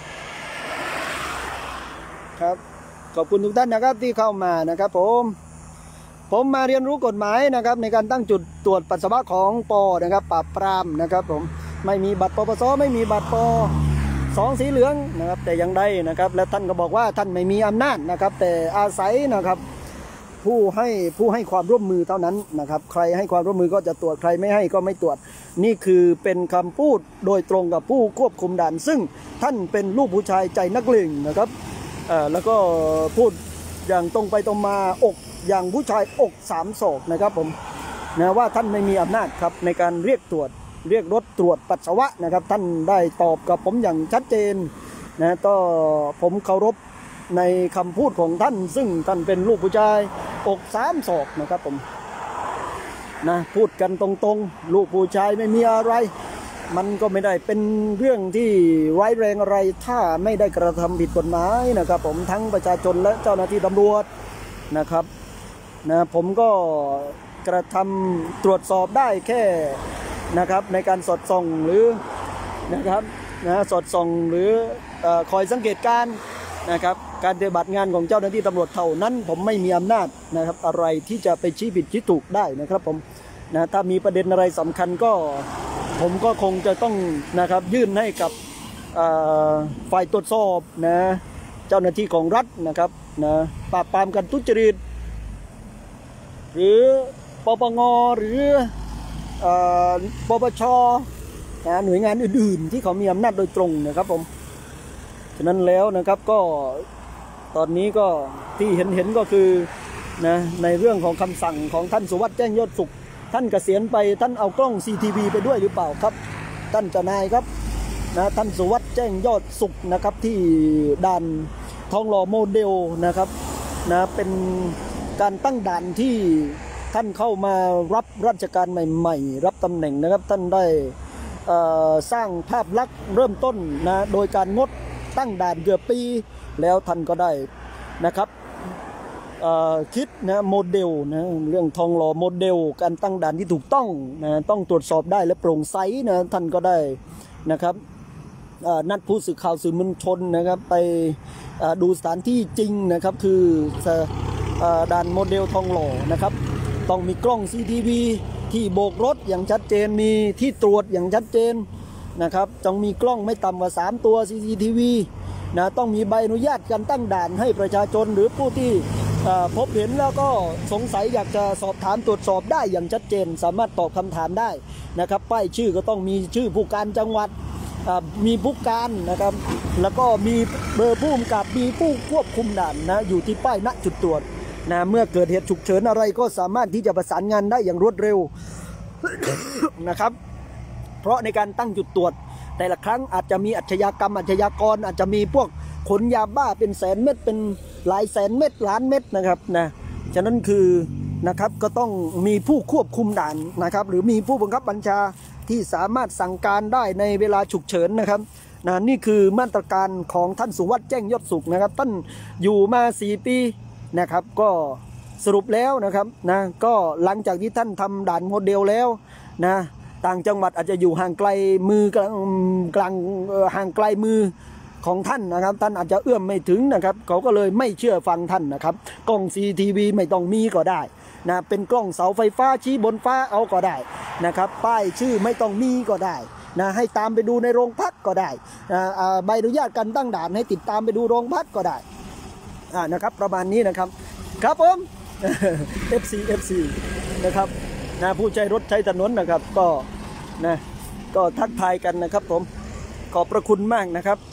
ครับขอบคุณทุกท่านนะครับที่เข้ามานะครับผมผมมาเรียนรู้กฎหมายนะครับในการตั้งจุดตรวจปัสสาวะของปอนะครับปราบปรามนะครับผมไม่มีบัตรปปสไม่มีบัตรปสองสีเหลืองนะครับแต่ยังได้นะครับและท่านก็บอกว่าท่านไม่มีอำนาจนะครับแต่อาศัยนะครับผู้ให้ผู้ให้ความร่วมมือเท่านั้นนะครับใครให้ความร่วมมือก็จะตรวจใครไม่ให้ก็ไม่ตรวจนี่คือเป็นคำพูดโดยตรงกับผู้ควบคุมด่านซึ่งท่านเป็นลูกผู้ชายใจนักเลงนะครับเอ่อแล้วก็พูดอย่างตรงไปตรงมาอกอย่างผู้ชายอกสามศอกนะครับผมนะว่าท่านไม่มีอำนาจครับในการเรียกตรวจเรียกรถตรวจปัสสาวะนะครับท่านได้ตอบกับผมอย่างชัดเจนนะก็ผมเคารพในคำพูดของท่านซึ่งท่านเป็นลูกผู้ชายอกสามศอกนะครับผมนะพูดกันตรงๆลูกผู้ชายไม่มีอะไรมันก็ไม่ได้เป็นเรื่องที่ร้ายแรงอะไรถ้าไม่ได้กระทำผิดกฎหมายนะครับผมทั้งประชาชนและเจ้าหน้าที่ตำรวจนะครับนะผมก็กระทำตรวจสอบได้แค่นะครับในการสอดส่องหรือนะครับนะสอดส่องหรือเอ่อคอยสังเกตการนะครับการปฏิบัติงานของเจ้าหน้าที่ตำรวจเท่านั้นผมไม่มีอำนาจนะครับอะไรที่จะไปชี้ผิดชี้ถูกได้นะครับผมนะถ้ามีประเด็นอะไรสำคัญก็ผมก็คงจะต้องนะครับยื่นให้กับฝ่ายตรวจสอบนะเจ้าหน้าที่ของรัฐนะครับนะปราบปรามการทุจริตหรือปปงหรือปปชนะหน่วยงานอื่นๆที่เขามีอำนาจโดยตรงนะครับผมฉะนั้นแล้วนะครับก็ตอนนี้ก็ที่เห็นๆก็คือนะในเรื่องของคำสั่งของท่านสุวัสดิ์แจ้งยอดสุขท่านเกษียณไปท่านเอากล้อง ซี ที วี ไปด้วยหรือเปล่าครับท่านเจ้านายครับนะท่านสุวัสดิ์แจ้งยอดสุขนะครับที่ด่านทองหล่อโมเดลนะครับนะเป็นการตั้งด่านที่ท่านเข้ามารับราชการใหม่ๆรับตำแหน่งนะครับท่านได้สร้างภาพลักษณ์เริ่มต้นนะโดยการงดตั้งด่านเกือบปีแล้วท่านก็ได้นะครับคิดนะโมเดลนะเรื่องทองหล่อโมเดลการตั้งด่านที่ถูกต้องนะต้องตรวจสอบได้และโปร่งใสนะท่านก็ได้นะครับนัดผู้สื่อข่าวสื่อมวลชนนะครับไปดูสถานที่จริงนะครับคือด่านโมเดลทองหล่อนะครับต้องมีกล้อง ซี ที วี ที่โบกรถอย่างชัดเจนมีที่ตรวจอย่างชัดเจนนะครับต้องมีกล้องไม่ต่ำกว่าสามตัว ซี ซี ที วี นะต้องมีใบอนุญาตการตั้งด่านให้ประชาชนหรือผู้ที่พบเห็นแล้วก็สงสัยอยากจะสอบถามตรวจสอบได้อย่างชัดเจนสามารถตอบคำถามได้นะครับป้ายชื่อก็ต้องมีชื่อผู้การจังหวัดมีผู้การนะครับแล้วก็มีเบอร์ผู้กำกับมีผู้ควบคุมด่านนะอยู่ที่ป้ายณจุดตรวจนะเมื่อเกิดเหตุฉุกเฉินอะไรก็สามารถที่จะประสานงานได้อย่างรวดเร็ว นะครับเพราะในการตั้งจุดตรวจแต่ละครั้งอาจจะมีอาชญากรรมอาชญากรอาจจะมีพวกขนยาบ้าเป็นแสนเม็ดเป็นหลายแสนเม็ดล้านเม็ดนะครับนะฉะนั้นคือนะครับก็ต้องมีผู้ควบคุมด่านนะครับหรือมีผู้บังคับบัญชาที่สามารถสั่งการได้ในเวลาฉุกเฉินนะครับนะนี่คือมาตรการของท่านสุวัสดิ์แจ้งยอดสุขนะครับท่านอยู่มาสี่ปีนะครับก็สรุปแล้วนะครับนะก็หลังจากที่ท่านทำด่านโมเดลแล้วนะต่างจังหวัดอาจจะอยู่ห่างไกลมือกลางกลางห่างไกลมือของท่านนะครับท่านอาจจะเอื้อมไม่ถึงนะครับเขาก็เลยไม่เชื่อฟังท่านนะครับกล้อง ซี ที วี ไม่ต้องมีก็ได้นะเป็นกล้องเสาไฟฟ้าชี้บนฟ้าเอาก็ได้นะครับป้ายชื่อไม่ต้องมีก็ได้นะให้ตามไปดูในโรงพักก็ได้นะใบอนุญาตการตั้งด่านให้ติดตามไปดูโรงพักก็ได้นะครับประมาณนี้นะครับครับผม เอฟ ซี เอฟ ซี นะครับนะผู้ใช้รถใช้ถนนนะครับก็นะก็ทักทายกันนะครับผมขอบพระคุณมากนะครับ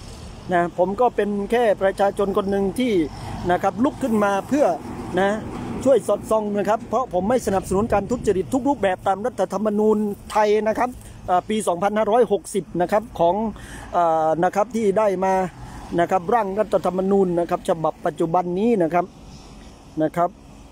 นะผมก็เป็นแค่ประชาชนคนหนึ่งที่นะครับลุกขึ้นมาเพื่อนะช่วยสอดส่องนะครับเพราะผมไม่สนับสนุนการทุจริตทุกรูปแบบตามรัฐธรรมนูญไทยนะครับปี สองพันห้าร้อยหกสิบ นะครับของนะครับที่ได้มานะครับร่างรัฐธรรมนูญนะครับฉบับปัจจุบันนี้นะครับนะครับ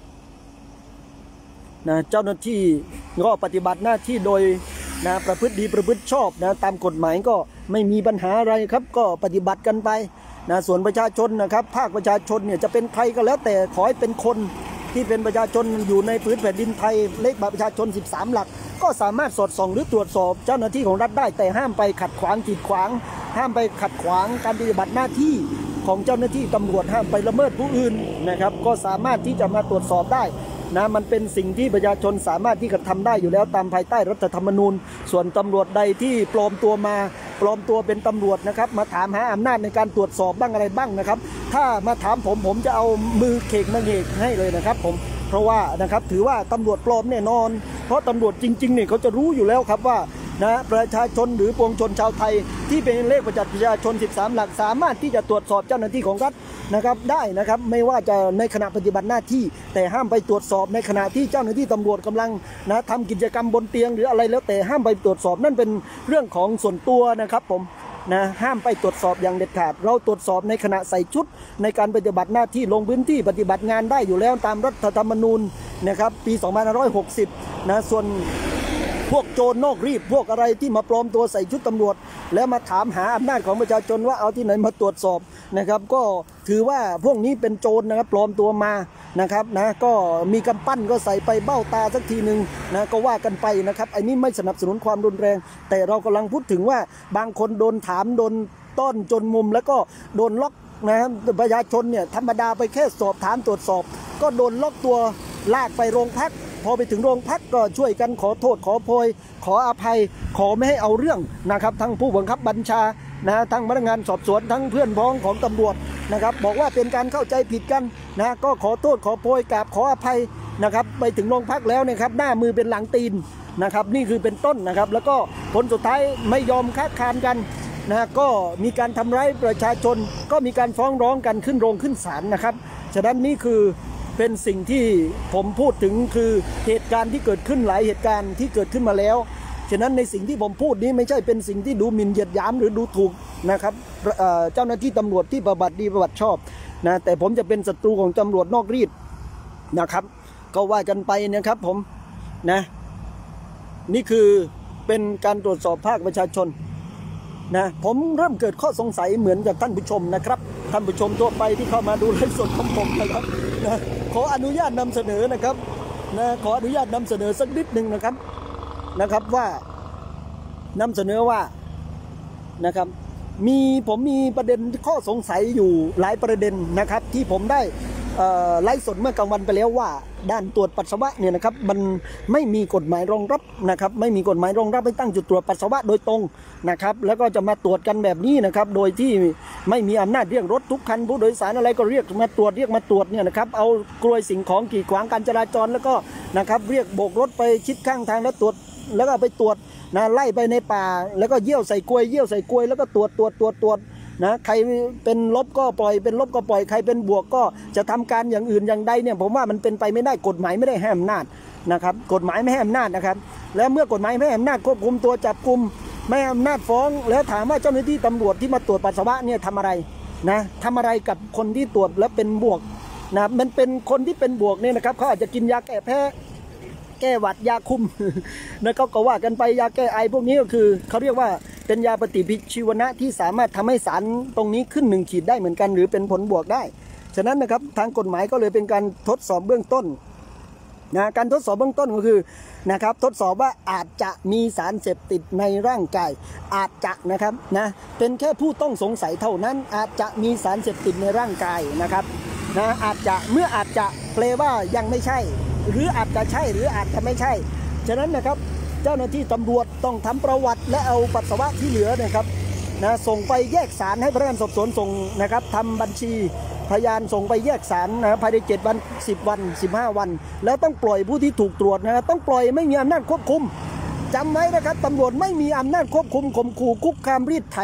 นะเจ้าหน้าที่ก็ปฏิบัติหน้าที่โดยนะประพฤติดีประพฤติชอบนะตามกฎหมายก็ไม่มีปัญหาอะไรครับก็ปฏิบัติกันไปนะส่วนประชาชนนะครับภาคประชาชนเนี่ยจะเป็นใครก็แล้วแต่ขอให้เป็นคนที่เป็นประชาชนอยู่ในพื้นแผ่นดินไทยเลขบัตรประชาชนสิบสามหลักก็สามารถสอดส่องหรือตรวจสอบเจ้าหน้าที่ของรัฐได้แต่ห้ามไปขัดขวางกีดขวางห้ามไปขัดขวางการปฏิบัติหน้าที่ของเจ้าหน้าที่ตำรวจห้ามไปละเมิดผู้อื่นนะครับก็สามารถที่จะมาตรวจสอบได้นะมันเป็นสิ่งที่ประชาชนสามารถที่จะทำได้อยู่แล้วตามภายใต้รัฐธรรมนูญส่วนตำรวจใดที่ปลอมตัวมาปลอมตัวเป็นตำรวจนะครับมาถามหาอำนาจในการตรวจสอบบ้างอะไรบ้างนะครับถ้ามาถามผมผมจะเอามือเขกมาเขกให้เลยนะครับผมเพราะว่านะครับถือว่าตำรวจปลอมแน่นอนเพราะตำรวจจริงๆเนี่ยเขาจะรู้อยู่แล้วครับว่านะประชาชนหรือปวงชนชาวไทยที่เป็นเลขประจำประชาชนสิบสามหลักสามารถที่จะตรวจสอบเจ้าหน้าที่ของรัฐนะครับได้นะครับไม่ว่าจะในขณะปฏิบัติหน้าที่แต่ห้ามไปตรวจสอบในขณะที่เจ้าหน้าที่ตำรวจกำลังนะทำกิจกรรมบนเตียงหรืออะไรแล้วแต่ห้ามไปตรวจสอบนั่นเป็นเรื่องของส่วนตัวนะครับผมนะห้ามไปตรวจสอบอย่างเด็ดขาดเราตรวจสอบในขณะใส่ชุดในการปฏิบัติหน้าที่ลงพื้นที่ปฏิบัติงานได้อยู่แล้วตามรัฐธรรมนูญนะครับปี สองพันห้าร้อยหกสิบ นะส่วนพวกโจรนอกรีดพวกอะไรที่มาปลอมตัวใส่ชุดตำรวจแล้วมาถามหาอำนาจของประชาชนว่าเอาที่ไหนมาตรวจสอบนะครับก็ถือว่าพวกนี้เป็นโจรนะครับปลอมตัวมานะครับนะก็มีกำปั้นก็ใส่ไปเบ้าตาสักทีหนึ่งนะก็ว่ากันไปนะครับไอ้นี่ไม่สนับสนุนความรุนแรงแต่เรากำลังพูดถึงว่าบางคนโดนถามโดนต้อนจนมุมแล้วก็โดนล็อกนะประชาชนเนี่ยธรรมดาไปแค่สอบถามตรวจสอบก็โดนล็อกตัวลากไปโรงพักพอไปถึงโรงพักก็ช่วยกันขอโทษขอโพยขออภัยขอไม่ให้เอาเรื่องนะครับทั้งผู้บังคับบัญชานะทั้งพนักงานสอบสวนทั้งเพื่อนพ้องของตำรวจนะครับบอกว่าเป็นการเข้าใจผิดกันนะก็ขอโทษขอโพยกราบขออภัยนะครับไปถึงโรงพักแล้วนะครับหน้ามือเป็นหลังตีนนะครับนี่คือเป็นต้นนะครับแล้วก็ผลสุดท้ายไม่ยอมค้าคานกันนะก็มีการทำร้ายประชาชนก็มีการฟ้องร้องกันขึ้นโรงขึ้นศาลนะครับฉะนั้นนี่คือเป็นสิ่งที่ผมพูดถึงคือเหตุการณ์ที่เกิดขึ้นหลายเหตุการณ์ที่เกิดขึ้นมาแล้วฉะนั้นในสิ่งที่ผมพูดนี้ไม่ใช่เป็นสิ่งที่ดูหมิ่นเหยียดหยามหรือดูถูกนะครับเจ้าหน้าที่ตำรวจที่ปฏิบัติดีปฏิบัติชอบนะแต่ผมจะเป็นศัตรูของตำรวจนอกรีดนะครับก็ว่ากันไปนะครับผมนะนี่คือเป็นการตรวจสอบภาคประชาชนนะผมเริ่มเกิดข้อสงสัยเหมือนกับท่านผู้ชมนะครับท่านผู้ชมทั่วไปที่เข้ามาดูไลฟ์สดของผมนะครับนะขออนุญาตนำเสนอนะครับนะขออนุญาตนำเสนอสักนิดหนึ่งนะครับนะครับว่านำเสนอว่านะครับมีผมมีประเด็นข้อสงสัยอยู่หลายประเด็นนะครับที่ผมได้ไลฟ์สดเมื่อกลางวันไปแล้วว่าด้านตรวจปัสสาวะเนี่ยนะครับมันไม่มีกฎหมายรองรับนะครับไม่มีกฎหมายรองรับให้ตั้งจุดตรวจปัสสาวะโดยตรงนะครับแล้วก็จะมาตรวจกันแบบนี้นะครับโดยที่ไม่มีอำนาจเรียกรถทุกคันผู้โดยสารอะไรก็เรียกมาตรวจเรียกมาตรวจเนี่ยนะครับเอากลวยสิ่งของกีดขวางการจราจรแล้วก็นะครับเรียกโบกรถไปชิดข้างทางแล้วตรวจแล้วก็ไปตรวจนะไล่ไปในป่าแล้วก็เยี่ยวใส่กลวยเยี่ยวใส่กลวยแล้วก็ตรวจตรวจตรวจตรวจนะใครเป็นลบก็ปล่อยเป็นลบก็ปล่อยใครเป็นบวกก็จะทำการอย่างอื่นอย่างใดเนี่ยผมว่ามันเป็นไปไม่ได้กฎหมายไม่ได้ให้อำนาจนะครับกฎหมายไม่ให้อำนาจนะครับแล้วเมื่อกฎหมายไม่ให้อำนาจควบคุมตัวจับกุมไม่ให้อำนาจฟ้องแล้วถามว่าเจ้าหน้าที่ตำรวจที่มาตรวจปัสสาวะเนี่ยทำอะไรนะทำอะไรกับคนที่ตรวจแล้วเป็นบวกนะมันเป็นคนที่เป็นบวกเนี่ยนะครับเขาอาจจะกินยาแก้แพ้แก้หวัดยาคุมแล้วก็ก็ว่ากันไปยาแก้ไอพวกนี้ก็คือเขาเรียกว่าเป็นยาปฏิชีวนะที่สามารถทำให้สารตรงนี้ขึ้นหนึ่งขีดได้เหมือนกันหรือเป็นผลบวกได้ฉะนั้นนะครับทางกฎหมายก็เลยเป็นการทดสอบเบื้องต้นนะการทดสอบเบื้องต้นก็คือนะครับทดสอบว่าอาจจะมีสารเสพติดในร่างกายอาจจะนะครับนะเป็นแค่ผู้ต้องสงสัยเท่านั้นอาจจะมีสารเสพติดในร่างกายนะครับนะอาจจะเมื่ออาจจะแปลว่ายังไม่ใช่หรืออาจจะใช่หรืออาจจะไม่ใช่ฉะนั้นนะครับเจ้าหน้าที่ตำรวจต้องทำประวัติและเอาปัสสาวะที่เหลือนะครับนะส่งไปแยกสารให้พนักงานสอบสวนส่งนะครับทำบัญชีพยานส่งไปแยกสารนะภายในเจ็ดวันสิบวันสิบห้าวันแล้วต้องปล่อยผู้ที่ถูกตรวจนะต้องปล่อยไม่มีอำนาจควบคุมจำไว้นะครับตำรวจไม่มีอำนาจควบคุมข่มขู่คุกคามรีดไถ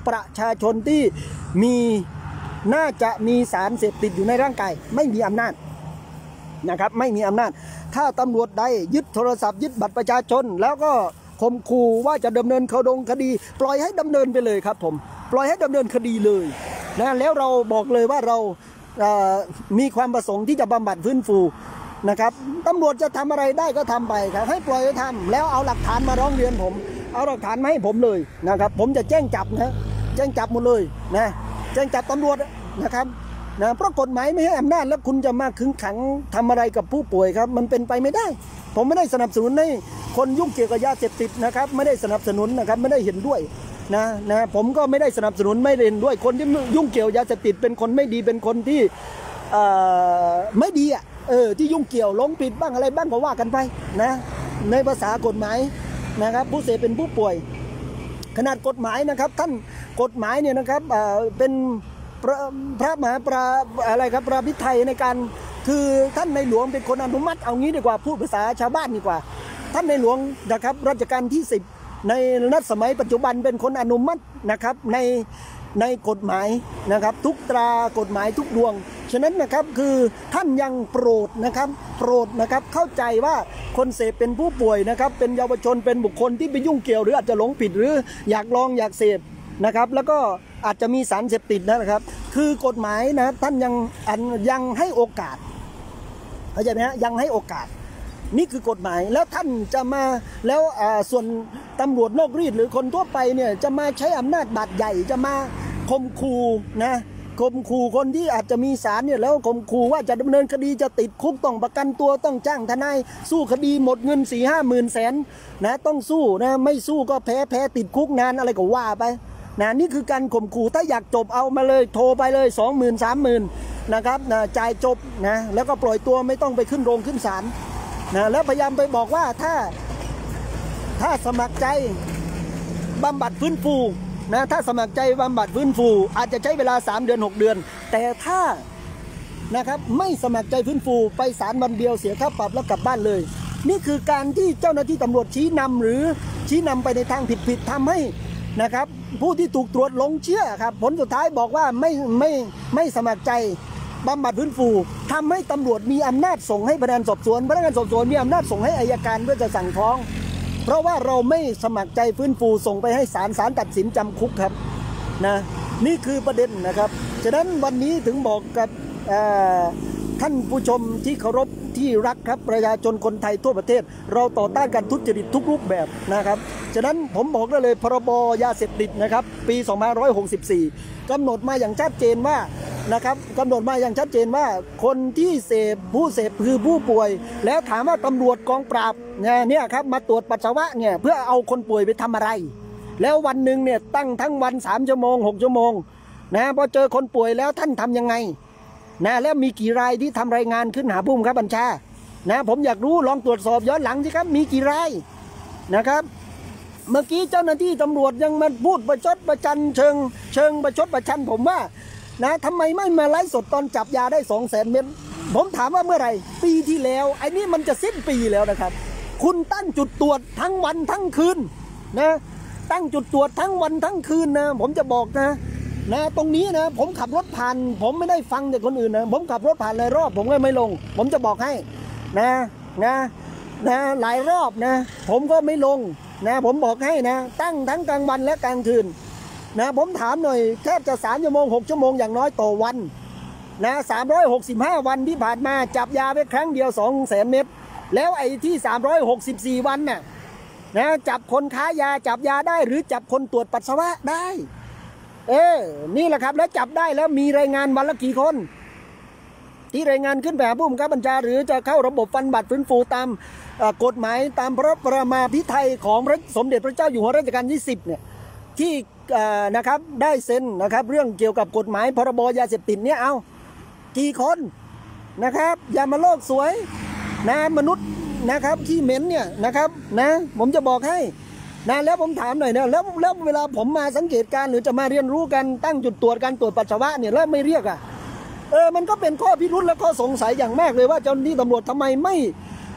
ประชาชนที่มีน่าจะมีสารเสพติดอยู่ในร่างกายไม่มีอำนาจนะครับไม่มีอำนาจถ้าตำรวจใดยึดโทรศัพท์ยึดบัตรประชาชนแล้วก็ข่มขู่ว่าจะดำเนินคดีปล่อยให้ดำเนินไปเลยครับผมปล่อยให้ดำเนินคดีเลยนะแล้วเราบอกเลยว่าเรามีความประสงค์ที่จะบำบัดฟื้นฟูนะครับตำรวจจะทำอะไรได้ก็ทำไปครับให้ปล่อยให้ทำแล้วเอาหลักฐานมาร้องเรียนผมเอาหลักฐานมาให้ผมเลยนะครับผมจะแจ้งจับนะแจ้งจับหมดเลยนะแจ้งจับตำรวจนะครับนะเพราะกฎหมายไม่ให้อำนาจแล้วคุณจะมาขึงขังทำอะไรกับผู้ป่วยครับมันเป็นไปไม่ได้ผมไม่ได้สนับสนุนให้คนยุ่งเกี่ยวกับยาเสพติดนะครับไม่ได้สนับสนุนนะครับไม่ได้เห็นด้วยนะนะผมก็ไม่ได้สนับสนุนไม่เห็นด้วยคนที่ยุ่งเกี่ยวยาเสพติดเป็นคนไม่ดีเป็นคนที่ไม่ดีอ่ะเออที่ยุ่งเกี่ยวหลงผิดบ้างอะไรบ้างก็ว่ากันไปนะในภาษากฎหมายนะครับผู้เสพเป็นผู้ป่วยขนาดกฎหมายนะครับท่านกฎหมายเนี่ยนะครับเป็นพระพระมหาปราอะไรครับปราภิไธยในการคือท่านในหลวงเป็นคนอนุมัติเอางี้ดีกว่าพูดภาษาชาวบ้านดีกว่าท่านในหลวงนะครับรัชกาลที่สิบในรัชสมัยปัจจุบันเป็นคนอนุมัตินะครับในในกฎหมายนะครับทุกตรากฎหมายทุกดวงฉะนั้นนะครับคือท่านยังโปรดนะครับโปรดนะครับเข้าใจว่าคนเสพเป็นผู้ป่วยนะครับเป็นเยาวชนเป็นบุคคลที่ไปยุ่งเกี่ยวหรืออาจจะหลงผิดหรืออยากลองอยากเสพนะครับแล้วก็อาจจะมีสารเสพติดนะครับคือกฎหมายนะท่านยังยังให้โอกาสเข้าใจไหมฮะยังให้โอกาสนี่คือกฎหมายแล้วท่านจะมาแล้วส่วนตำรวจนอกรีดหรือคนทั่วไปเนี่ยจะมาใช้อำนาจบาดใหญ่จะมาข่มขู่นะข่มขู่คนที่อาจจะมีสารเนี่ยแล้วข่มขู่ว่าจะดำเนินคดีจะติดคุกต้องประกันตัวต้องจ้างทนายสู้คดีหมดเงินสี่ห้าหมื่นแสนนะต้องสู้นะไม่สู้ก็แพ้แพ้ติดคุกนานอะไรก็ว่าไปนะนี่คือการข่มขู่ถ้าอยากจบเอามาเลยโทรไปเลยสองหมื่นสามหมื่นนะครับนะจ่ายจบนะแล้วก็ปล่อยตัวไม่ต้องไปขึ้นโรงขึ้นศาลนะแล้วพยายามไปบอกว่าถ้าถ้าสมัครใจบำบัดฟื้นฟูนะถ้าสมัครใจบำบัดฟื้นฟูอาจจะใช้เวลาสามเดือนหกเดือนแต่ถ้านะครับไม่สมัครใจฟื้นฟูไปศาลวันเดียวเสียค่าปรับแล้วกลับบ้านเลยนี่คือการที่เจ้าหน้าที่ตำรวจชี้นำหรือชี้นำไปในทางผิดๆทำให้นะครับผู้ที่ถูกตรวจหลงเชื่อครับผลสุดท้ายบอกว่าไม่ไม่ไม่สมัครใจบำบัดฟื้นฟูทำให้ตำรวจมีอำนาจส่งให้พนักงานสอบสวนพนักงานสอบสวนมีอำนาจส่งให้อัยการเพื่อจะสั่งฟ้องเพราะว่าเราไม่สมัครใจฟื้นฟูส่งไปให้ศาลศาลตัดสินจำคุกครับนะนี่คือประเด็นนะครับฉะนั้นวันนี้ถึงบอกกับท่านผู้ชมที่เคารพที่รักครับประชาชนคนไทยทั่วประเทศเราต่อต้านการทุจริตทุกรูปแบบนะครับฉะนั้นผมบอกได้เลยพรบยาเสพติดนะครับปีสองพันห้าร้อยหกสิบสี่กำหนดมาอย่างชัดเจนว่านะครับกำหนดมาอย่างชัดเจนว่าคนที่เสพผู้เสพคือผู้ป่วยแล้วถามว่าตำรวจกองปราบเนี่ยครับมาตรวจปัสสาวะเนี่ยเพื่อเอาคนป่วยไปทำอะไรแล้ววันหนึ่งเนี่ยตั้งทั้งวันสามชั่วโมงหกชั่วโมงนะพอเจอคนป่วยแล้วท่านทำยังไงนะแล้วมีกี่รายที่ทำรายงานขึ้นหาผู้บังคับบัญชานะผมอยากรู้ลองตรวจสอบย้อนหลังสิครับมีกี่รายนะครับเมื่อกี้เจ้าหน้าที่ตำรวจยังมาพูดประชดประชันเชิงเชิงประชดประชันผมว่านะทำไมไม่มาไลฟ์สดตอนจับยาได้สองแสนเม็ดผมถามว่าเมื่อไหร่ปีที่แล้วไอ้นี่มันจะสิ้นปีแล้วนะครับคุณตั้งจุดตรวจทั้งวันทั้งคืนนะตั้งจุดตรวจทั้งวันทั้งคืนนะผมจะบอกนะนะตรงนี้นะผมขับรถผ่านผมไม่ได้ฟังจากคนอื่นนะผมขับรถผ่านหลายรอบผมก็ไม่ลงผมจะบอกให้นะนะนะหลายรอบนะผมก็ไม่ลงนะผมบอกให้นะตั้งทั้งกลางวันและกลางคืนนะผมถามหน่อยแทบจะสามชั่วโมงหกชั่วโมงอย่างน้อยต่อวันนะสามร้อยหกสิบห้าวันที่ผ่านมาจับยาไปครั้งเดียวสองแสนเม็ดแล้วไอ้ที่สามร้อยหกสิบสี่วันน่ะนะจับคนค้ายาจับยาได้หรือจับคนตรวจปัสสาวะได้เออนี่แหละครับแล้วจับได้แล้วมีรายงานวันละกี่คนที่รายงานขึ้นไปหาผู้บังคับบัญชาหรือจะเข้าระบบฟันบัตรฟื้นฟูตามกฎหมายตามพระประมาภิไธยของพระสมเด็จพระเจ้าอยู่หัวรัชกาลที่สิบเนี่ยที่นะครับได้เซ็นนะครับเรื่องเกี่ยวกับกฎหมายพรบยาเสพติดเนี่ยเอากี่คนนะครับอย่ามาโลกสวยนะมนุษย์นะครับขี้เหม็นเนี่ยนะครับนะผมจะบอกให้นะแล้วผมถามหน่อยนะแล้วแล้วเวลาผมมาสังเกตการหรือจะมาเรียนรู้กันตั้งจุดตรวจการตรวจปัสสาวะเนี่ยแล้วไม่เรียกอ่ะเออมันก็เป็นข้อพิรุธและข้อสงสัยอย่างมากเลยว่าเจ้าหน้าที่ตำรวจทำไมไม่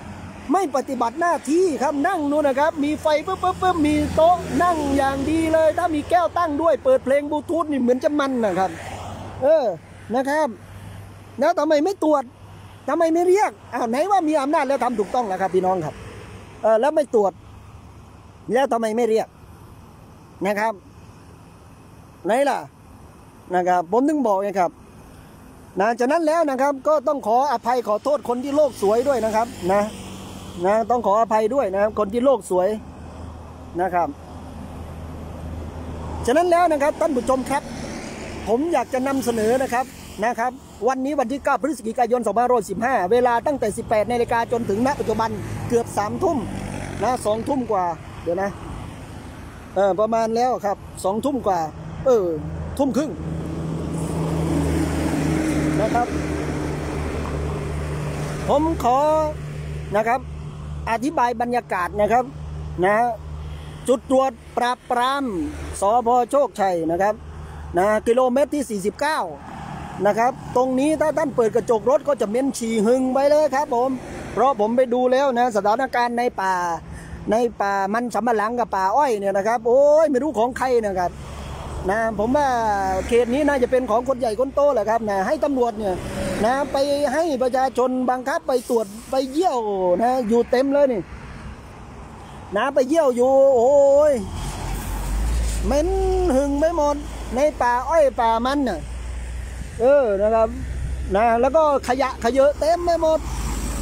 ไม่ปฏิบัติหน้าที่ครับนั่งนู่นนะครับมีไฟปุ๊บปุ๊บปุ๊บมีโต๊ะนั่งอย่างดีเลยถ้ามีแก้วตั้งด้วยเปิดเพลงบลูทูธนี่เหมือนจะมันนะครับเออนะครับแล้วทำไมไม่ตรวจทำไมไม่เรียกอ้าวไหนว่ามีอำนาจแล้วทำถูกต้องแล้วครับพี่น้องครับเออแล้วไม่ตรวจแล้วทำไมไม่เรียกนะครับไหนล่ะนะครับผมถึงบอกไงครับนะฉะนั้นแล้วนะครับก็ต้องขออภัยขอโทษคนที่โลกสวยด้วยนะครับนะนะต้องขออภัยด้วยนะครับคนที่โลกสวยนะครับฉะนั้นแล้วนะครับท่านผู้ชมครับผมอยากจะนำเสนอนะครับนะครับวันนี้วันที่เก้าพฤศจิกายนสองพันห้าร้อยสิบห้าเวลาตั้งแต่สิบแปดนาฬิกาจนถึงณปัจจุบันเกือบสามทุ่มนะสองทุ่มกว่าเดี๋ยวนะเออประมาณแล้วครับสองทุ่มกว่าเออทุ่มครึ่งนะครับผมขอนะครับอธิบายบรรยากาศนะครับนะจุดตรวจปราบปรามสภ.โชคชัยนะครับนะกิโลเมตรที่สี่สิบเก้านะครับตรงนี้ถ้าท่านเปิดกระจกรถก็จะเม้นฉี่หึงไปเลยครับผมเพราะผมไปดูแล้วนะสถานการณ์ในป่าในป่ามันสำปะหลังกับป่าอ้อยเนี่ยนะครับโอ้ยไม่รู้ของใครนะครับนะผมว่าเขตนี้น่าจะเป็นของคนใหญ่คนโตแหละครับนะให้ตำรวจเนี่ยนะไปให้ประชาชนบังคับไปตรวจไปเยี่ยวนะอยู่เต็มเลยนี่นะไปเยี่ยวอยู่โอ้ยเหม็นหึงไม่หมดในป่าอ้อยป่ามันน่ะเออนะครับนะแล้วก็ขยะขยะเต็มไม่หมด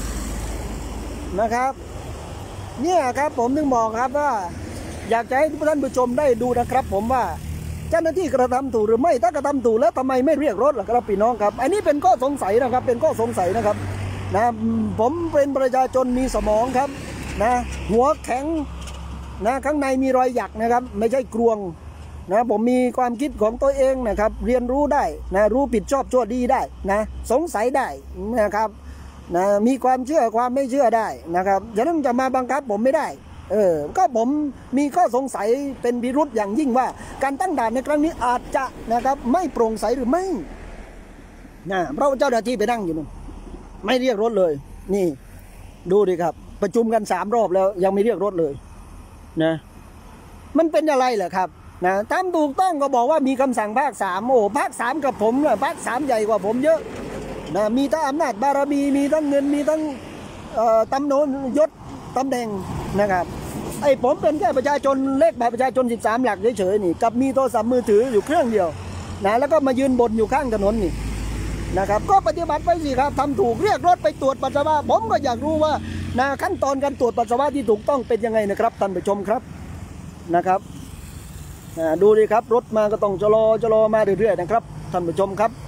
นะครับเนี่ยครับผมถึงบอกครับว่าอยากจะให้ท่านผู้ชมได้ดูนะครับผมว่าเจ้าหน้าที่กระทำถูกหรือไม่ถ้ากระทำถูกแล้วทำไมไม่เรียกรถล่ะครับพี่น้องครับอันนี้เป็นข้อสงสัยนะครับเป็นข้อสงสัยนะครับนะผมเป็นประชาชนมีสมองครับนะหัวแข็งนะข้างในมีรอยหยักนะครับไม่ใช่กรวงนะผมมีความคิดของตัวเองนะครับเรียนรู้ได้นะรู้ผิดชอบชั่วดีได้นะสงสัยได้นะครับนะมีความเชื่อความไม่เชื่อได้นะครับฉะนั้นจะมาบังคับผมไม่ได้เออก็ผมมีข้อสงสัยเป็นพิรุธอย่างยิ่งว่าการตั้งด่านในครั้งนี้อาจจะนะครับไม่โปร่งใสหรือไม่นะเพราะเจ้าหน้าที่ไปนั่งอยู่นู่นไม่เรียกรถเลยนี่ดูดิครับประชุมกันสามรอบแล้วยังไม่เรียกรถเลยนะมันเป็นอะไรเหรอครับนะทำถูกต้องก็บอกว่ามีคำสั่งภาคสามโอ้ภาคสามกับผมเนี่ยภาคสามใหญ่กว่าผมเยอะนะมีทั้งอำนาจบารมีมีทั้งเงินมีทั้งตำแหน่งยศตำแหน่งนะครับไอ้ผมเป็นแค่ประชาชนเลขบัตรประชาชนสิบสามหลักเฉยๆนี่กับมีโทรศัพท์มือถืออยู่เครื่องเดียวนะแล้วก็มายืนบนอยู่ข้างถนนนี่นะครับก็ปฏิบัติไปสิครับทำถูกเรียกรถไปตรวจปัสสาวะผมก็อยากรู้ว่านะขั้นตอนการตรวจปัสสาวะที่ถูกต้องเป็นยังไงนะครับท่านผู้ชมครับนะครับดูดิครับรถมาก็ต้องชะลอชะลอมาเรื่อยๆนะครับท่านผู้ชมครับ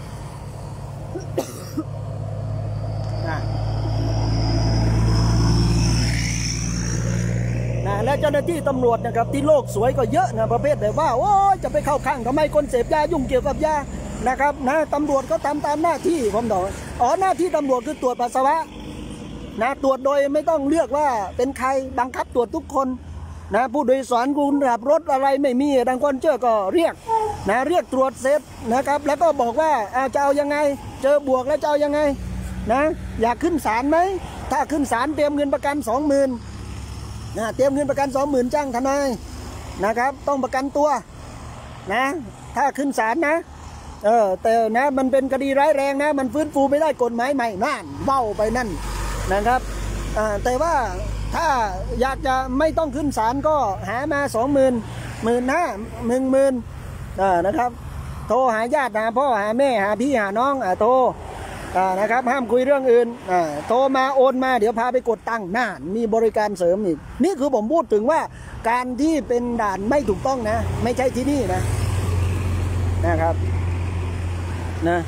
นะและเจ้าหน้าที่ตำรวจนะครับที่โลกสวยก็เยอะนะประเภทแบบว่าโอ้จะไปเข้าข้างทำไมคนเสพยายุ่งเกี่ยวกับยานะครับนะตำรวจก็ทำตามหน้าที่ผมบอกอ๋อหน้าที่ตำรวจคือตรวจปัสสาวะนะตรวจโดยไม่ต้องเลือกว่าเป็นใครบังคับตรวจทุกคนนะผู้โดยสารคุณขับรถอะไรไม่มีดังคนเชื่อก็เรียกนะเรียกตรวจเสร็จนะครับแล้วก็บอกว่าจะเอายังไงเจอบวกแล้วจะเอายังไงนะอยากขึ้นศาลไหมถ้าขึ้นศาลเตรียมเงินประกันสองหมื่นนะเตรียมเงินประกันสองหมื่นจ้างทนายนะครับต้องประกันตัวนะถ้าขึ้นศาลนะเออแต่นะมันเป็นคดีร้ายแรงนะมันฟื้นฟูไม่ได้กฎหมายใหม่นั่นเบ้าไปนั่นนะครับอ่าแต่ว่าถ้าอยากจะไม่ต้องขึ้นศาลก็หามาสองหมื่นหมื่นห้าหนึ่งหมื่นอ่านะครับโทรหาญาติหาพ่อหาแม่หาพี่หาน้องอ่าโทรอ่านะครับห้ามคุยเรื่องอื่นอ่าโทรมาโอนมาเดี๋ยวพาไปกดตังค์น่ามีบริการเสริมอีกนี่คือผมพูดถึงว่าการที่เป็นด่านไม่ถูกต้องนะไม่ใช่ที่นี่นะนะครับนะ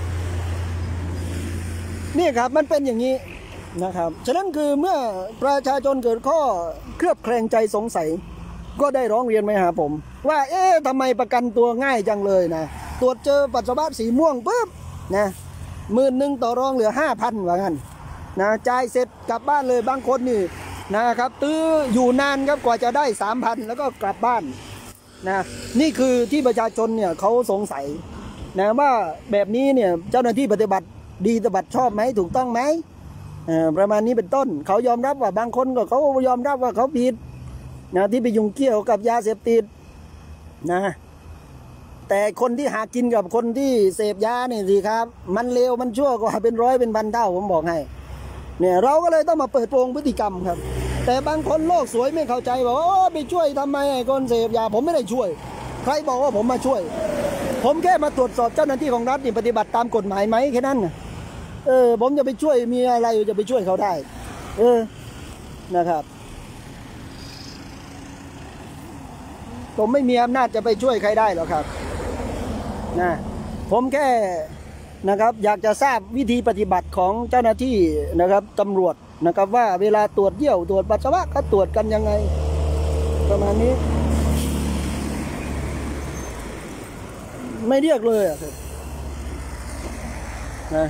นี่ครับมันเป็นอย่างนี้นะครับฉะนั้นคือเมื่อประชาชนเกิดข้อเคลือบแคลงใจสงสัยก็ได้ร้องเรียนมาหาผมว่าเอ๊ะทำไมประกันตัวง่ายจังเลยนะตรวจเจอปัสสาวะสีม่วงปุ๊บนะหมื่นหนึ่งต่อรองเหลือห้าพันว่างั้นนะจ่ายเสร็จกลับบ้านเลยบางคนนี่นะครับตื้ออยู่นานครับกว่าจะได้สามพันแล้วก็กลับบ้านนะนี่คือที่ประชาชนเนี่ยเขาสงสัยนะว่าแบบนี้เนี่ยเจ้าหน้าที่ปฏิบัติดีปฏิบัติชอบไหมถูกต้องไหมประมาณนี้เป็นต้นเขายอมรับว่าบางคนก็เขายอมรับว่าเขาผิดนะที่ไปยุ่งเกี่ยวกับยาเสพติดนะแต่คนที่หากินกับคนที่เสพยานี่สิครับมันเลวมันชั่วกว่าเป็นร้อยเป็นพันเท่าผมบอกให้เนี่ยเราก็เลยต้องมาเปิดโปงพฤติกรรมครับแต่บางคนโลกสวยไม่เข้าใจบอกโอ้ไปช่วยทำไมไอ้คนเสพยาผมไม่ได้ช่วยใครบอกว่าผมมาช่วยผมแค่มาตรวจสอบเจ้าหน้าที่ของรัฐนี่ปฏิบัติตามกฎหมายไหมแค่นั้นเออผมจะไปช่วยมีอะไรจะไปช่วยเขาได้เออนะครับผมไม่มีอำนาจจะไปช่วยใครได้หรอกครับนะผมแค่นะครับอยากจะทราบวิธีปฏิบัติของเจ้าหน้าที่นะครับตำรวจนะครับว่าเวลาตรวจเยี่ยวตรวจปัสสาวะเขาตรวจกันยังไงประมาณนี้ไม่เรียกเลยอ่ะครับนะ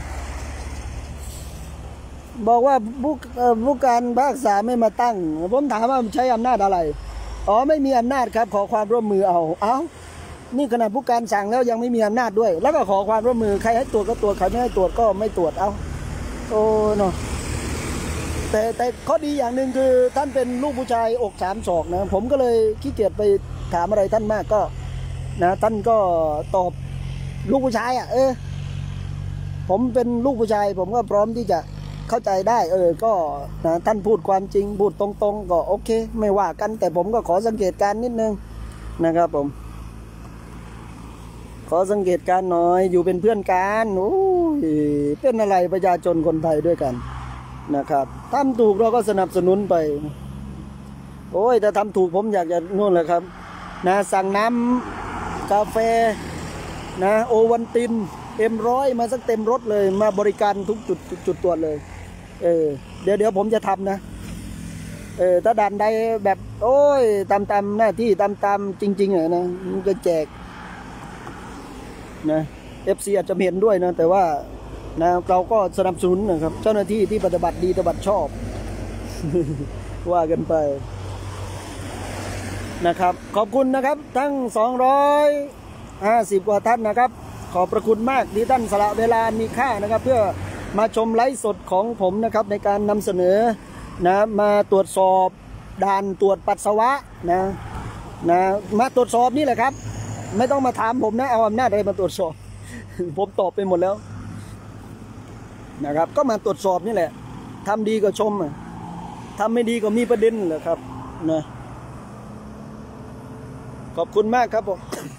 บอกว่าผู้ผู้การภาคสามไม่มาตั้งผมถามว่าใช้อำนาจอะไรอ๋อไม่มีอำนาจครับขอความร่วมมือเอาเอ้านี่ขนาดผู้การสั่งแล้วยังไม่มีอำนาจด้วยแล้วก็ขอความร่วมมือใครให้ตรวจก็ตรวจใครไม่ให้ตรวจก็ไม่ตรวจเอาโอ้เนาะแต่แต่ข้อดีอย่างหนึ่งคือท่านเป็นลูกผู้ชายอกสามศอกนะผมก็เลยขี้เกียจไปถามอะไรท่านมากก็นะท่านก็ตอบลูกผู้ชายอ่ะเออผมเป็นลูกผู้ชายผมก็พร้อมที่จะเข้าใจได้เออก็นะท่านพูดความจริงพูดตรงๆก็โอเคไม่ว่ากันแต่ผมก็ขอสังเกตการนิดนึงนะครับผมขอสังเกตการหน่อยอยู่เป็นเพื่อนกันโอ้ยเป็นอะไรประชาชนคนไทยด้วยกันนะครับทำถูกเราก็สนับสนุนไปโอ้ยแต่ทำถูกผมอยากจะนู่นแหละครับนะสั่งน้ำกาแฟนะโอวันตินเอ็มร้อยมาสักเต็มรถเลยมาบริการทุกจุดจุดตรวจเลยเออเดี๋ยวเดี๋ยวผมจะทำนะเออถ้าด่านใดแบบโอ้ยตามตามหน้าที่ตามตามจริงๆเหรอนะมันจะแจกนะ เอฟ ซี อาจจะเห็นด้วยนะแต่ว่านะเราก็สนับสนุนนะครับเจ้าหน้าที่ที่ปฏิบัติดีปฏิบัติชอบ ว่ากันไปนะครับขอบคุณนะครับทั้งสองร้อยห้าสิบกว่าท่านนะครับขอบพระคุณมากที่ท่านสละเวลามีค่านะครับเพื่อมาชมไลฟ์สดของผมนะครับในการนำเสนอนะมาตรวจสอบด่านตรวจปัสสาวะนะนะมาตรวจสอบนี่แหละครับไม่ต้องมาถามผมนะเอาอำนาจอะไรมาตรวจสอบ ผมตอบไปหมดแล้วนะครับก็มาตรวจสอบนี่แหละทำดีก็ชมทำไม่ดีก็มีประเด็นเหรอครับนะขอบคุณมากครับผม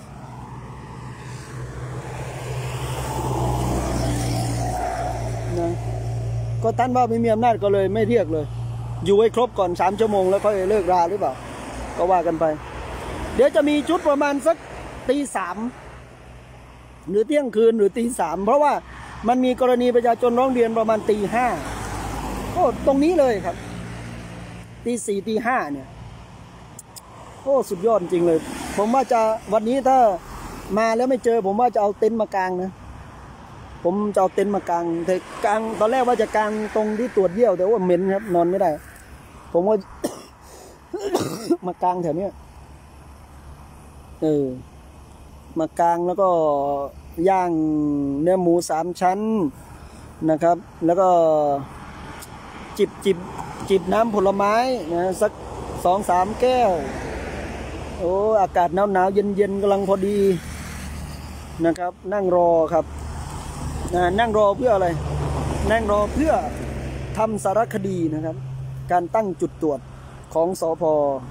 นะก็ท่านว่าไม่มีอำนาจก็เลยไม่เรียกเลยอยู่ให้ครบก่อนสามชั่วโมงแล้วค่อยเลิกราหรือเปล่าก็ว่ากันไปเดี๋ยวจะมีชุดประมาณสักตีสามหรือเที่ยงคืนหรือตีสามเพราะว่ามันมีกรณีประชาชนร้องเรียนประมาณตีห้าโอ้ตรงนี้เลยครับตีสี่ตีห้าเนี่ยโอ้สุดยอดจริงเลยผมว่าจะวันนี้ถ้ามาแล้วไม่เจอผมว่าจะเอาเต็นท์มากางนะผมจะเอาเต็นท์มากางแต่กางตอนแรกว่าจะกางตรงที่ตรวจเยี่ยวแต่ว่าเหม็นครับนอนไม่ได้ผมว่า มากางแถวเนี้ยเออมากางแล้วก็ย่างเนื้อหมูสามชั้นนะครับแล้วก็จิบจิบจิบน้ำผลไม้นะสักสองสามแก้วโอ้อากาศหนาวหนาวเย็นเย็นกำลังพอดีนะครับนั่งรอครับนะนั่งรอเพื่ออะไรนั่งรอเพื่อทำสารคดีนะครับการตั้งจุดตรวจของสภ.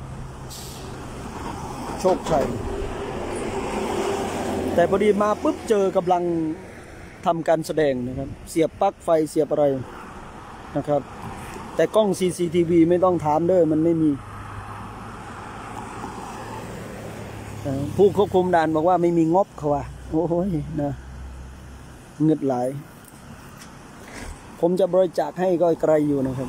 โชคชัยแต่พอดีมาปุ๊บเจอกำลังทำการแสดงนะครับเสียบปลั๊กไฟเสียบอะไรนะครับแต่กล้อง ซี ซี ที วี ไม่ต้องถามเด้อมันไม่มีผู้ควบคุมด่านบอกว่าไม่มีงบเขาว่าโอ้ยนะเงินหลายผมจะบริจาคให้ก็ไกลอยู่นะครับ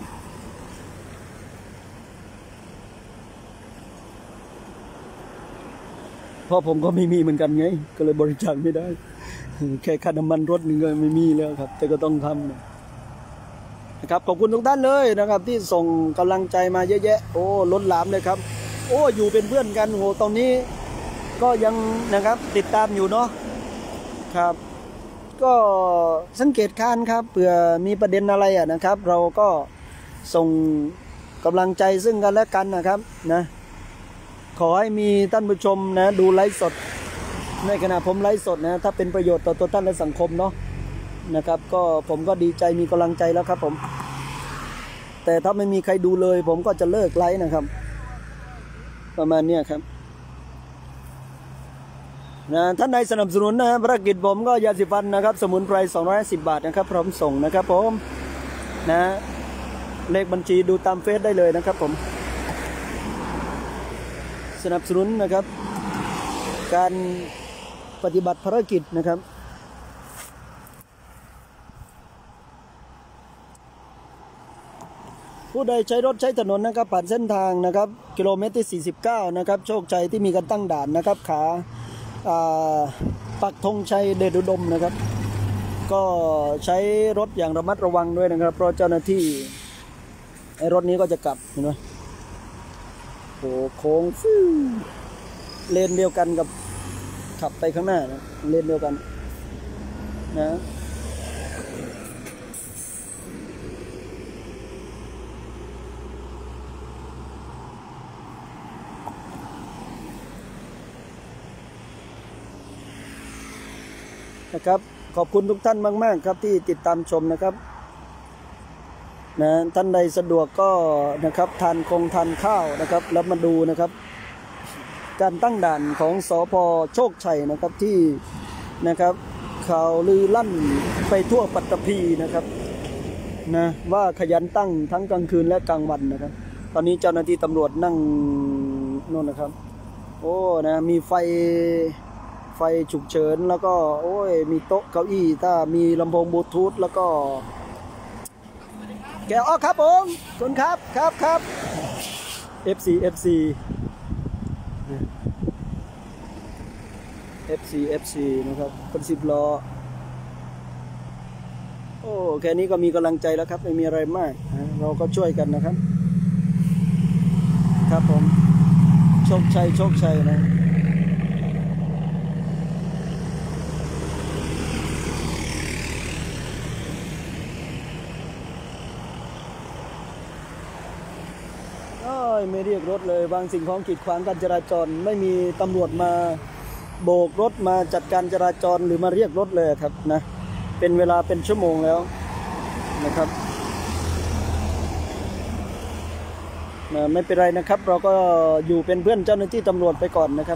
เพราะผมก็ไม่มีเหมือนกันไงก็เลยบริจาคไม่ได้แค่ค่าน้ำมันรถนึงก็ไม่มีแล้วครับแต่ก็ต้องทำนะครับขอบคุณทุกท่านเลยนะครับที่ส่งกำลังใจมาเยอะแยะโอ้ล้นหลามเลยครับโอ้อยู่เป็นเพื่อนกันโหตอนนี้ก็ยังนะครับติดตามอยู่เนาะครับก็สังเกตการณ์ครับเผื่อมีประเด็นอะไรอ่ะนะครับ เราก็ส่งกำลังใจซึ่งกันและกันนะครับนะขอให้มีท่านผู้ชมนะดูไลฟ์สดในขณะผมไลฟ์สดนะถ้าเป็นประโยชน์ต่อตัวท่านและสังคมเนาะนะครับก็ผมก็ดีใจมีกำลังใจแล้วครับผมแต่ถ้าไม่มีใครดูเลยผมก็จะเลิกไลฟ์นะครับประมาณนี้ครับนะท่านใดสนับสนุนนะภารกิจผมก็ยาสีฟันนะครับสมุนไพรสองร้อยห้าสิบบาทนะครับพร้อมส่งนะครับผมนะเลขบัญชีดูตามเฟซได้เลยนะครับผมสนับสนุนนะครับการปฏิบัติภารกิจนะครับผู้ใดใช้รถใช้ถนนนะครับผ่านเส้นทางนะครับกิโลเมตรที่สี่สิบเก้านะครับโชคชัยที่มีการตั้งด่านนะครับขาปักธงชัยเดชอุดมนะครับก็ใช้รถอย่างระมัดระวังด้วยนะครับเพราะเจ้าหน้าที่ไอ้รถนี้ก็จะกลับเห็นไหมโอ้โค้งฟิวเลนเดียวกันกับขับไปข้างหน้านะเลนเดียวกันนะนะครับขอบคุณทุกท่านมากๆครับที่ติดตามชมนะครับนะท่านใดสะดวกก็นะครับทานคงทานข้าวนะครับแล้วมาดูนะครับการตั้งด่านของสภ.โชคชัยนะครับที่นะครับข่าวลือลั่นไปทั่วปัตตภีนะครับนะว่าขยันตั้งทั้งกลางคืนและกลางวันนะครับตอนนี้เจ้าหน้าที่ตำรวจนั่งโน่นนะครับโอ้นะมีไฟไฟฉุกเฉินแล้วก็โอ้ยมีโต๊ะเก้าอี้ถ้ามีลำโพงบลูทูธแล้วก็แกอ๋อครับผมคุณครับครับครับ เอฟ ซี เอฟ ซี เอฟ ซี เอฟ ซี นะครับคนสิบล้อโอ้แค่นี้ก็มีกำลังใจแล้วครับไม่มีอะไรมากเราก็ช่วยกันนะครับครับผมโชคชัยโชคชัยนะไม่เรียกรถเลยบางสิ่งของกีดขวางการจราจรไม่มีตำรวจมาโบกรถมาจัดการจราจรหรือมาเรียกรถเลยครับนะเป็นเวลาเป็นชั่วโมงแล้วนะครับนะไม่เป็นไรนะครับเราก็อยู่เป็นเพื่อนเจ้าหน้าที่ตำรวจไปก่อนนะครับ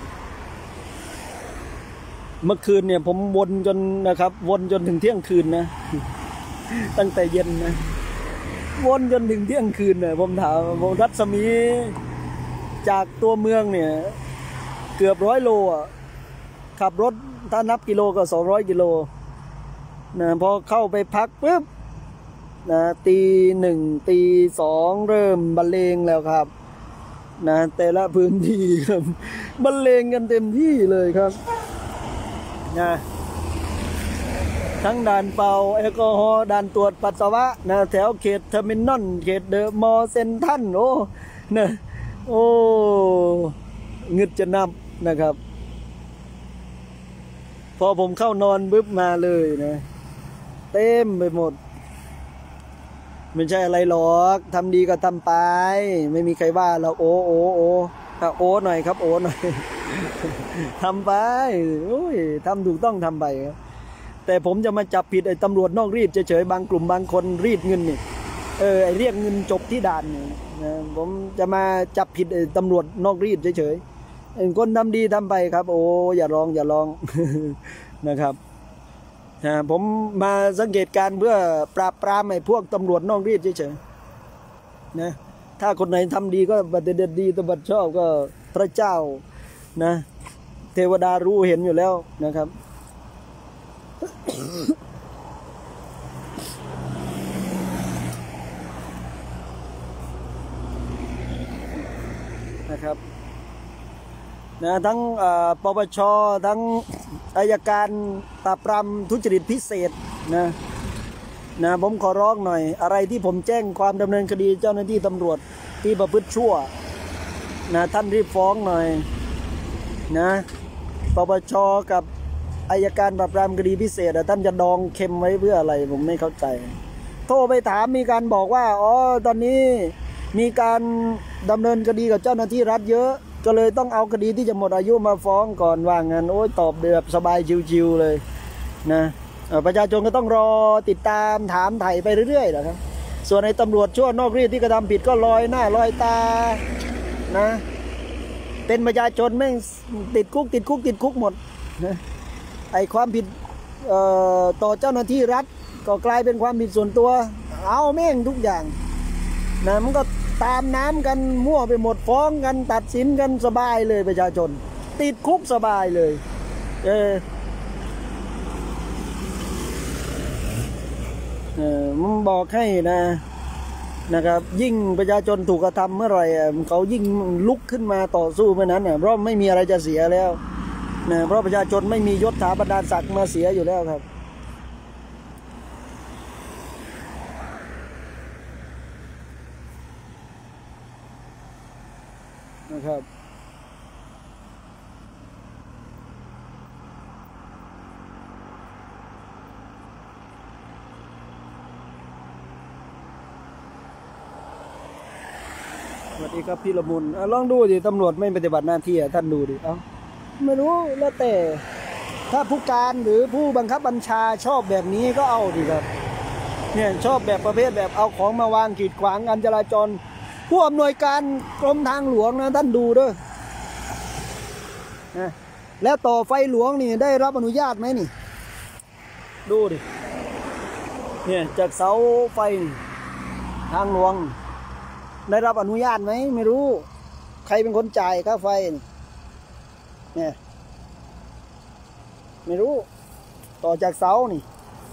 เมื่อคืนเนี่ยผมวนจนนะครับวนจนถึงเที่ยงคืนนะตั้งแต่เย็นนะวนจนถึงเที่ยงคืนเนี่ยผมถามผมรัศมีจากตัวเมืองเนี่ยเกือบร้อยโลอ่ะขับรถถ้านับกิโลก็สองร้อยกิโลนะพอเข้าไปพักปุ๊บนะตีหนึ่งตีสองเริ่มบรรเลงแล้วครับนะแต่ละพื้นที่ครับบรรเลงกันเต็มที่เลยครับนะทั้งด่านเป่าแอลกอฮอล์ด่านตรวจปัสสาวะนะแถวเขตเทอร์มินอลเขตเดอะมอลล์เซ็นทรัลโอ้นะโอ้เงึดจะนับนะครับพอผมเข้านอนปุ๊บมาเลยนะเต็มไปหมดไม่ใช่อะไรหรอกทำดีก็ทำไปไม่มีใครว่าเราโอ้โอ้โอ้โอ้หน่อยครับโอ้หน่อยทำไปโอ้ยทำถูกต้องทำไปครับแต่ผมจะมาจับผิดไอ้ตำรวจนอกรีดเฉยๆบางกลุ่มบางคนรีดเงินนี่เออไอ้เรียกเงินจบที่ด่านนี่นะผมจะมาจับผิดไอ้ตำรวจนอกรีดเฉยๆไอ้คนทำดีทำไปครับโอ้อย่าลองอย่าลอง นะครับนะผมมาสังเกตการเพื่อปราบปรามไอ้พวกตำรวจนอกรีดเฉยๆนะถ้าคนไหนทำดีก็บัดเด็ดดีตบัดชอบก็พระเจ้านะเทวดารู้เห็นอยู่แล้วนะครับนะครับนะทั้งปปชทั้งอัยการปราบปรามทุจริตพิเศษนะนะผมขอร้องหน่อยอะไรที่ผมแจ้งความดำเนินคดีเจ้าหน้าที่ตำรวจที่ประพฤติชั่วนะท่านรีบฟ้องหน่อยนะปปชกับอัยการปราบปรามคดีพิเศษท่านจะดองเค็มไว้เพื่ออะไรผมไม่เข้าใจโทรไปถามมีการบอกว่าอ๋อตอนนี้มีการดำเนินคดีกับเจ้าหน้าที่รัฐเยอะก็เลยต้องเอาคดีที่จะหมดอายุมาฟ้องก่อนว่างั้นโอ้ยตอบแบบสบายชิวๆเลยนะประชาชนก็ต้องรอติดตามถามไถ่ไปเรื่อยๆนะครับส่วนในตำรวจชั่วนอกรีดที่กระทำผิดก็ลอยหน้าลอยตานะเป็นประชาชนแม่งติดคุกติดคุกติดคุกหมดนะไอความผิดต่อเจ้าหน้าที่รัฐก็กลายเป็นความผิดส่วนตัวเอาแม่งทุกอย่างนะมันก็ตามน้ำกันมั่วไปหมดฟ้องกันตัดสินกันสบายเลยประชาชนติดคุกสบายเลยเออเออมันบอกให้นะนะครับยิ่งประชาชนถูกกระทำเมื่อไหร่เขายิ่งลุกขึ้นมาต่อสู้เมื่อนั้นเนี่ยเพราะไม่มีอะไรจะเสียแล้วนะเพราะประชาชนไม่มียศถาบรรดาศักดิ์มาเสียอยู่แล้วครับนะครับสวัสดีครับพี่ละมุนลองดูดิตำรวจไม่ปฏิบัติหน้าที่ท่านดูดิเอ้าไม่รู้แล้วแต่ถ้าผู้การหรือผู้บังคับบัญชาชอบแบบนี้ก็เอาดิครับเนี่ยชอบแบบประเภทแบบเอาของมาวางกีดขวางการจราจรผู้อำนวยการกรมทางหลวงนะท่านดูเด้อนะแล้วต่อไฟหลวงนี่ได้รับอนุญาตไหมนี่ดูดิเนี่ยจากเสาไฟทางหลวงได้รับอนุญาตไหมไม่รู้ใครเป็นคนจ่ายค่าไฟเนี่ยไม่รู้ต่อจากเสานี่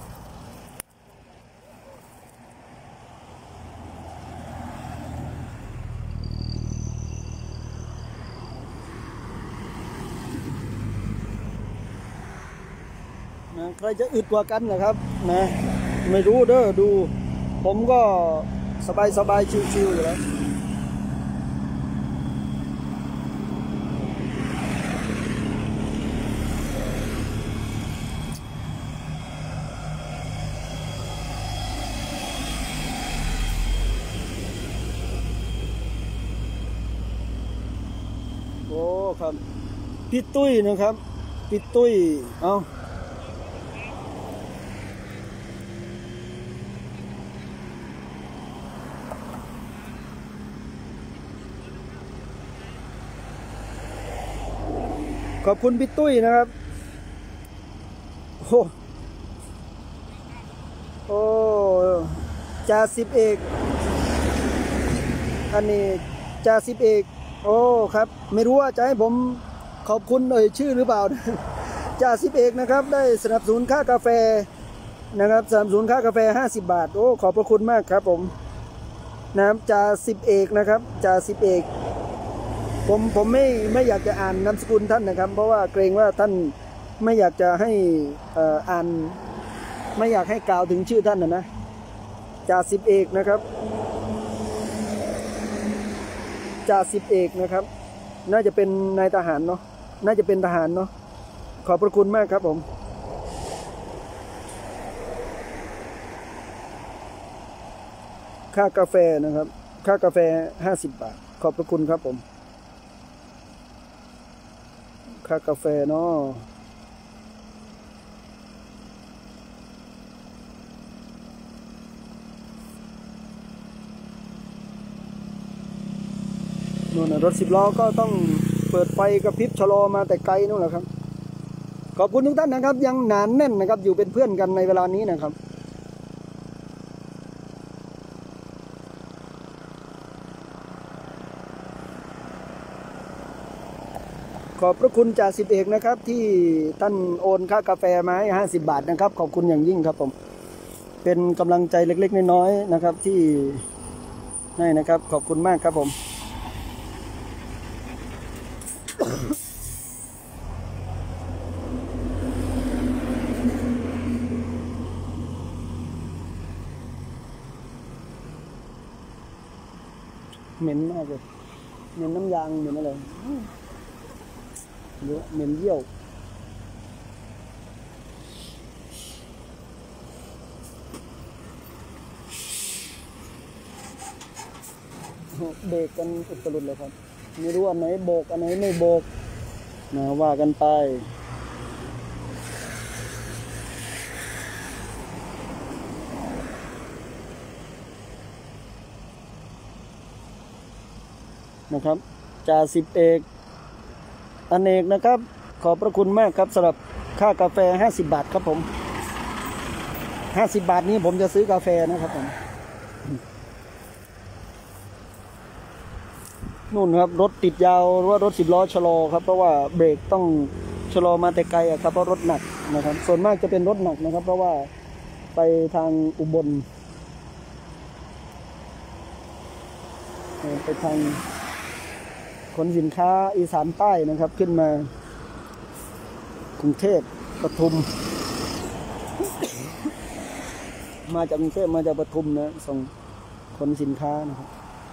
นะใครจะอึดกว่ากันนะครับนะไม่รู้เด้อดูผมก็สบายสบายชิวๆอยู่แล้วโอ้ครับพี่ตุ้ยนะครับพี่ตุ้ยเอาขอบคุณพี่ตุ้ยนะครับโอ้โอ้จ่าสิบเอกอันนี้จ่าสิบเอกโอ้ครับไม่รู้ว่าจะให้ผมขอบคุณเอ่ยชื่อหรือเปล่าจ่าสิบเอกนะครับได้สนับสนุนค่ากาแฟนะครับสนับสนุนค่ากาแฟห้าสิบบาทโอ้ขอบพระคุณมากครับผมนะครับจ่าสิบเอกนะครับจ่าสิบเอกผมผมไม่ไม่อยากจะอ่านนามสกุลท่านนะครับเพราะว่าเกรงว่าท่านไม่อยากจะให้อ่านไม่อยากให้กล่าวถึงชื่อท่านนะนะจ่าสิบเอกนะครับจ่าสิบเอกนะครับน่าจะเป็นนายทหารเนาะน่าจะเป็นทหารเนาะขอบพระคุณมากครับผมค่ากาแฟนะครับค่ากาแฟห้าสิบบาทขอบพระคุณครับผมค่ากาแฟเนาะนู่นนะรถสิบล้อก็ต้องเปิดไฟกระพริบชะลอมาแต่ไกลนู่นแหละครับขอบคุณทุกท่านนะครับยังหนานแน่นนะครับอยู่เป็นเพื่อนกันในเวลานี้นะครับขอบพระคุณจ่าสิบเอกนะครับที่ท่านโอนค่ากาแฟมาให้ห้าสิบบาทนะครับขอบคุณอย่างยิ่งครับผมเป็นกำลังใจเล็กๆน้อยๆนะครับที่ให้นะครับขอบคุณมากครับผมเหม็นมากเลยเหม็นน้ำยางเหม็นอะไรเยอะเหม็นเยี่ยวเบรกกันอุตลุดเลยครับไม่รู้อันไหนโบกอันไหนไม่โบกนะว่ากันไปนะครับจ่าสิบเอกอเนกนะครับขอบพระคุณมากครับสำหรับค่ากาแฟห้าสิบบาทครับผมห้าสิบบาทนี้ผมจะซื้อกาแฟนะครับผมนู่นครับรถติดยาวว่ารถสิบล้อชะลอครับเพราะว่าเบรกต้องชะลอมาแต่ไกลอะครับเพราะรถหนักนะครับส่วนมากจะเป็นรถหนักนะครับเพราะว่าไปทางอุบลไปทางขนสินค้าอีสานใต้นะครับขึ้นมากรุงเทพปทุม มาจากกรุงเทพมาจากปทุมนะส่งขนสินค้านะครับ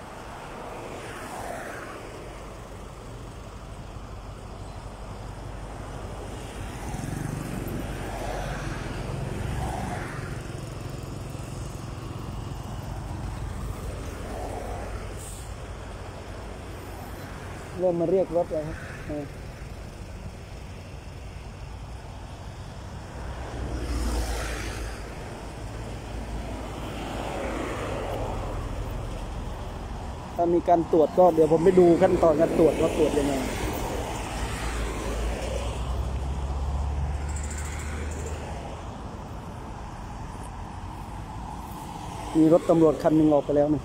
เริ่มมาเรียกรถแล้วครับถ้ามีการตรวจก็เดี๋ยวผมไปดูขั้นตอนการตรวจว่าตรวจยังไงมีรถตำรวจคันหนึ่งออกไปแล้วนะ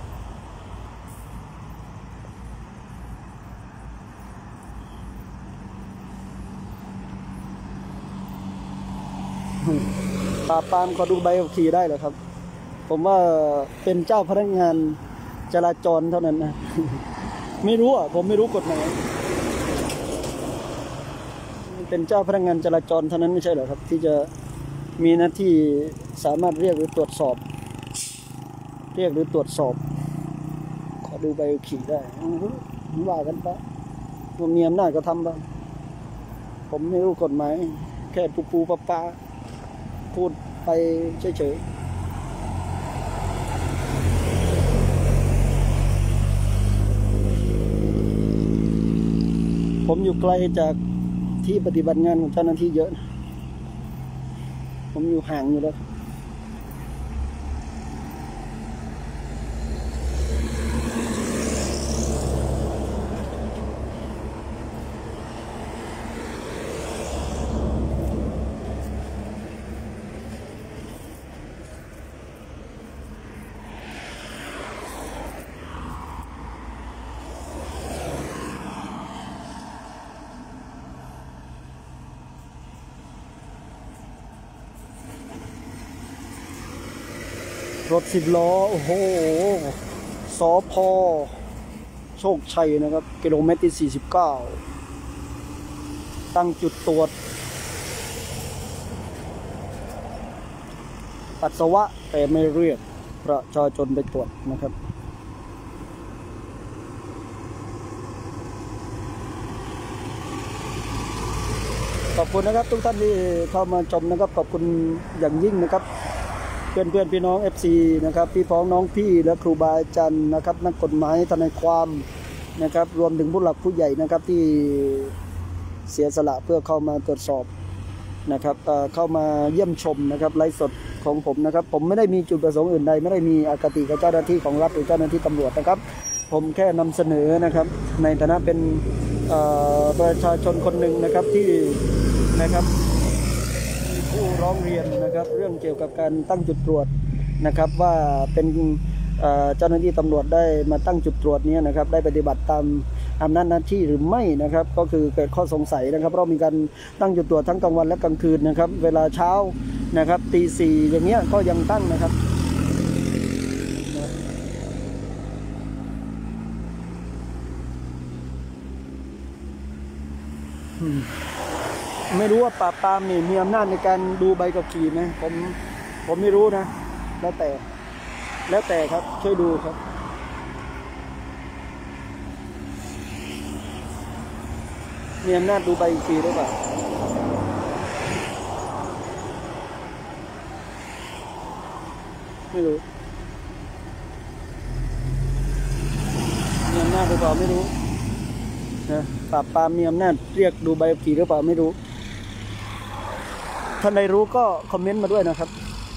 ปราบปรามขอดูใบขับขี่ได้เหรอครับผมว่าเป็นเจ้าพนักงานจราจรเท่านั้นนะ ไม่รู้อ่ะผมไม่รู้กฎหมายเป็นเจ้าพนักงานจราจรเท่านั้นไม่ใช่เหรอครับที่จะมีหน้าที่สามารถเรียกหรือตรวจสอบเรียกหรือตรวจสอบขอดูใบขับขี่ได้ว่ากันไปว่ามีอำนาจก็ทำไปผมไม่รู้กฎหมายแค่ปูปูปะปาพูดไปเฉยๆผมอยู่ไกลจากที่ปฏิบัติงานของเจ้าหน้าที่เยอะนะผมอยู่ห่างอยู่แล้วรถสิบล้อโอ้โหสพโชคชัยนะครับกิโลเมตรที่สี่สิบเก้าตั้งจุดตรวจปัสสาวะแต่ไม่เรียกประชาชนไปตรวจนะครับขอบคุณนะครับทุกท่านที่เข้ามาชมนะครับขอบคุณอย่างยิ่งนะครับเพื่อนเพื่อนพี่น้อง เอฟ ซี นะครับพี่พ้องน้องพี่และครูบาอาจารย์นะครับนักกฎหมายทนายความนะครับรวมถึงผู้หลักผู้ใหญ่นะครับที่เสียสละเพื่อเข้ามาตรวจสอบนะครับเข้ามาเยี่ยมชมนะครับไลฟ์สดของผมนะครับผมไม่ได้มีจุดประสงค์อื่นใดไม่ได้มีอคติกับเจ้าหน้าที่ของรัฐหรือเจ้าหน้าที่ตำรวจนะครับผมแค่นำเสนอนะครับในฐานะเป็นประชาชนคนหนึ่งนะครับที่นะครับผู้ร้องเรียนนะครับเรื่องเกี่ยวกับการตั้งจุดตรวจนะครับว่าเป็นเจ้าหน้าที่ตำรวจได้มาตั้งจุดตรวจนี้นะครับได้ปฏิบัติตามอำนาจหน้าที่หรือไม่นะครับก็คือเกิดข้อสงสัยนะครับเรามีการตั้งจุดตรวจทั้งกลางวันและกลางคืนนะครับเวลาเช้านะครับตีสี่อย่างเงี้ยก็ยังตั้งนะครับไม่รู้ว่าปราบปรามนี่มีอำนาจในการดูใบขับขี่ไหมผมผมไม่รู้นะแล้วแต่แล้วแต่ครับช่วยดูครับมีอำนาจดูใบขับขี่หรือเปล่าไม่รู้มีอำนาจหรือเปล่าไม่รู้นะปราบปรามมีอำนาจเรียกดูใบขับขี่หรือเปล่าไม่รู้ท่านใดรู้ก็คอมเมนต์มาด้วยนะครับ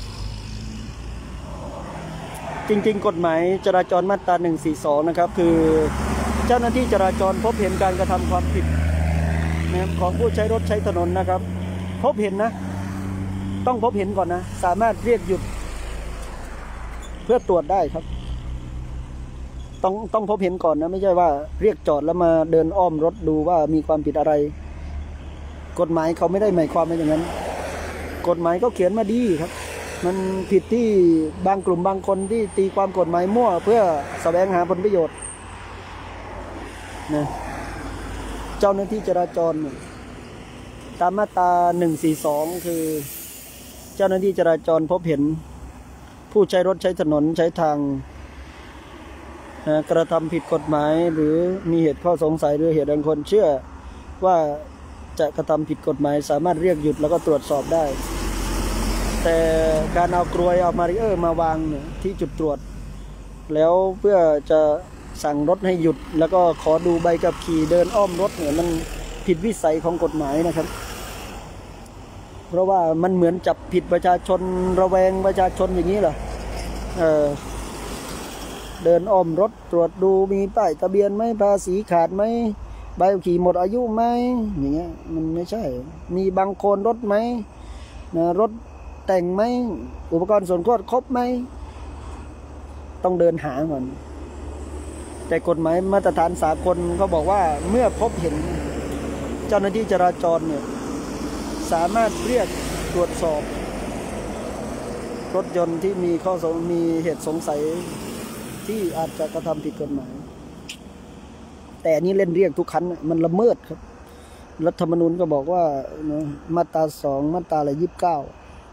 จริงๆกฎหมายจราจรมาตราหนึ่งสี่สองนะครับคือเจ้าหน้าที่จราจรพบเห็นการกระทำความผิดนะครับของผู้ใช้รถใช้ถนนนะครับพบเห็นนะต้องพบเห็นก่อนนะสามารถเรียกหยุดเพื่อตรวจได้ครับต้องต้องพบเห็นก่อนนะไม่ใช่ว่าเรียกจอดแล้วมาเดินอ้อมรถดูว่ามีความผิดอะไรกฎหมายเขาไม่ได้หมายความว่าอย่างนั้นกฎหมายก็เขียนมาดีครับมันผิดที่บางกลุ่มบางคนที่ตีความกฎหมายมั่วเพื่อแสวงหาผลประโยชน์นะเจ้าหน้าที่จราจรตามมาตราหนึ่งสี่สองคือเจ้าหน้าที่จราจรพบเห็นผู้ใช้รถใช้ถนนใช้ทางนะกระทำผิดกฎหมายหรือมีเหตุข้อสงสัยหรือเหตุอันควรเชื่อว่าจะกระทำผิดกฎหมายสามารถเรียกหยุดแล้วก็ตรวจสอบได้แต่การเอากลวยเอามาริเออร์มาวางที่จุดตรวจแล้วเพื่อจะสั่งรถให้หยุดแล้วก็ขอดูใบขับขี่เดินอ้อมรถเนี่ยมันผิดวิสัยของกฎหมายนะครับเพราะว่ามันเหมือนจับผิดประชาชนระแวงประชาชนอย่างนี้เหรอเออเดินอ้อมรถตรวจดูมีป้ายทะเบียนไหมภาษีขาดไหมใบขับขี่หมดอายุไหมอย่างเงี้ยมันไม่ใช่มีบางโคนรถไหมนะรถแต่งไหมอุปกรณ์ส่วนควบครบไหมต้องเดินหาก่อนแต่กฎหมายมาตรฐานสากลเขาบอกว่าเมื่อพบเห็นเจ้าหน้าที่จราจรเนี่ยสามารถเรียกตรวจสอบรถยนต์ที่มีข้อสงมีเหตุสงสัยที่อาจจะกระทำผิดกฎหมายแต่นี้เล่นเรียกทุกคันมันละเมิดครับรัฐธรรมนูญก็บอกว่ามาตราสองมาตราอะไรยี่สิบเก้า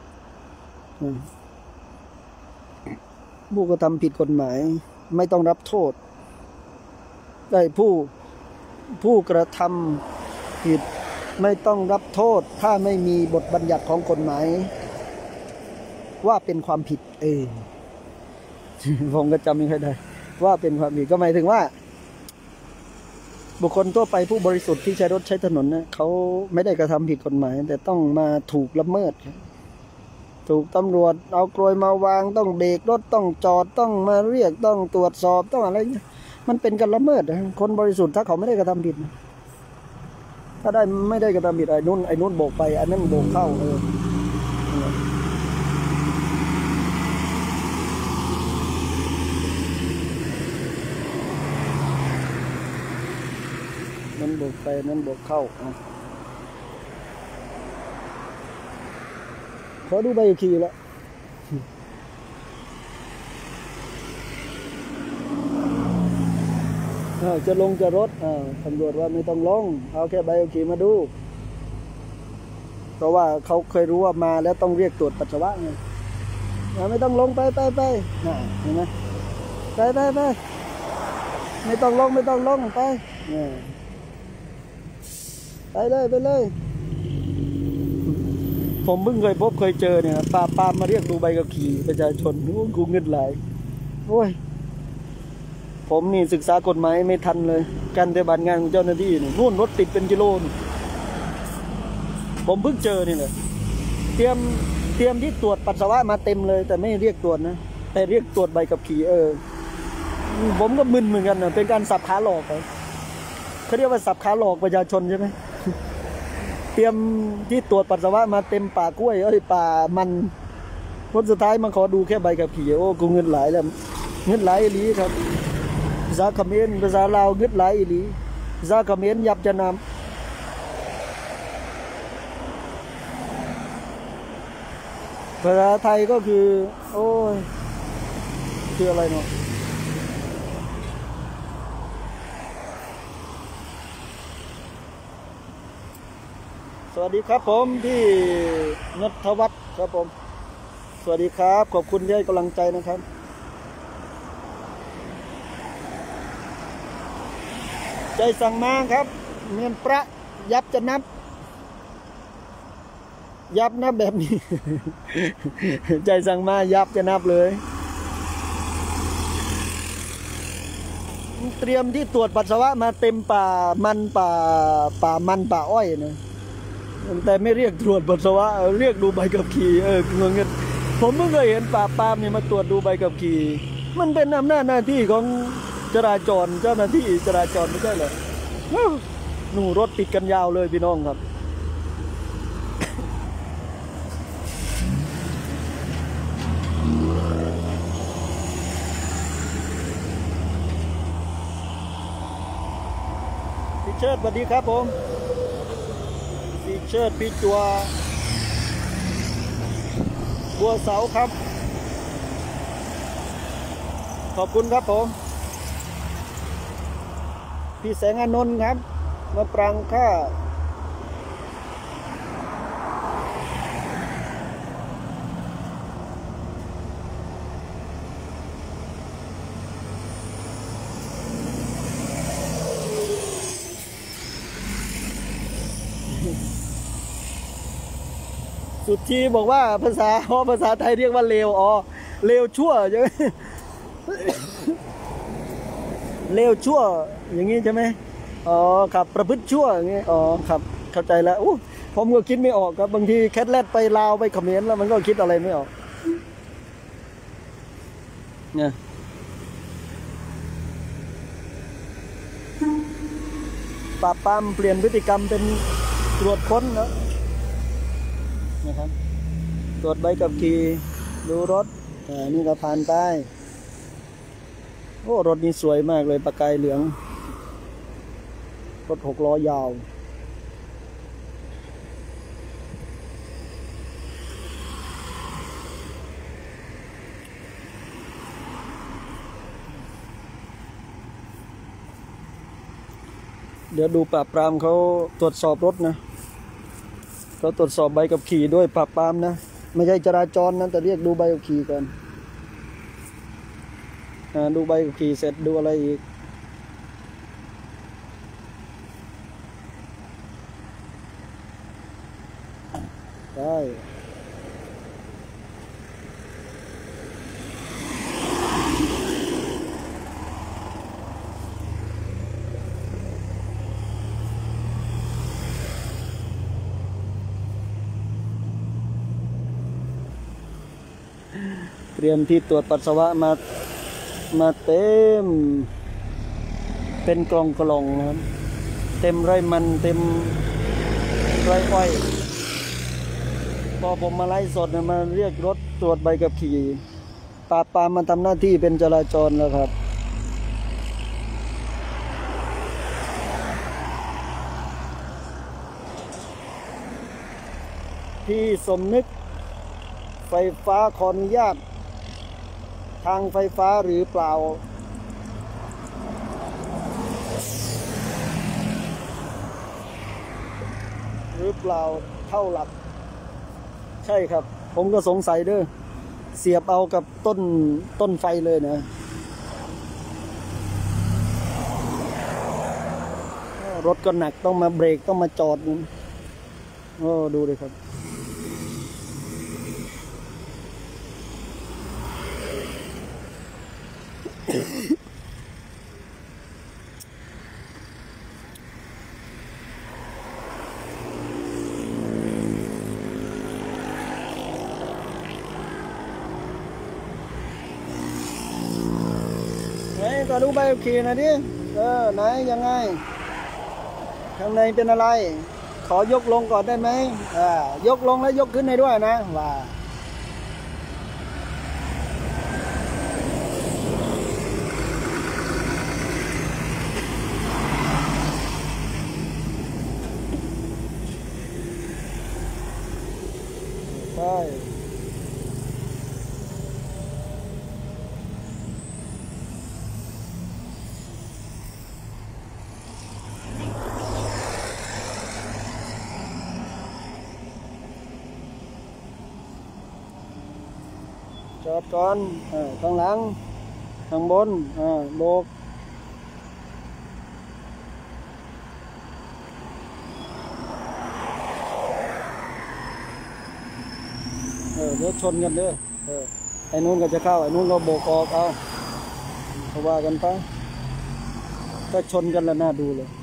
ผู้กระทำผิดกฎหมายไม่ต้องรับโทษได้ผู้ผู้กระทำผิดไม่ต้องรับโทษถ้าไม่มีบทบัญญัติของกฎหมายว่าเป็นความผิดเออผมก็จำไม่ค่อยได้ว่าเป็นความผิดก็หมายถึงว่าบุคคลทั่วไปผู้บริสุทธิ์ที่ใช้รถใช้ถนนนะเขาไม่ได้กระทำผิดกฎหมายแต่ต้องมาถูกละเมิดถูกตำรวจเอากลวยมาวางต้องเบรกรถต้องจอดต้องมาเรียกต้องตรวจสอบต้องอะไรเงี้ยมันเป็นการละเมิดคนบริสุทธิ์ถ้าเขาไม่ได้กระทำผิดถ้าได้ไม่ได้กระทำผิดไอ้นุ่นไอ้นุ่นโบกไปอันนั้นโบกเข้าเออนั้นโบกไปนั้นโบกเข้าขอดูใบขับขี่แล้วจะลงจะรถตำรวจว่าไม่ต้องลงเอาแค่ใบขับขี่มาดูเพราะว่าเขาเคยรู้ว่ามาแล้วต้องเรียกตรวจปัสสาวะไงไม่ต้องลงไปไปไปเห็นไหมไปไปไปไม่ต้องลงไม่ต้องลงไปไปเลยไปเลยผมเพิ่งเคยพบเคยเจอเนี่ยปาปามาเรียกดูใบขับขี่ประชาชนกูเงินไหลโอ้ยผมนี่ศึกษากฎหมายไม่ทันเลยการปฏิบัติงานของเจ้าหน้าที่นี่นู่นรถติดเป็นกิโลผมเพิ่งเจอนี่เลยเตรียมเตรียมที่ตรวจปัสสาวะมาเต็มเลยแต่ไม่เรียกตรวจนะแต่เรียกตรวจใบขับขี่เออผมก็มึนเหมือนกันนะเป็นการสับขาหลอกไปเขาเรียกว่าสับขาหลอกประชาชนใช่ไหมเตรียมที่ตรวจปัสสาวะมาเต็มป่ากล้วยเอ้ยป่ามันผลสุดท้ายมาขอดูแค่ใบขับขี่โอ้กูเงินหลายแล้วเงินหลายอีหลีครับภาษาเขมรภาษาลาวเงินหลายอีหลีภาษาเขมรยับจะนำภาษาไทยก็คือโอ้ยคืออะไรเนาะสวัสดีครับผมพี่ณัฐวัฒน์ครับผมสวัสดีครับขอบคุณที่ให้กำลังใจนะครับใจสั่งมาครับเมียนประยับจะนับยับนับแบบนี้ ใจสั่งมายับจะนับเลยเตรียมที่ตรวจปัสสาวะมาเต็มป่ามันป่าป่ามันป่าอ้อยนะแต่ไม่เรียกตรวจปัสสาวะเรียกดูใบขับขี่เอองงเงินผมเพิ่งเคยเห็นป่าปามเนี่ยมาตรวจดูใบขับขี่มันเป็นอำนาจหน้าที่ของจราจรเจ้าหน้าที่จราจรไม่ใช่เหรอหนูรถติดกันยาวเลยพี่น้องครับพี่เชิดสวัสดีครับผมพี่เชิดพี่จัวบัวเสาครับขอบคุณครับผมพี่แสงอานนท์ครับมาปรางค่าสุดทีบอกว่าภาษาอ๋อภาษาไทยเรียกว่าเลวอ๋อเลวชั่วใช่ไหม เลวชั่วอย่างนี้ใช่ไหมอ๋อครับประพฤติชั่วอย่างนี้อ๋อครับเข้าใจแล้วอู้ผมก็คิดไม่ออกครับบางทีแคทแลดไปลาวไปเขมรแล้วมันก็คิดอะไรไม่ออกเนี่ยปราบปรามเปลี่ยนพฤติกรรมเป็นตรวจค้นแล้วนะครับตรวจใบขับขี่ดูรถอ่านี่ก็ผ่านไปโอ้รถนี้สวยมากเลยประกายเหลืองรถหกล้อยาวเดี๋ยวดูปราบปรามเขาตรวจสอบรถนะเขาตรวจสอบใบขับขี่ด้วยปราบปรามนะไม่ใช่จราจรนะแต่เรียกดูใบขับขี่ก่อนดูใบขับขี่เสร็จดูอะไรอีกได้เตรียมที่ตรวจปัสสาวะมามาเต็มเป็นกล่องกล่องนะครับเต็มไรมันเต็มไรอ้อยพอผมมาไล่สดเนี่ยมาเรียกรถตรวจใบขับขี่ปราบปรามมันทำหน้าที่เป็นจราจรแล้วครับที่สมนึกไฟฟ้าขออนุญาตทางไฟฟ้าหรือเปล่าหรือเปล่าเท่าหลักใช่ครับผมก็สงสัยด้วยเสียบเอากับต้นต้นไฟเลยนะรถก็หนักต้องมาเบรกต้องมาจอดโอ้ดูเลยครับก็ดูใบขับขี่หน่อยดิเออไหนยังไงข้างในเป็นอะไรขอยกลงก่อนได้ไหมอ่ายกลงแล้วยกขึ้นให้ด้วยนะว่าใช่จอดก่อนข้างหลังข้างบนโบกเออเดี๋ยวชนกันเด้อเออไอ้นู้นก็จะเข้าไอ้นู้นก็โบกออกเอาเขาว่ากันไปก็ชนกันแล้วน่าดูเลย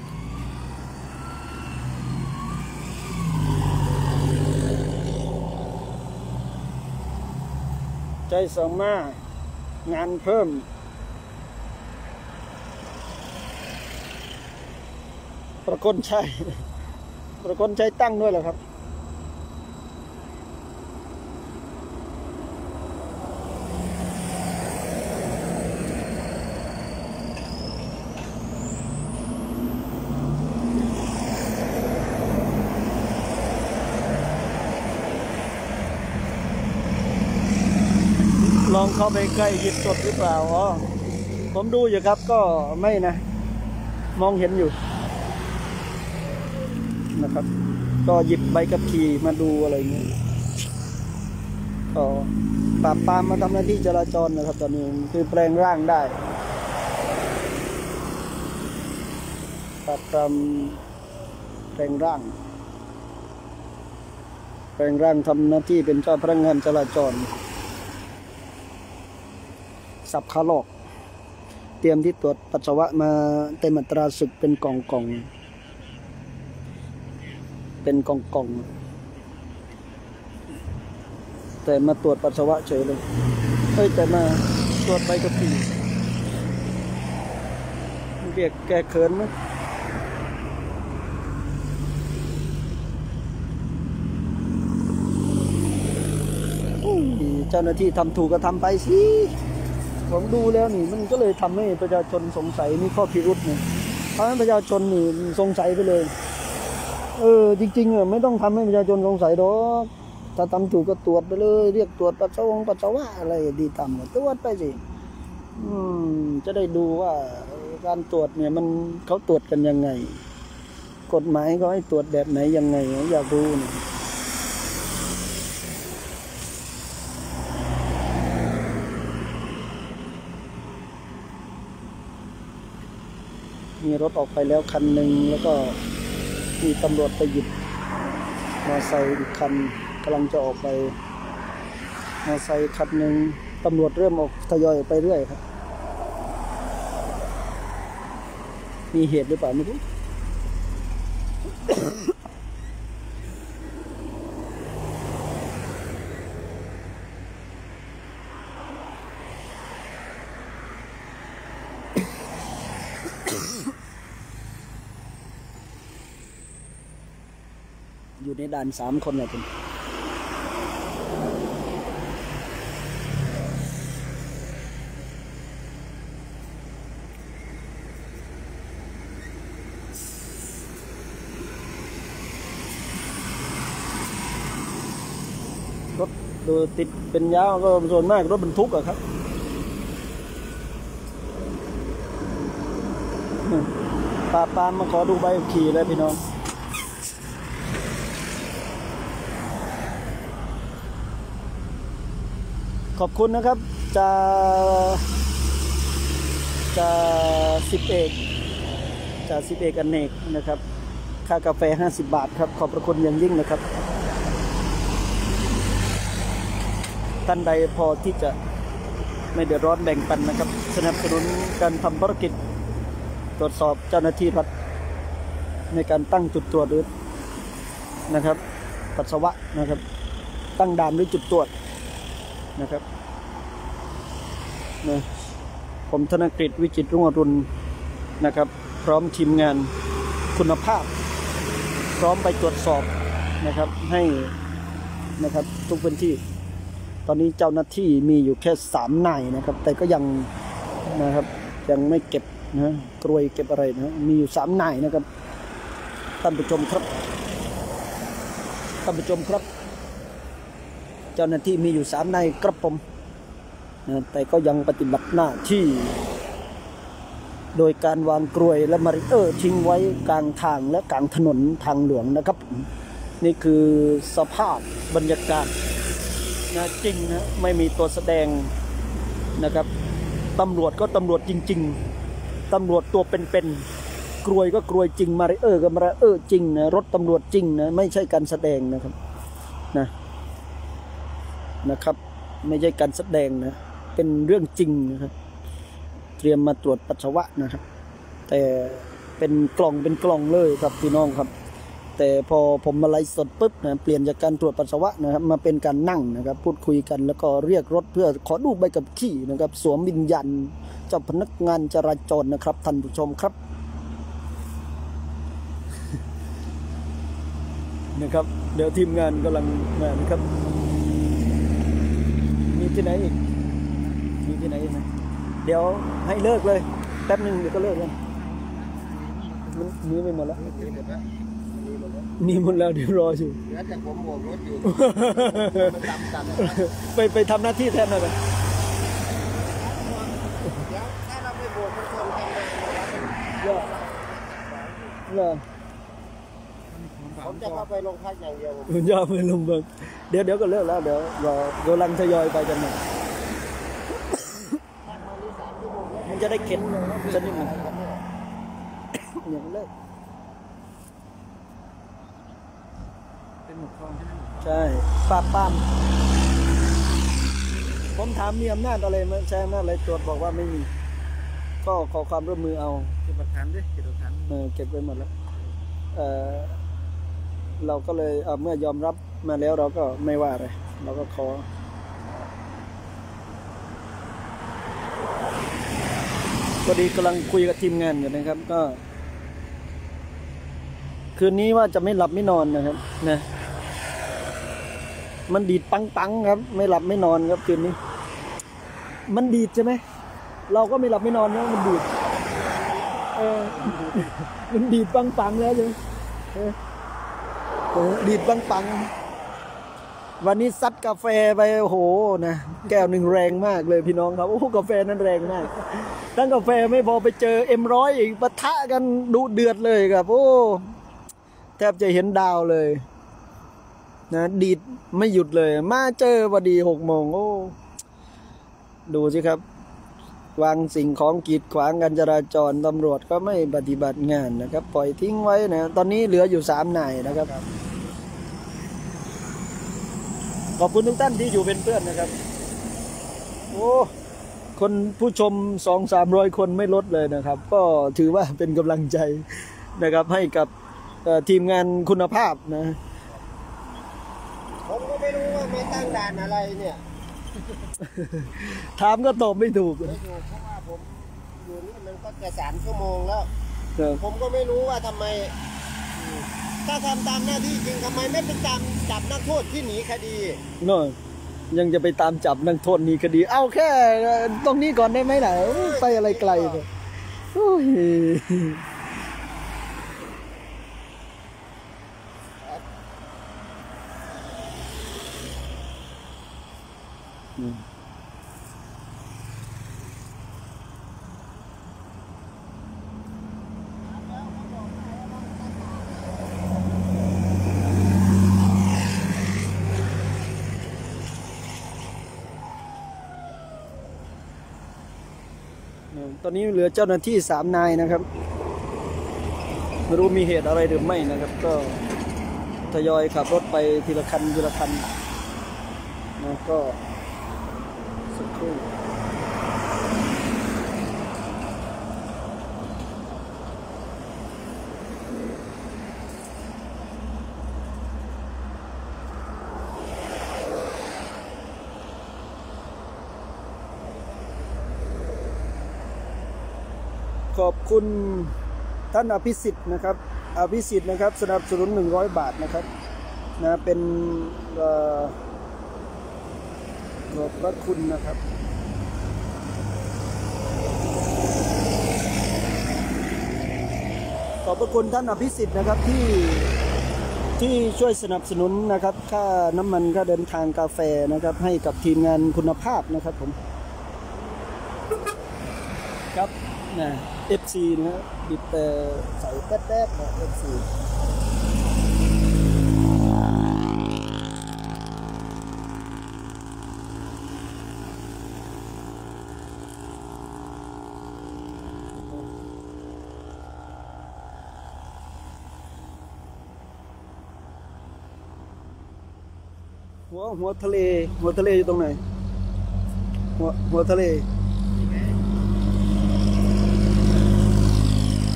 ใจสองมางานเพิ่มประคนชัยประคนชัยตั้งด้วยเหรอครับลองเข้าไปใกล้หยิบสดหรือเปล่าอ๋อผมดูอยู่ครับก็ไม่นะมองเห็นอยู่นะครับก็หยิบใบขับขี่มาดูอะไรเงี้ยก็ปราบปรามมาทำหน้าที่จราจรนะครับตอนนี้คือแปลงร่างได้ปราบปรามแปลงร่างแปลงร่างทำหน้าที่เป็นเจ้าพนักงานจราจรสับขาหลอกเตรียมที่ตรวจปัสสาวะมาเต็มอัตราศึกเป็นกล่องกล่องเป็นกล่องกล่องแต่มาตรวจปัสสาวะเฉยเลยเฮ้ยแต่มาตรวจใบขับขี่เรียกแกเขินไหมเจ้าหน้าที่ทำถูกก็ทำไปสิผมดูแล้วนี่มันก็เลยทำให้ประชาชนสงสัยมีข้อพิรุธเนี่ยเพราะฉะนั้นประชาชนนี่สงสัยไปเลยเออจริงๆอ่ะไม่ต้องทำให้ประชาชนสงสัยหรอกถ้าทำถูกก็ตรวจไปเลยเรียกตรวจปัสสาวะปัสสาวะอะไรดีตามตรวจไปสิอืมจะได้ดูว่าการตรวจเนี่ยมันเขาตรวจกันยังไงกฎหมายเขาให้ตรวจแบบไหนยังไงอยากรู้เนี่ยมีรถออกไปแล้วคันหนึ่งแล้วก็มีตำรวจไปหยิบมอไซค์อีกคันกำลังจะออกไปมอไซค์คันหนึ่งตำรวจเริ่มออกทยอยออกไปเรื่อยครับมีเหตุหรือเปล่าไม่รู้ อยู่ในด่านสามคนเลยคุณรถดูติดเป็นยาวก็ส่วนมากรถบรรทุกอะครับปาปามมาขอดูใบขับขี่เลยพี่น้องขอบคุณนะครับจะจะสิบเอกจะสิบเอกอเนกนะครับค่ากาแฟห้าสิบบาทครับขอบพระคุณอย่างยิ่งนะครับท่านใดพอที่จะไม่เดือดร้อนแบ่งปันนะครับสนับสนุนการทำภารกิจตรวจสอบเจ้าหน้าที่รัฐในการตั้งจุดตรวจหรือนะครับปัสสาวะนะครับตั้งด่านหรือจุดตรวจนะครับนะผมธนกฤษวิจิตรรุ่งอรุณนะครับพร้อมทีมงานคุณภาพพร้อมไปตรวจสอบนะครับให้นะครับทุกพื้นที่ตอนนี้เจ้าหน้าที่มีอยู่แค่สามนายนะครับแต่ก็ยังนะครับยังไม่เก็บนะกรวยเก็บอะไรนะมีอยู่สามนายนะครับท่านผู้ชมครับท่านผู้ชมครับเจ้าหน้าที่มีอยู่สามนายครับผมนะแต่ก็ยังปฏิบัติหน้าที่โดยการวางกรวยและมาริเออร์ทิ้งไว้กลางทางและกลางถนนทางหลวงนะครับนี่คือสภาพบรรยากาศนะจริงนะไม่มีตัวแสดงนะครับตำรวจก็ตำรวจจริงๆตำรวจตัวเป็นๆกรวยก็กรวยจริงมาริเออร์ก็มาริเออร์จริงนะรถตำรวจจริงนะไม่ใช่การแสดงนะครับนะนะครับไม่ใช่การแสดงนะเป็นเรื่องจริงนะครับเตรียมมาตรวจปัสสาวะนะครับแต่เป็นกล่องเป็นกล่องเลยครับพี่น้องครับแต่พอผมมาไลฟ์สดปุ๊บนะเปลี่ยนจากการตรวจปัสสาวะนะครับมาเป็นการนั่งนะครับพูดคุยกันแล้วก็เรียกรถเพื่อขอดูใบขับขี่นะครับสวมวิญญาณเจ้าพนักงานจราจรนะครับท่านผู้ชมครับ นะครับเดี๋ยวทีมงานกำลังมานะครับมีที่ไหนอีกมีที่ไหนอีกไหมเดี๋ยวให้เลิกเลยแป๊บหนึ่งเดี๋ยวก็เลิกกันมันมีไปหมดแล้วมีหมดแล้วเดี๋ยวรออยู่เหลือแต่ผมโบกรถอยู่มันดำกันไปไปทำหน้าที่แทนหน่อยไปเดี๋ยวถ้าเราไม่โบกมันชนกันเลยเลิกเลิกผมจะเข้าไปโรงพักอย่างเดียวผมมันยอมไปลงเบิงเดี๋ยวเดี๋ยวก็เลิกแล้วเดี๋ยวรอกำลังทยอยไปกันหน่อยมันจะได้เข็นสักนิดหนึ่งอย่างเลิกเป็นหมวกทองใช่ไหมใช่ปราบปรามผมถามมีอำนาจอะไรไหมใช้อำนาจอะไรตรวจบอกว่าไม่มีก็ขอความร่วมมือเอาเก็บหลักฐานดิเก็บหลักฐานเออเก็บไว้หมดแล้วเออเราก็เลยเอ่อเมื่อยอมรับมาแล้วเราก็ไม่ว่าอะไรเราก็ขอพอดีกำลังคุยกับทีมงานอยู่นะครับก็คืนนี้ว่าจะไม่หลับไม่นอนนะครับนะมันดีดปังปังครับไม่หลับไม่นอนครับคืนนี้มันดีดใช่ไหมเราก็ไม่หลับไม่นอนนะมันดีดเออมันดีดปังปังแล้วใช่ไหมเออเออดีดปังปังวันนี้ซัดกาแฟไปโอ้โหนะแก้วหนึ่งแรงมากเลยพี่น้องครับโอ้กาแฟนั้นแรงมากทั้งกาแฟไม่พอไปเจอเอ็มร้อยอีกปะทะกันดุเดือดเลยครับโอ้แทบจะเห็นดาวเลยนะดีดไม่หยุดเลยมาเจอพอดีหกโมงโอ้ดูสิครับวางสิ่งของกีดขวางการจราจรตำรวจก็ไม่ปฏิบัติงานนะครับปล่อยทิ้งไว้นะตอนนี้เหลืออยู่สามนายนะครับขอบคุณทุกท่านที่อยู่เป็นเพื่อนนะครับโอ้คนผู้ชมสองสามร้อยคนไม่ลดเลยนะครับ ก็ถือว่าเป็นกำลังใจนะครับให้กับทีมงานคุณภาพนะผมก็ไม่รู้ว่าไม่ตั้งด่านอะไรเนี่ยถามก็ตอบไม่ถูกไม่ถูกเพราะว่าผมอยู่นี่มันก็จะสามชั่วโมงแล้วครับผมก็ไม่รู้ว่าทำไม ถ้าทำตามหน้าที่จริงทำไมไม่ไปตามจับนักโทษที่หนีคดีเนาะยังจะไปตามจับนักโทษหนีคดีเอาแค่ตรงนี้ก่อนได้ไหมล่ะไปอะไรไกลเลยโอ้ยอืมตอนนี้เหลือเจ้าหน้าที่สามนายนะครับไม่รู้มีเหตุอะไรหรือไม่นะครับ ก็ทยอยขับรถไปทีละคันทีละคันนะก็สักครู่ขอบคุณท่านอภิสิทธิ์นะครับอภิสิทธิ์นะครับสนับสนุนหนึ่งร้อยบาทนะครับนะเป็นขอบพระคุณนะครับขอบพระคุณท่านอภิสิทธิ์นะครับที่ที่ช่วยสนับสนุนนะครับค่าน้ำมันค่าเดินทางกาแฟนะครับให้กับทีมงานคุณภาพนะครับผมครับนะ เอฟ ซี นะฮะบิดแต่ใส่แป๊บๆนะ เอฟ ซี หัวหัวทะเลหัวทะเลอยู่ตรงไหนหัวหัวทะเล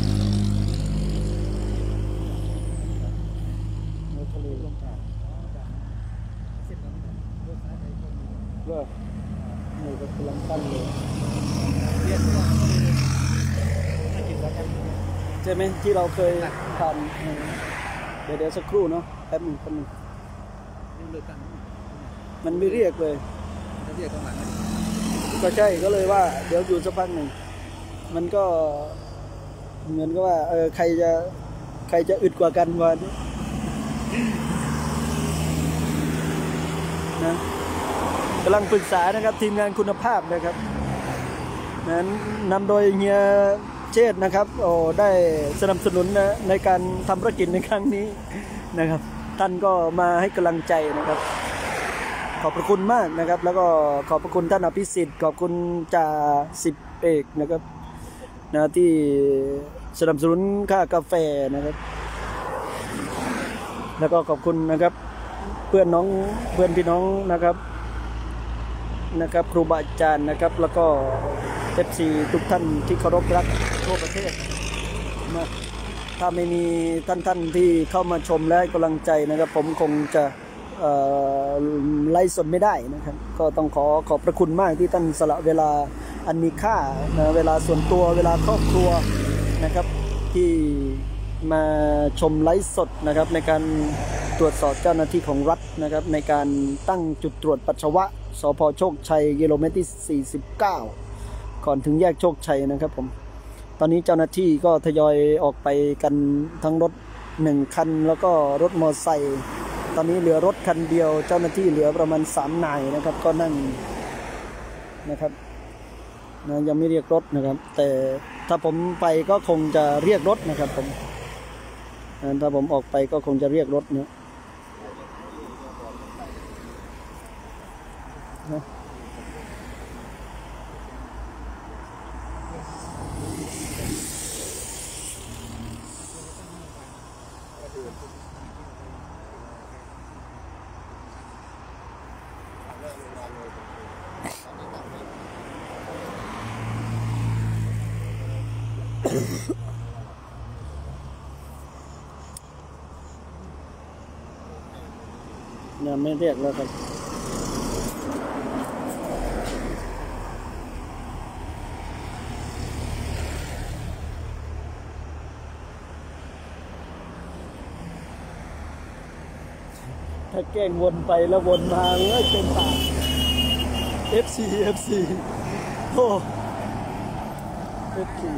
ว่านี่ก็กำลังตั้งเลยใช่ไหมที่เราเคยทำเดี๋ยวเดี๋ยวสักครู่เนาะแป๊บหนึงแป๊บหนึงมันไม่เรียกเลยเรียกตรงหลังก็ใช่ก็เลยว่าเดี๋ยวอยู่สักพักหนึ่งมันก็เหมือนกับว่าเออใครจะใครจะอึดกว่ากันวันนะกำลังปรึกษานะครับทีมงานคุณภาพนะครับนั้นนำโดยเฮียเชษนะครับโอ้ได้สนับสนุนนะในการทำธุรกิจในครั้งนี้นะครับท่านก็มาให้กำลังใจนะครับขอบพระคุณมากนะครับแล้วก็ขอบพระคุณท่านอภิสิทธิ์ขอบคุณจ่าสิบเอกนะครับนะที่สนับสนุนค่ากาแฟนะครับแล้วก็ขอบคุณนะครับเพื่อนน้องเพื่อนพี่น้องนะครับนะครับครูบาอาจารย์นะครับแล้วก็เอฟซีทุกท่านที่เคารพรักทั่วประเทศนะถ้าไม่มีท่านท่านที่เข้ามาชมและให้กำลังใจนะครับผมคงจะไล่สดไม่ได้นะครับก็ต้องขอขอบพระคุณมากที่ท่านสละเวลาอันมีค่านะเวลาส่วนตัวเวลาครอบครัวนะครับที่มาชมไลฟ์สดนะครับในการตรวจสอบเจ้าหน้าที่ของรัฐนะครับในการตั้งจุดตรวจปัสสาวะสภ.โชคชัยกิโลเมตรที่สี่สิบเก้าก่อนถึงแยกโชคชัยนะครับผมตอนนี้เจ้าหน้าที่ก็ทยอยออกไปกันทั้งรถหนึ่งคันแล้วก็รถมอเตอร์ไซค์ตอนนี้เหลือรถคันเดียวเจ้าหน้าที่เหลือประมาณสามนายนะครับก็นั่งนะครับนะยังไม่เรียกรถนะครับแต่ถ้าผมไปก็คงจะเรียกรถนะครับผมถ้าผมออกไปก็คงจะเรียกรถนะนะเนี่ยไม่เรียกแล้วครับถ้าแกล้งวนไปแล้ววนมาเอ้ยเป็นปาก เอฟ ซี เอฟ ซี โอ้ เอฟ ซี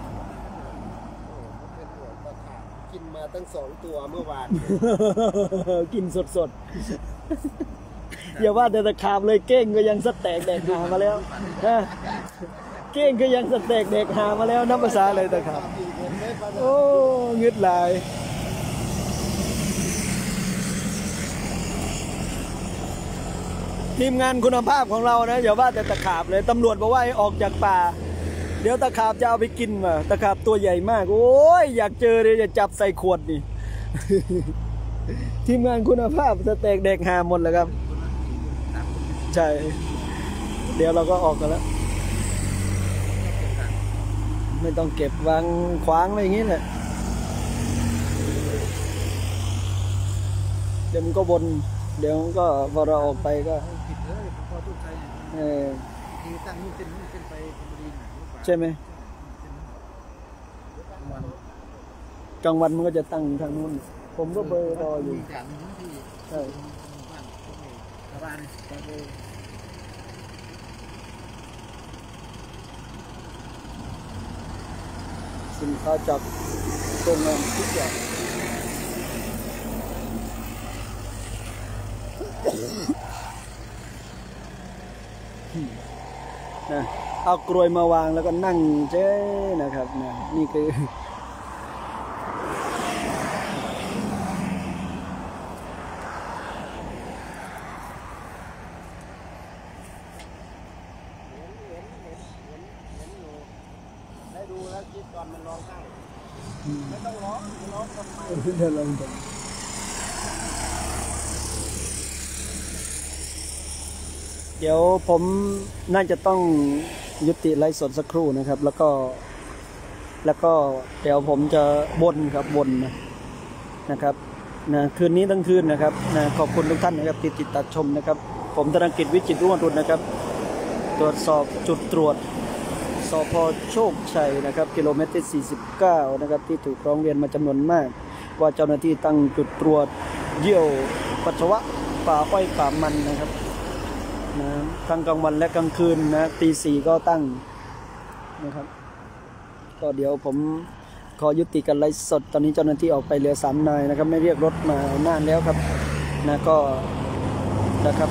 กินมาตั้งสองตัวเมื่อวานกินสดๆอย่าว่าแต่ตะขาบเลยเก้งก็ยังสแต็กแดกหามาแล้วนะเก้งก็ยังสแต็กแดกหามาแล้วน้ำภาษาเลยตะขาบโอ้งึดหลายทีมงานคุณภาพของเรานะอย่าว่าแต่ตะขาบเลยตำรวจบอกว่าให้ออกจากป่าเดี๋ยวตะขาบจะเอาไปกินมาตะขาบตัวใหญ่มากโอ้ยอยากเจอเลยจะจับใส่ขวดนี่ ทีมงานคุณภาพสเต็กเด็กหาหมดแล้วครับใช่เดี๋ยวเราก็ออกกันแล้วไม่ต้องเก็บวางขวางไว้อย่างนี้แหละเดี๋ยวมันก็วนเดี๋ยวก็พอเราออกไปก็เออใช่ไหมกลางวันมันก็จะตั้งทางนู้นผมก็เบอร์รออยู่ใช่สินค้าจากโรงงานทุกอย่างนะเอากลวยมาวางแล้วก็นั่งเจ๊นะครับนะนี่คือได้ดูแล้วคิดก่อนมันร้องไห้ไม่ต้องร้องร้องทำไมเดินลงกันเดี๋ยวผมน่าจะต้องยุติไลฟ์สดสักครู่นะครับแล้วก็แล้วก็เดี๋ยวผมจะวนครับวนนะนะครับนะคืนนี้ทั้งคืนนะครับนะขอบคุณทุกท่านนะครับที่ติดตามชมนะครับผมธนกิจวิจิตรรุ่งอรุณนะครับตรวจสอบจุดตรวจสพโชคชัยนะครับกิโลเมตรที่สี่สิบเก้านะครับที่ถูกร้องเรียนมาจำนวนมากว่าเจ้าหน้าที่ตั้งจุดตรวจเยี่ยวปัสสาวะป่าอ้อยป่ามันนะครับนะทั้งกลางวันและกลางคืนนะตีสี่ก็ตั้งนะครับก็เดี๋ยวผมขอยุติการไลฟ์สดตอนนี้เจ้าหน้าที่ออกไปเหลือสามนายนะครับไม่เรียกรถมานานแล้วครับนะก็นะครับ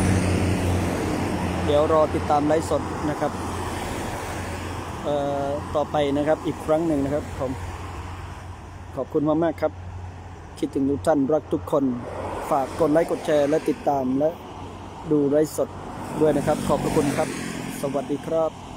เดี๋ยวรอติดตามไลฟ์สดนะครับเอ่อต่อไปนะครับอีกครั้งหนึ่งนะครับผมขอบคุณมากๆครับคิดถึงทุกท่านรักทุกคนฝากกดไลค์กดแชร์และติดตามและดูไลฟ์สดด้วยนะครับขอบพระคุณครับสวัสดีครับ